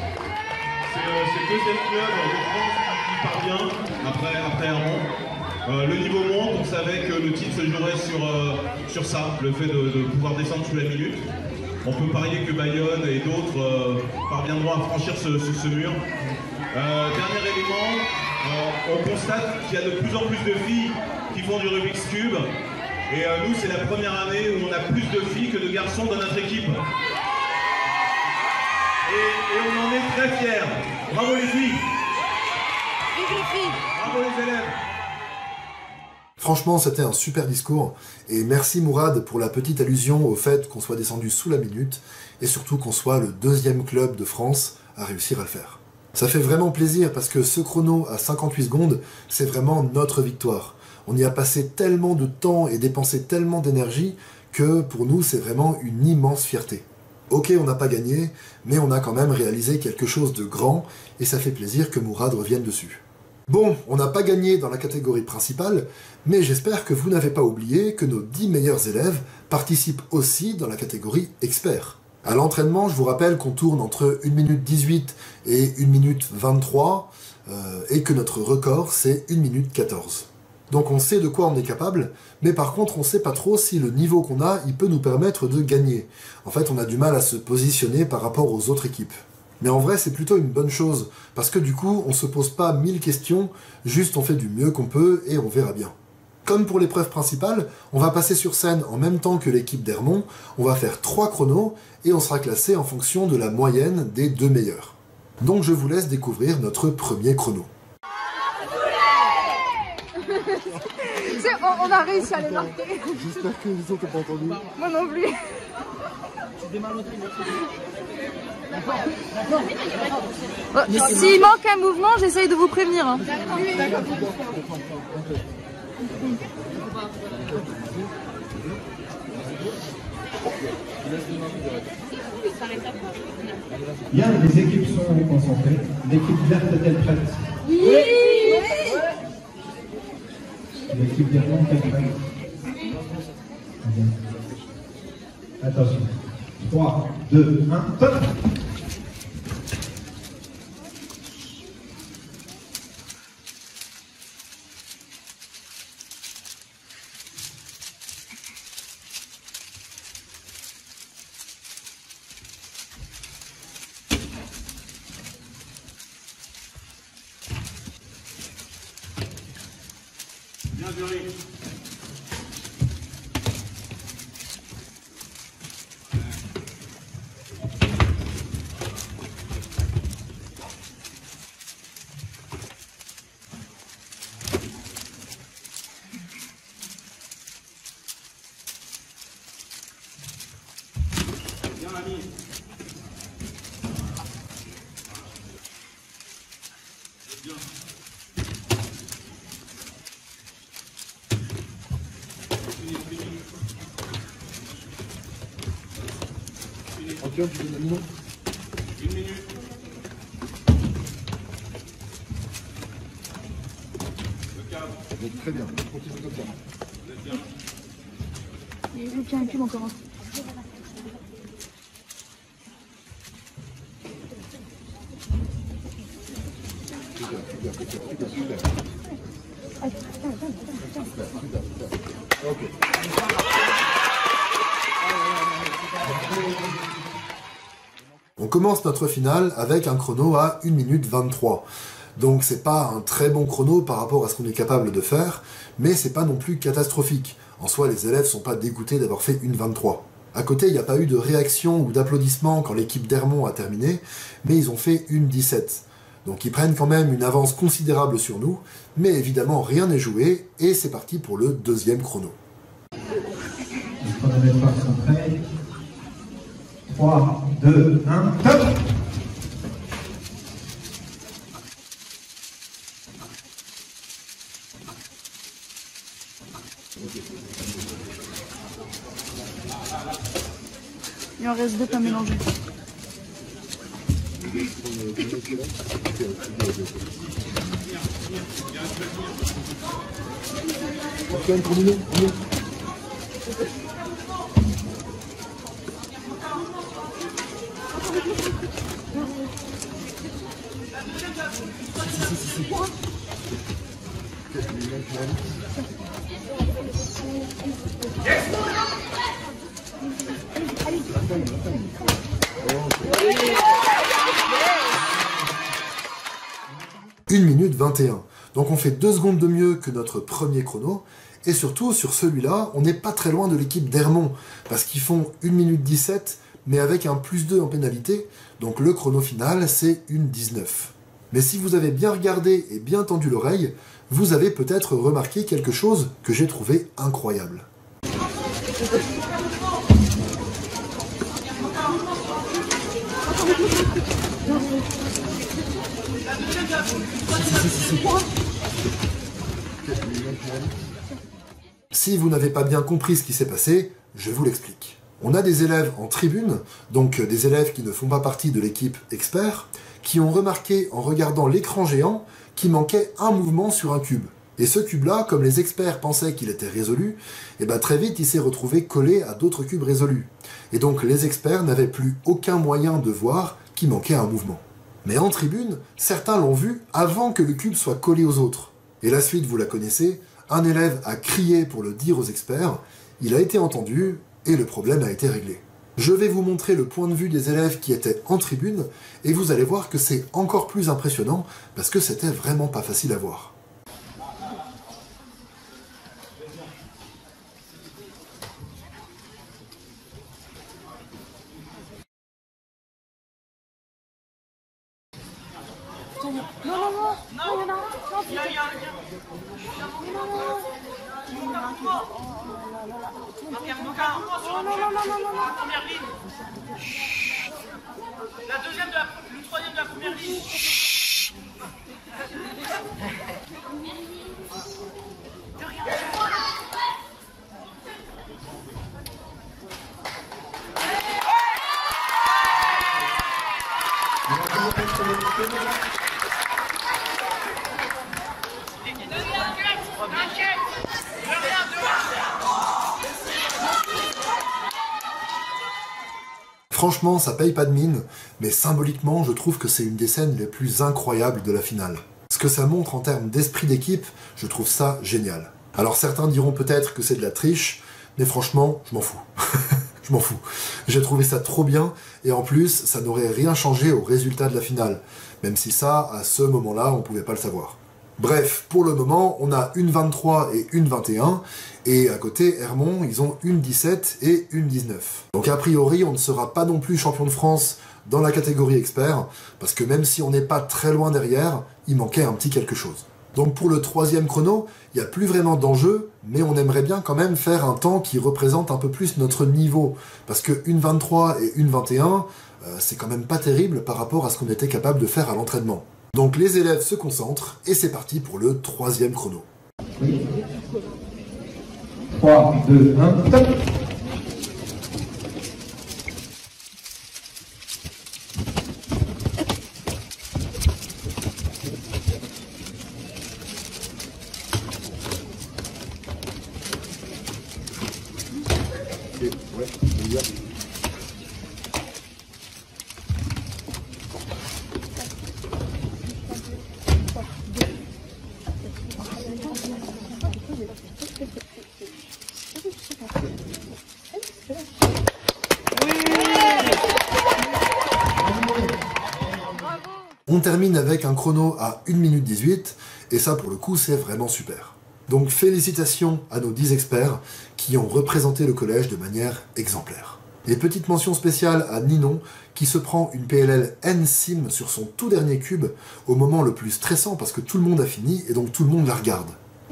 [SPEAKER 16] C'est euh, le deuxième club de France qui parvient après, après Hermont. Euh, le niveau monte, on savait que le titre se jouerait sur, euh, sur ça, le fait de, de pouvoir descendre sous la minute. On peut parier que Bayonne et d'autres euh, parviendront à franchir ce, ce, ce mur. Euh, dernier élément, euh, on constate qu'il y a de plus en plus de filles qui font du Rubik's Cube. Et euh, nous, c'est la première année où on a plus de filles que de garçons dans notre équipe. Et, et on en est très fiers. Bravo les filles.
[SPEAKER 13] Vive les filles.
[SPEAKER 16] Bravo les élèves.
[SPEAKER 1] Franchement, c'était un super discours, et merci Mourad pour la petite allusion au fait qu'on soit descendu sous la minute, et surtout qu'on soit le deuxième club de France à réussir à le faire. Ça fait vraiment plaisir parce que ce chrono à cinquante-huit secondes, c'est vraiment notre victoire. On y a passé tellement de temps et dépensé tellement d'énergie que pour nous, c'est vraiment une immense fierté. Ok, on n'a pas gagné, mais on a quand même réalisé quelque chose de grand, et ça fait plaisir que Mourad revienne dessus. Bon, on n'a pas gagné dans la catégorie principale, mais j'espère que vous n'avez pas oublié que nos dix meilleurs élèves participent aussi dans la catégorie expert. À l'entraînement, je vous rappelle qu'on tourne entre une minute dix-huit et une minute vingt-trois, euh, et que notre record, c'est une minute quatorze. Donc on sait de quoi on est capable, mais par contre on sait pas trop si le niveau qu'on a, il peut nous permettre de gagner. En fait, on a du mal à se positionner par rapport aux autres équipes. Mais en vrai, c'est plutôt une bonne chose, parce que du coup, on se pose pas mille questions, juste on fait du mieux qu'on peut et on verra bien. Comme pour l'épreuve principale, on va passer sur scène en même temps que l'équipe d'Hermont, on va faire trois chronos et on sera classé en fonction de la moyenne des deux meilleurs. Donc je vous laisse découvrir notre premier chrono.
[SPEAKER 13] on, on a réussi à les marquer.
[SPEAKER 5] J'espère que les autres n'ont pas entendu.
[SPEAKER 13] Moi non plus. Oh, s'il manque un mouvement, j'essaye de vous prévenir. Hein.
[SPEAKER 4] Bien, les équipes sont concentrées. L'équipe verte est-elle prête?
[SPEAKER 13] Oui.
[SPEAKER 4] L'équipe d'Hermont est-elle prête? Attention. trois, deux, un, top!
[SPEAKER 16] Bien joué.
[SPEAKER 5] Antoine, tu donnes un nom ?
[SPEAKER 16] Une minute. Le cadre.
[SPEAKER 5] Donc, très bien, continue comme ça.
[SPEAKER 16] Vous êtes bien.
[SPEAKER 10] Il y a un cube encore.
[SPEAKER 5] Super, super, super, super, super. Ok.
[SPEAKER 1] On commence notre finale avec un chrono à une minute vingt-trois. Donc c'est pas un très bon chrono par rapport à ce qu'on est capable de faire, mais c'est pas non plus catastrophique. En soi, les élèves sont pas dégoûtés d'avoir fait une vingt-trois. À côté, il n'y a pas eu de réaction ou d'applaudissements quand l'équipe d'Hermont a terminé, mais ils ont fait une dix-sept. Donc ils prennent quand même une avance considérable sur nous, mais évidemment rien n'est joué, et c'est parti pour le deuxième chrono.
[SPEAKER 4] Les chronomètres sont prêts. trois, deux, un, top!
[SPEAKER 10] Il en reste deux pas mélangés.
[SPEAKER 5] Antoine, pour nous, nous.
[SPEAKER 1] une minute vingt et un. Donc on fait deux secondes de mieux que notre premier chrono, et surtout sur celui-là, on n'est pas très loin de l'équipe d'Hermont, parce qu'ils font une minute dix-sept, mais avec un plus deux en pénalité, donc le chrono final c'est une dix-neuf. Mais si vous avez bien regardé et bien tendu l'oreille, vous avez peut-être remarqué quelque chose que j'ai trouvé incroyable. Si vous n'avez pas bien compris ce qui s'est passé, je vous l'explique. On a des élèves en tribune, donc des élèves qui ne font pas partie de l'équipe expert, qui ont remarqué en regardant l'écran géant qu'il manquait un mouvement sur un cube. Et ce cube-là, comme les experts pensaient qu'il était résolu, et ben très vite il s'est retrouvé collé à d'autres cubes résolus. Et donc les experts n'avaient plus aucun moyen de voir qu'il manquait un mouvement. Mais en tribune, certains l'ont vu avant que le cube soit collé aux autres. Et la suite, vous la connaissez, un élève a crié pour le dire aux experts, il a été entendu, et le problème a été réglé. Je vais vous montrer le point de vue des élèves qui étaient en tribune, et vous allez voir que c'est encore plus impressionnant, parce que c'était vraiment pas facile à voir.
[SPEAKER 10] Non, non, non, non, non, non, non,
[SPEAKER 15] Il y a, il y a, il y a. Première ligne. La deuxième de la, le troisième de la première ligne. De rien.
[SPEAKER 1] Franchement, ça paye pas de mine, mais symboliquement, je trouve que c'est une des scènes les plus incroyables de la finale. Ce que ça montre en termes d'esprit d'équipe, je trouve ça génial. Alors certains diront peut-être que c'est de la triche, mais franchement, je m'en fous. Je m'en fous. J'ai trouvé ça trop bien, et en plus, ça n'aurait rien changé au résultat de la finale. Même si ça, à ce moment-là, on pouvait pas le savoir. Bref, pour le moment, on a une vingt-trois et une vingt et un, et à côté, Hermont, ils ont une dix-sept et une dix-neuf. Donc a priori, on ne sera pas non plus champion de France dans la catégorie expert, parce que même si on n'est pas très loin derrière, il manquait un petit quelque chose. Donc pour le troisième chrono, il n'y a plus vraiment d'enjeu, mais on aimerait bien quand même faire un temps qui représente un peu plus notre niveau, parce que une vingt-trois et une vingt et un, euh, c'est quand même pas terrible par rapport à ce qu'on était capable de faire à l'entraînement. Donc les élèves se concentrent et c'est parti pour le troisième chrono.
[SPEAKER 4] trois, deux, un, top.
[SPEAKER 1] On termine avec un chrono à une minute dix-huit, et ça pour le coup c'est vraiment super. Donc félicitations à nos dix experts qui ont représenté le collège de manière exemplaire. Et petite mention spéciale à Ninon qui se prend une P L L N Sim sur son tout dernier cube au moment le plus stressant parce que tout le monde a fini et donc tout le monde la regarde.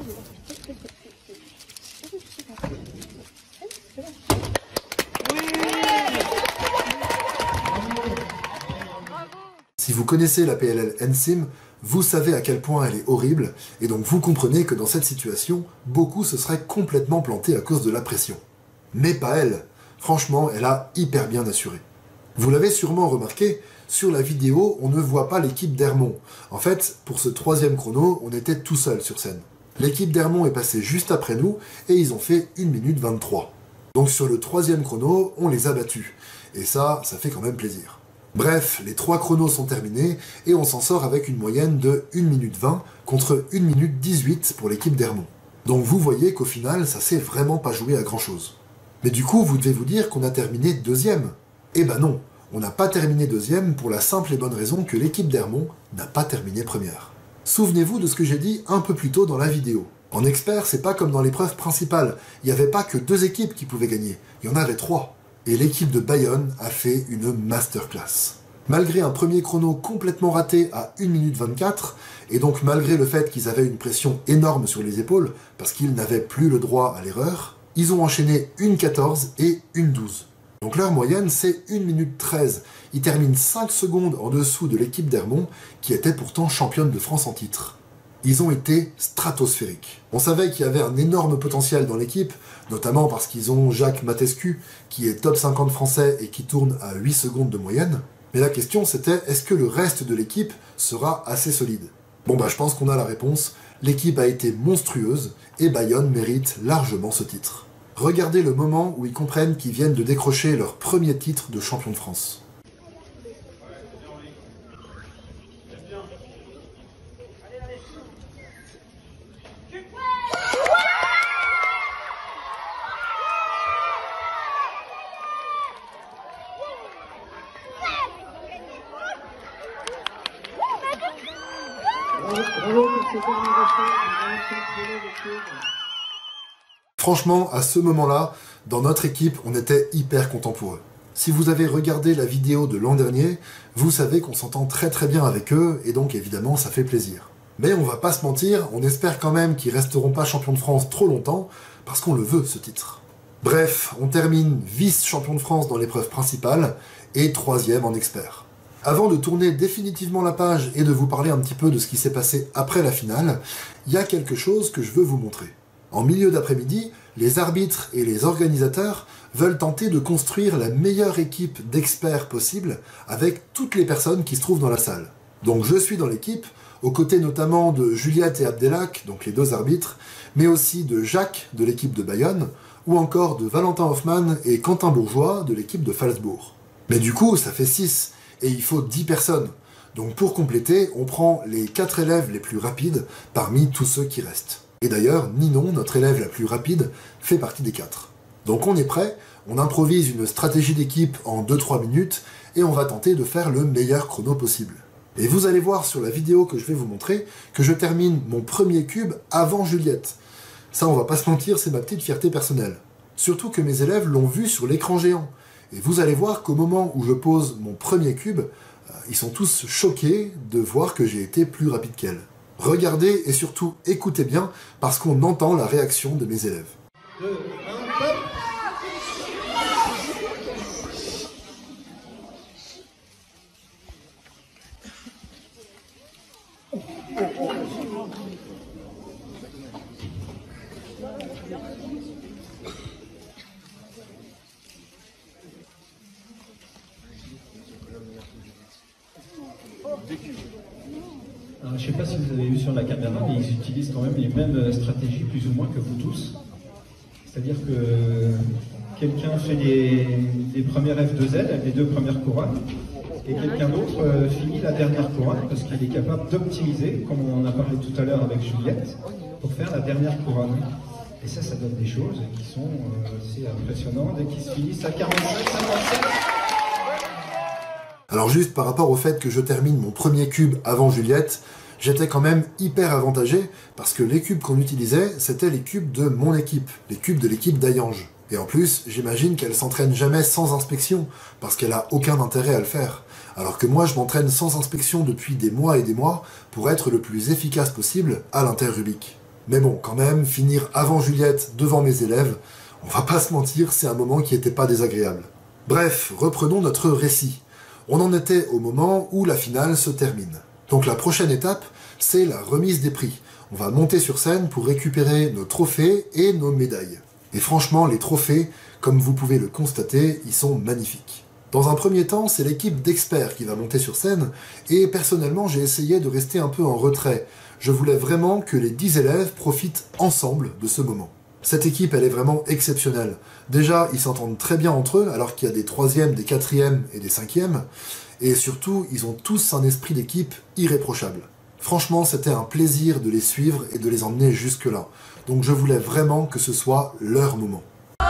[SPEAKER 1] Si vous connaissez la P L L N Sim, vous savez à quel point elle est horrible, et donc vous comprenez que dans cette situation, beaucoup se seraient complètement plantés à cause de la pression. Mais pas elle. Franchement, elle a hyper bien assuré. Vous l'avez sûrement remarqué, sur la vidéo, on ne voit pas l'équipe d'Hermont. En fait, pour ce troisième chrono, on était tout seul sur scène. L'équipe d'Hermont est passée juste après nous, et ils ont fait une minute vingt-trois. Donc sur le troisième chrono, on les a battus. Et ça, ça fait quand même plaisir. Bref, les trois chronos sont terminés et on s'en sort avec une moyenne de une minute vingt contre une minute dix-huit pour l'équipe d'Hermont. Donc vous voyez qu'au final, ça s'est vraiment pas joué à grand chose. Mais du coup, vous devez vous dire qu'on a terminé deuxième. Eh ben non, on n'a pas terminé deuxième pour la simple et bonne raison que l'équipe d'Hermont n'a pas terminé première. Souvenez-vous de ce que j'ai dit un peu plus tôt dans la vidéo. En expert, c'est pas comme dans l'épreuve principale, il n'y avait pas que deux équipes qui pouvaient gagner, il y en avait trois. Et l'équipe de Bayonne a fait une masterclass. Malgré un premier chrono complètement raté à une minute vingt-quatre, et donc malgré le fait qu'ils avaient une pression énorme sur les épaules, parce qu'ils n'avaient plus le droit à l'erreur, ils ont enchaîné une quatorze et une douze. Donc leur moyenne c'est une minute treize. Ils terminent cinq secondes en dessous de l'équipe d'Hermont, qui était pourtant championne de France en titre. Ils ont été stratosphériques. On savait qu'il y avait un énorme potentiel dans l'équipe, notamment parce qu'ils ont Jacques Matescu, qui est top cinquante français et qui tourne à huit secondes de moyenne. Mais la question c'était, est-ce que le reste de l'équipe sera assez solide? Bon bah je pense qu'on a la réponse, l'équipe a été monstrueuse, et Bayonne mérite largement ce titre. Regardez le moment où ils comprennent qu'ils viennent de décrocher leur premier titre de champion de France. Franchement, à ce moment-là, dans notre équipe, on était hyper contents pour eux. Si vous avez regardé la vidéo de l'an dernier, vous savez qu'on s'entend très très bien avec eux, et donc évidemment ça fait plaisir. Mais on va pas se mentir, on espère quand même qu'ils resteront pas champions de France trop longtemps, parce qu'on le veut ce titre. Bref, on termine vice-champion de France dans l'épreuve principale, et troisième en expert. Avant de tourner définitivement la page et de vous parler un petit peu de ce qui s'est passé après la finale, il y a quelque chose que je veux vous montrer. En milieu d'après-midi, les arbitres et les organisateurs veulent tenter de construire la meilleure équipe d'experts possible avec toutes les personnes qui se trouvent dans la salle. Donc je suis dans l'équipe, aux côtés notamment de Juliette et Abdelak, donc les deux arbitres, mais aussi de Jacques de l'équipe de Bayonne, ou encore de Valentin Hoffmann et Quentin Bourgeois de l'équipe de Phalsbourg. Mais du coup, ça fait six, et il faut dix personnes. Donc pour compléter, on prend les quatre élèves les plus rapides parmi tous ceux qui restent. Et d'ailleurs, Ninon, notre élève la plus rapide, fait partie des quatre. Donc on est prêt, on improvise une stratégie d'équipe en deux trois minutes, et on va tenter de faire le meilleur chrono possible. Et vous allez voir sur la vidéo que je vais vous montrer, que je termine mon premier cube avant Juliette. Ça, on va pas se mentir, c'est ma petite fierté personnelle. Surtout que mes élèves l'ont vu sur l'écran géant. Et vous allez voir qu'au moment où je pose mon premier cube, euh, ils sont tous choqués de voir que j'ai été plus rapide qu'elle. Regardez et surtout écoutez bien, parce qu'on entend la réaction de mes élèves. deux, un, top.
[SPEAKER 17] Alors, je ne sais pas si vous avez vu sur la caméra, mais ils utilisent quand même les mêmes stratégies plus ou moins que vous tous. C'est-à-dire que quelqu'un fait les, les premières F deux L, les deux premières couronnes, et quelqu'un d'autre euh, finit la dernière couronne parce qu'il est capable d'optimiser, comme on en a parlé tout à l'heure avec Juliette, pour faire la dernière couronne. Et ça, ça donne des choses qui sont euh, assez impressionnantes et qui se finissent à quarante-cinq cinquante-sept.
[SPEAKER 1] Alors juste par rapport au fait que je termine mon premier cube avant Juliette, j'étais quand même hyper avantagé parce que les cubes qu'on utilisait, c'était les cubes de mon équipe, les cubes de l'équipe d'Ayange. Et en plus, j'imagine qu'elle s'entraîne jamais sans inspection, parce qu'elle a aucun intérêt à le faire. Alors que moi, je m'entraîne sans inspection depuis des mois et des mois pour être le plus efficace possible à l'inter-Rubik. Mais bon, quand même, finir avant Juliette devant mes élèves, on va pas se mentir, c'est un moment qui était pas désagréable. Bref, reprenons notre récit. On en était au moment où la finale se termine. Donc la prochaine étape, c'est la remise des prix. On va monter sur scène pour récupérer nos trophées et nos médailles. Et franchement, les trophées, comme vous pouvez le constater, ils sont magnifiques. Dans un premier temps, c'est l'équipe d'experts qui va monter sur scène, et personnellement, j'ai essayé de rester un peu en retrait. Je voulais vraiment que les dix élèves profitent ensemble de ce moment. Cette équipe, elle est vraiment exceptionnelle. Déjà, ils s'entendent très bien entre eux, alors qu'il y a des troisièmes, des quatrièmes et des cinquièmes. Et surtout, ils ont tous un esprit d'équipe irréprochable. Franchement, c'était un plaisir de les suivre et de les emmener jusque-là. Donc je voulais vraiment que ce soit leur moment.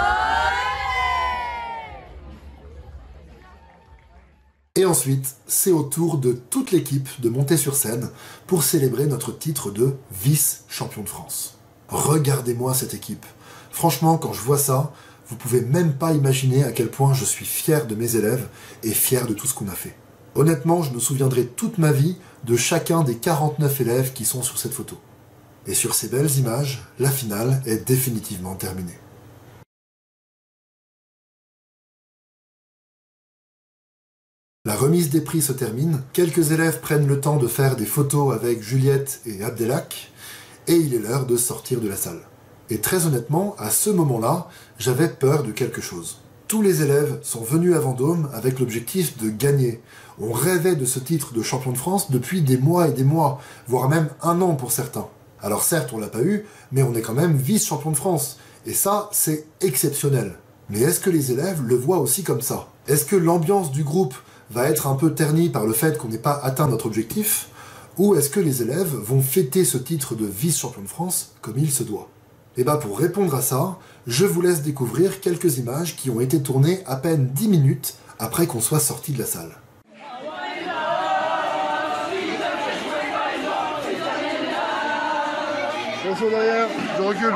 [SPEAKER 1] Et ensuite, c'est au tour de toute l'équipe de monter sur scène pour célébrer notre titre de vice-champion de France. Regardez-moi cette équipe. Franchement, quand je vois ça, vous pouvez même pas imaginer à quel point je suis fier de mes élèves et fier de tout ce qu'on a fait. Honnêtement, je me souviendrai toute ma vie de chacun des quarante-neuf élèves qui sont sur cette photo. Et sur ces belles images, la finale est définitivement terminée. La remise des prix se termine, quelques élèves prennent le temps de faire des photos avec Juliette et Abdelhak, et il est l'heure de sortir de la salle. Et très honnêtement, à ce moment-là, j'avais peur de quelque chose. Tous les élèves sont venus à Vendôme avec l'objectif de gagner. On rêvait de ce titre de champion de France depuis des mois et des mois, voire même un an pour certains. Alors certes, on l'a pas eu, mais on est quand même vice-champion de France. Et ça, c'est exceptionnel. Mais est-ce que les élèves le voient aussi comme ça? Est-ce que l'ambiance du groupe va être un peu ternie par le fait qu'on n'ait pas atteint notre objectif? Ou est-ce que les élèves vont fêter ce titre de vice-champion de France comme il se doit? Et bah pour répondre à ça, je vous laisse découvrir quelques images qui ont été tournées à peine dix minutes après qu'on soit sorti de la salle.
[SPEAKER 5] Attention derrière, je recule.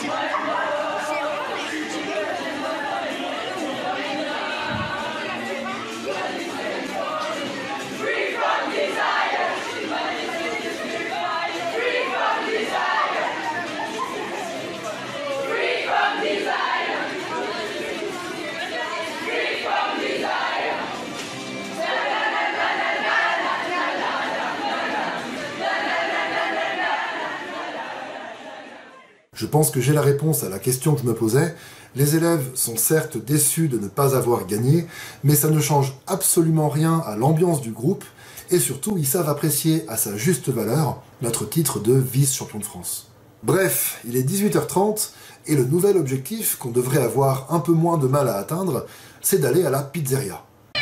[SPEAKER 1] Je pense que j'ai la réponse à la question que je me posais. Les élèves sont certes déçus de ne pas avoir gagné, mais ça ne change absolument rien à l'ambiance du groupe, et surtout ils savent apprécier à sa juste valeur notre titre de vice-champion de France. Bref, il est dix-huit heures trente, et le nouvel objectif qu'on devrait avoir un peu moins de mal à atteindre, c'est d'aller à la pizzeria.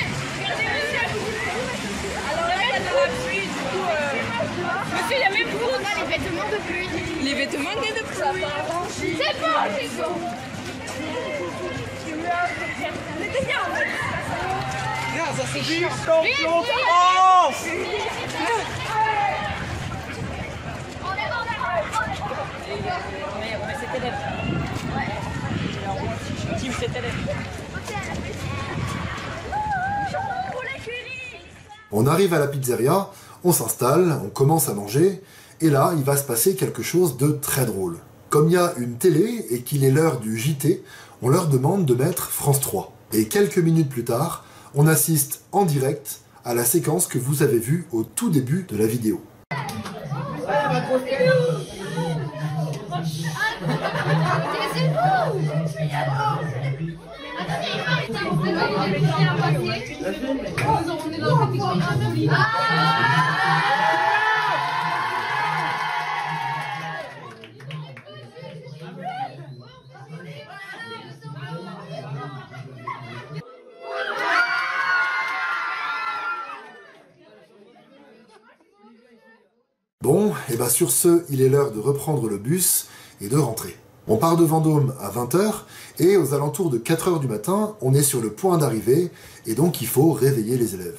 [SPEAKER 11] Les vêtements de pluie. C'est bon, c'est bon. C'était bien en fait. Non, ça c'est chiant. Champion de France. On est dans la On met cet élève. Ouais. Team cet élève.
[SPEAKER 1] On arrive à la pizzeria, on s'installe, on commence à manger, et là, il va se passer quelque chose de très drôle. Comme il y a une télé et qu'il est l'heure du J T, on leur demande de mettre France trois. Et quelques minutes plus tard, on assiste en direct à la séquence que vous avez vue au tout début de la vidéo. Bon, et bah sur ce, il est l'heure de reprendre le bus et de rentrer. On part de Vendôme à vingt heures, et aux alentours de quatre heures du matin, on est sur le point d'arrivée, et donc il faut réveiller les élèves.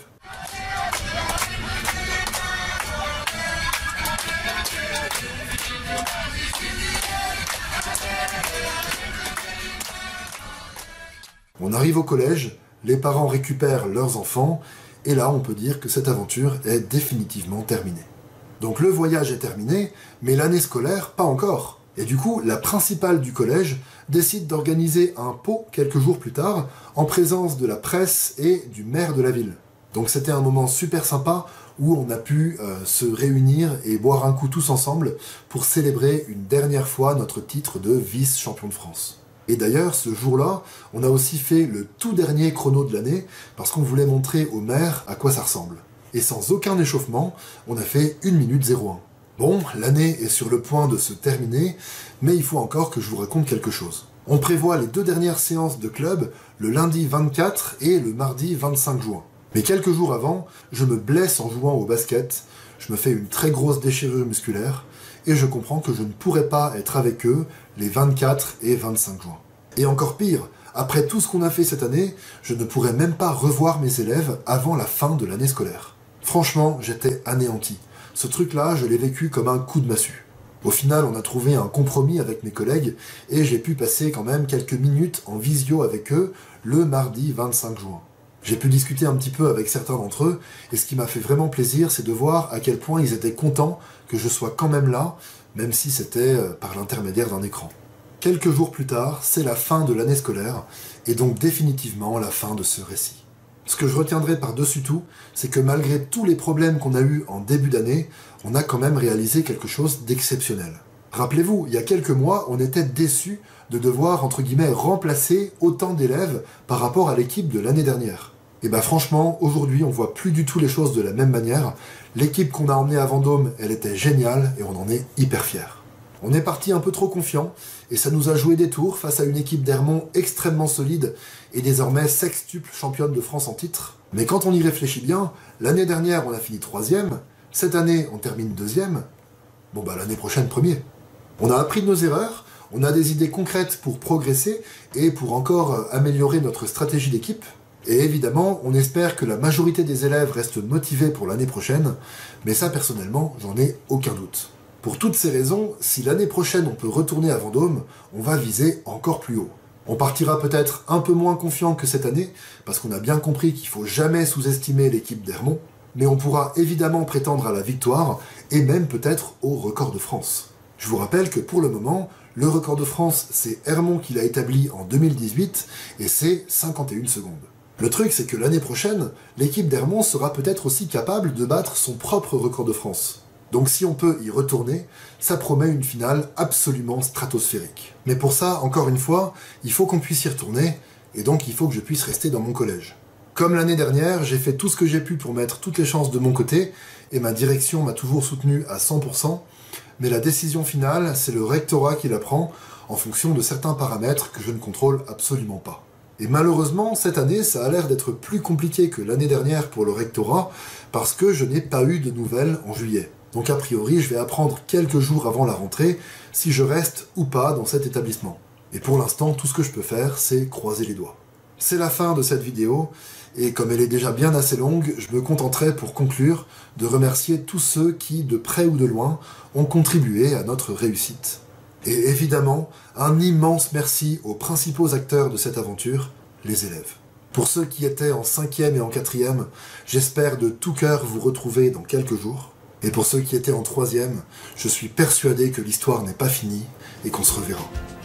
[SPEAKER 1] On arrive au collège, les parents récupèrent leurs enfants, et là on peut dire que cette aventure est définitivement terminée. Donc le voyage est terminé, mais l'année scolaire, pas encore. Et du coup, la principale du collège décide d'organiser un pot quelques jours plus tard, en présence de la presse et du maire de la ville. Donc c'était un moment super sympa, où on a pu euh, se réunir et boire un coup tous ensemble, pour célébrer une dernière fois notre titre de vice-champion de France. Et d'ailleurs, ce jour-là, on a aussi fait le tout dernier chrono de l'année, parce qu'on voulait montrer au maire à quoi ça ressemble. Et sans aucun échauffement, on a fait une minute zéro un. Bon, l'année est sur le point de se terminer, mais il faut encore que je vous raconte quelque chose. On prévoit les deux dernières séances de club, le lundi vingt-quatre et le mardi vingt-cinq juin. Mais quelques jours avant, je me blesse en jouant au basket, je me fais une très grosse déchirure musculaire, et je comprends que je ne pourrai pas être avec eux les vingt-quatre et vingt-cinq juin. Et encore pire, après tout ce qu'on a fait cette année, je ne pourrai même pas revoir mes élèves avant la fin de l'année scolaire. Franchement, j'étais anéanti. Ce truc-là, je l'ai vécu comme un coup de massue. Au final, on a trouvé un compromis avec mes collègues, et j'ai pu passer quand même quelques minutes en visio avec eux le mardi vingt-cinq juin. J'ai pu discuter un petit peu avec certains d'entre eux, et ce qui m'a fait vraiment plaisir, c'est de voir à quel point ils étaient contents que je sois quand même là, même si c'était par l'intermédiaire d'un écran. Quelques jours plus tard, c'est la fin de l'année scolaire, et donc définitivement la fin de ce récit. Ce que je retiendrai par-dessus tout, c'est que malgré tous les problèmes qu'on a eus en début d'année, on a quand même réalisé quelque chose d'exceptionnel. Rappelez-vous, il y a quelques mois, on était déçus de devoir, entre guillemets, remplacer autant d'élèves par rapport à l'équipe de l'année dernière. Et bah franchement, aujourd'hui, on voit plus du tout les choses de la même manière. L'équipe qu'on a emmenée à Vendôme, elle était géniale et on en est hyper fiers. On est parti un peu trop confiant, et ça nous a joué des tours face à une équipe d'Hermont extrêmement solide et désormais sextuple championne de France en titre. Mais quand on y réfléchit bien, l'année dernière on a fini troisième, cette année on termine deuxième, bon bah l'année prochaine premier. On a appris de nos erreurs, on a des idées concrètes pour progresser et pour encore améliorer notre stratégie d'équipe. Et évidemment, on espère que la majorité des élèves restent motivés pour l'année prochaine, mais ça personnellement, j'en ai aucun doute. Pour toutes ces raisons, si l'année prochaine on peut retourner à Vendôme, on va viser encore plus haut. On partira peut-être un peu moins confiant que cette année, parce qu'on a bien compris qu'il faut jamais sous-estimer l'équipe d'Hermont, mais on pourra évidemment prétendre à la victoire, et même peut-être au record de France. Je vous rappelle que pour le moment, le record de France, c'est Hermont qui l'a établi en deux mille dix-huit, et c'est cinquante et une secondes. Le truc, c'est que l'année prochaine, l'équipe d'Hermont sera peut-être aussi capable de battre son propre record de France. Donc si on peut y retourner, ça promet une finale absolument stratosphérique. Mais pour ça, encore une fois, il faut qu'on puisse y retourner, et donc il faut que je puisse rester dans mon collège. Comme l'année dernière, j'ai fait tout ce que j'ai pu pour mettre toutes les chances de mon côté, et ma direction m'a toujours soutenu à cent pour cent, mais la décision finale, c'est le rectorat qui la prend, en fonction de certains paramètres que je ne contrôle absolument pas. Et malheureusement, cette année, ça a l'air d'être plus compliqué que l'année dernière pour le rectorat, parce que je n'ai pas eu de nouvelles en juillet. Donc a priori, je vais apprendre quelques jours avant la rentrée si je reste ou pas dans cet établissement. Et pour l'instant, tout ce que je peux faire, c'est croiser les doigts. C'est la fin de cette vidéo, et comme elle est déjà bien assez longue, je me contenterai pour conclure de remercier tous ceux qui, de près ou de loin, ont contribué à notre réussite. Et évidemment, un immense merci aux principaux acteurs de cette aventure, les élèves. Pour ceux qui étaient en cinquième et en quatrième, j'espère de tout cœur vous retrouver dans quelques jours. Et pour ceux qui étaient en troisième, je suis persuadé que l'histoire n'est pas finie et qu'on se reverra.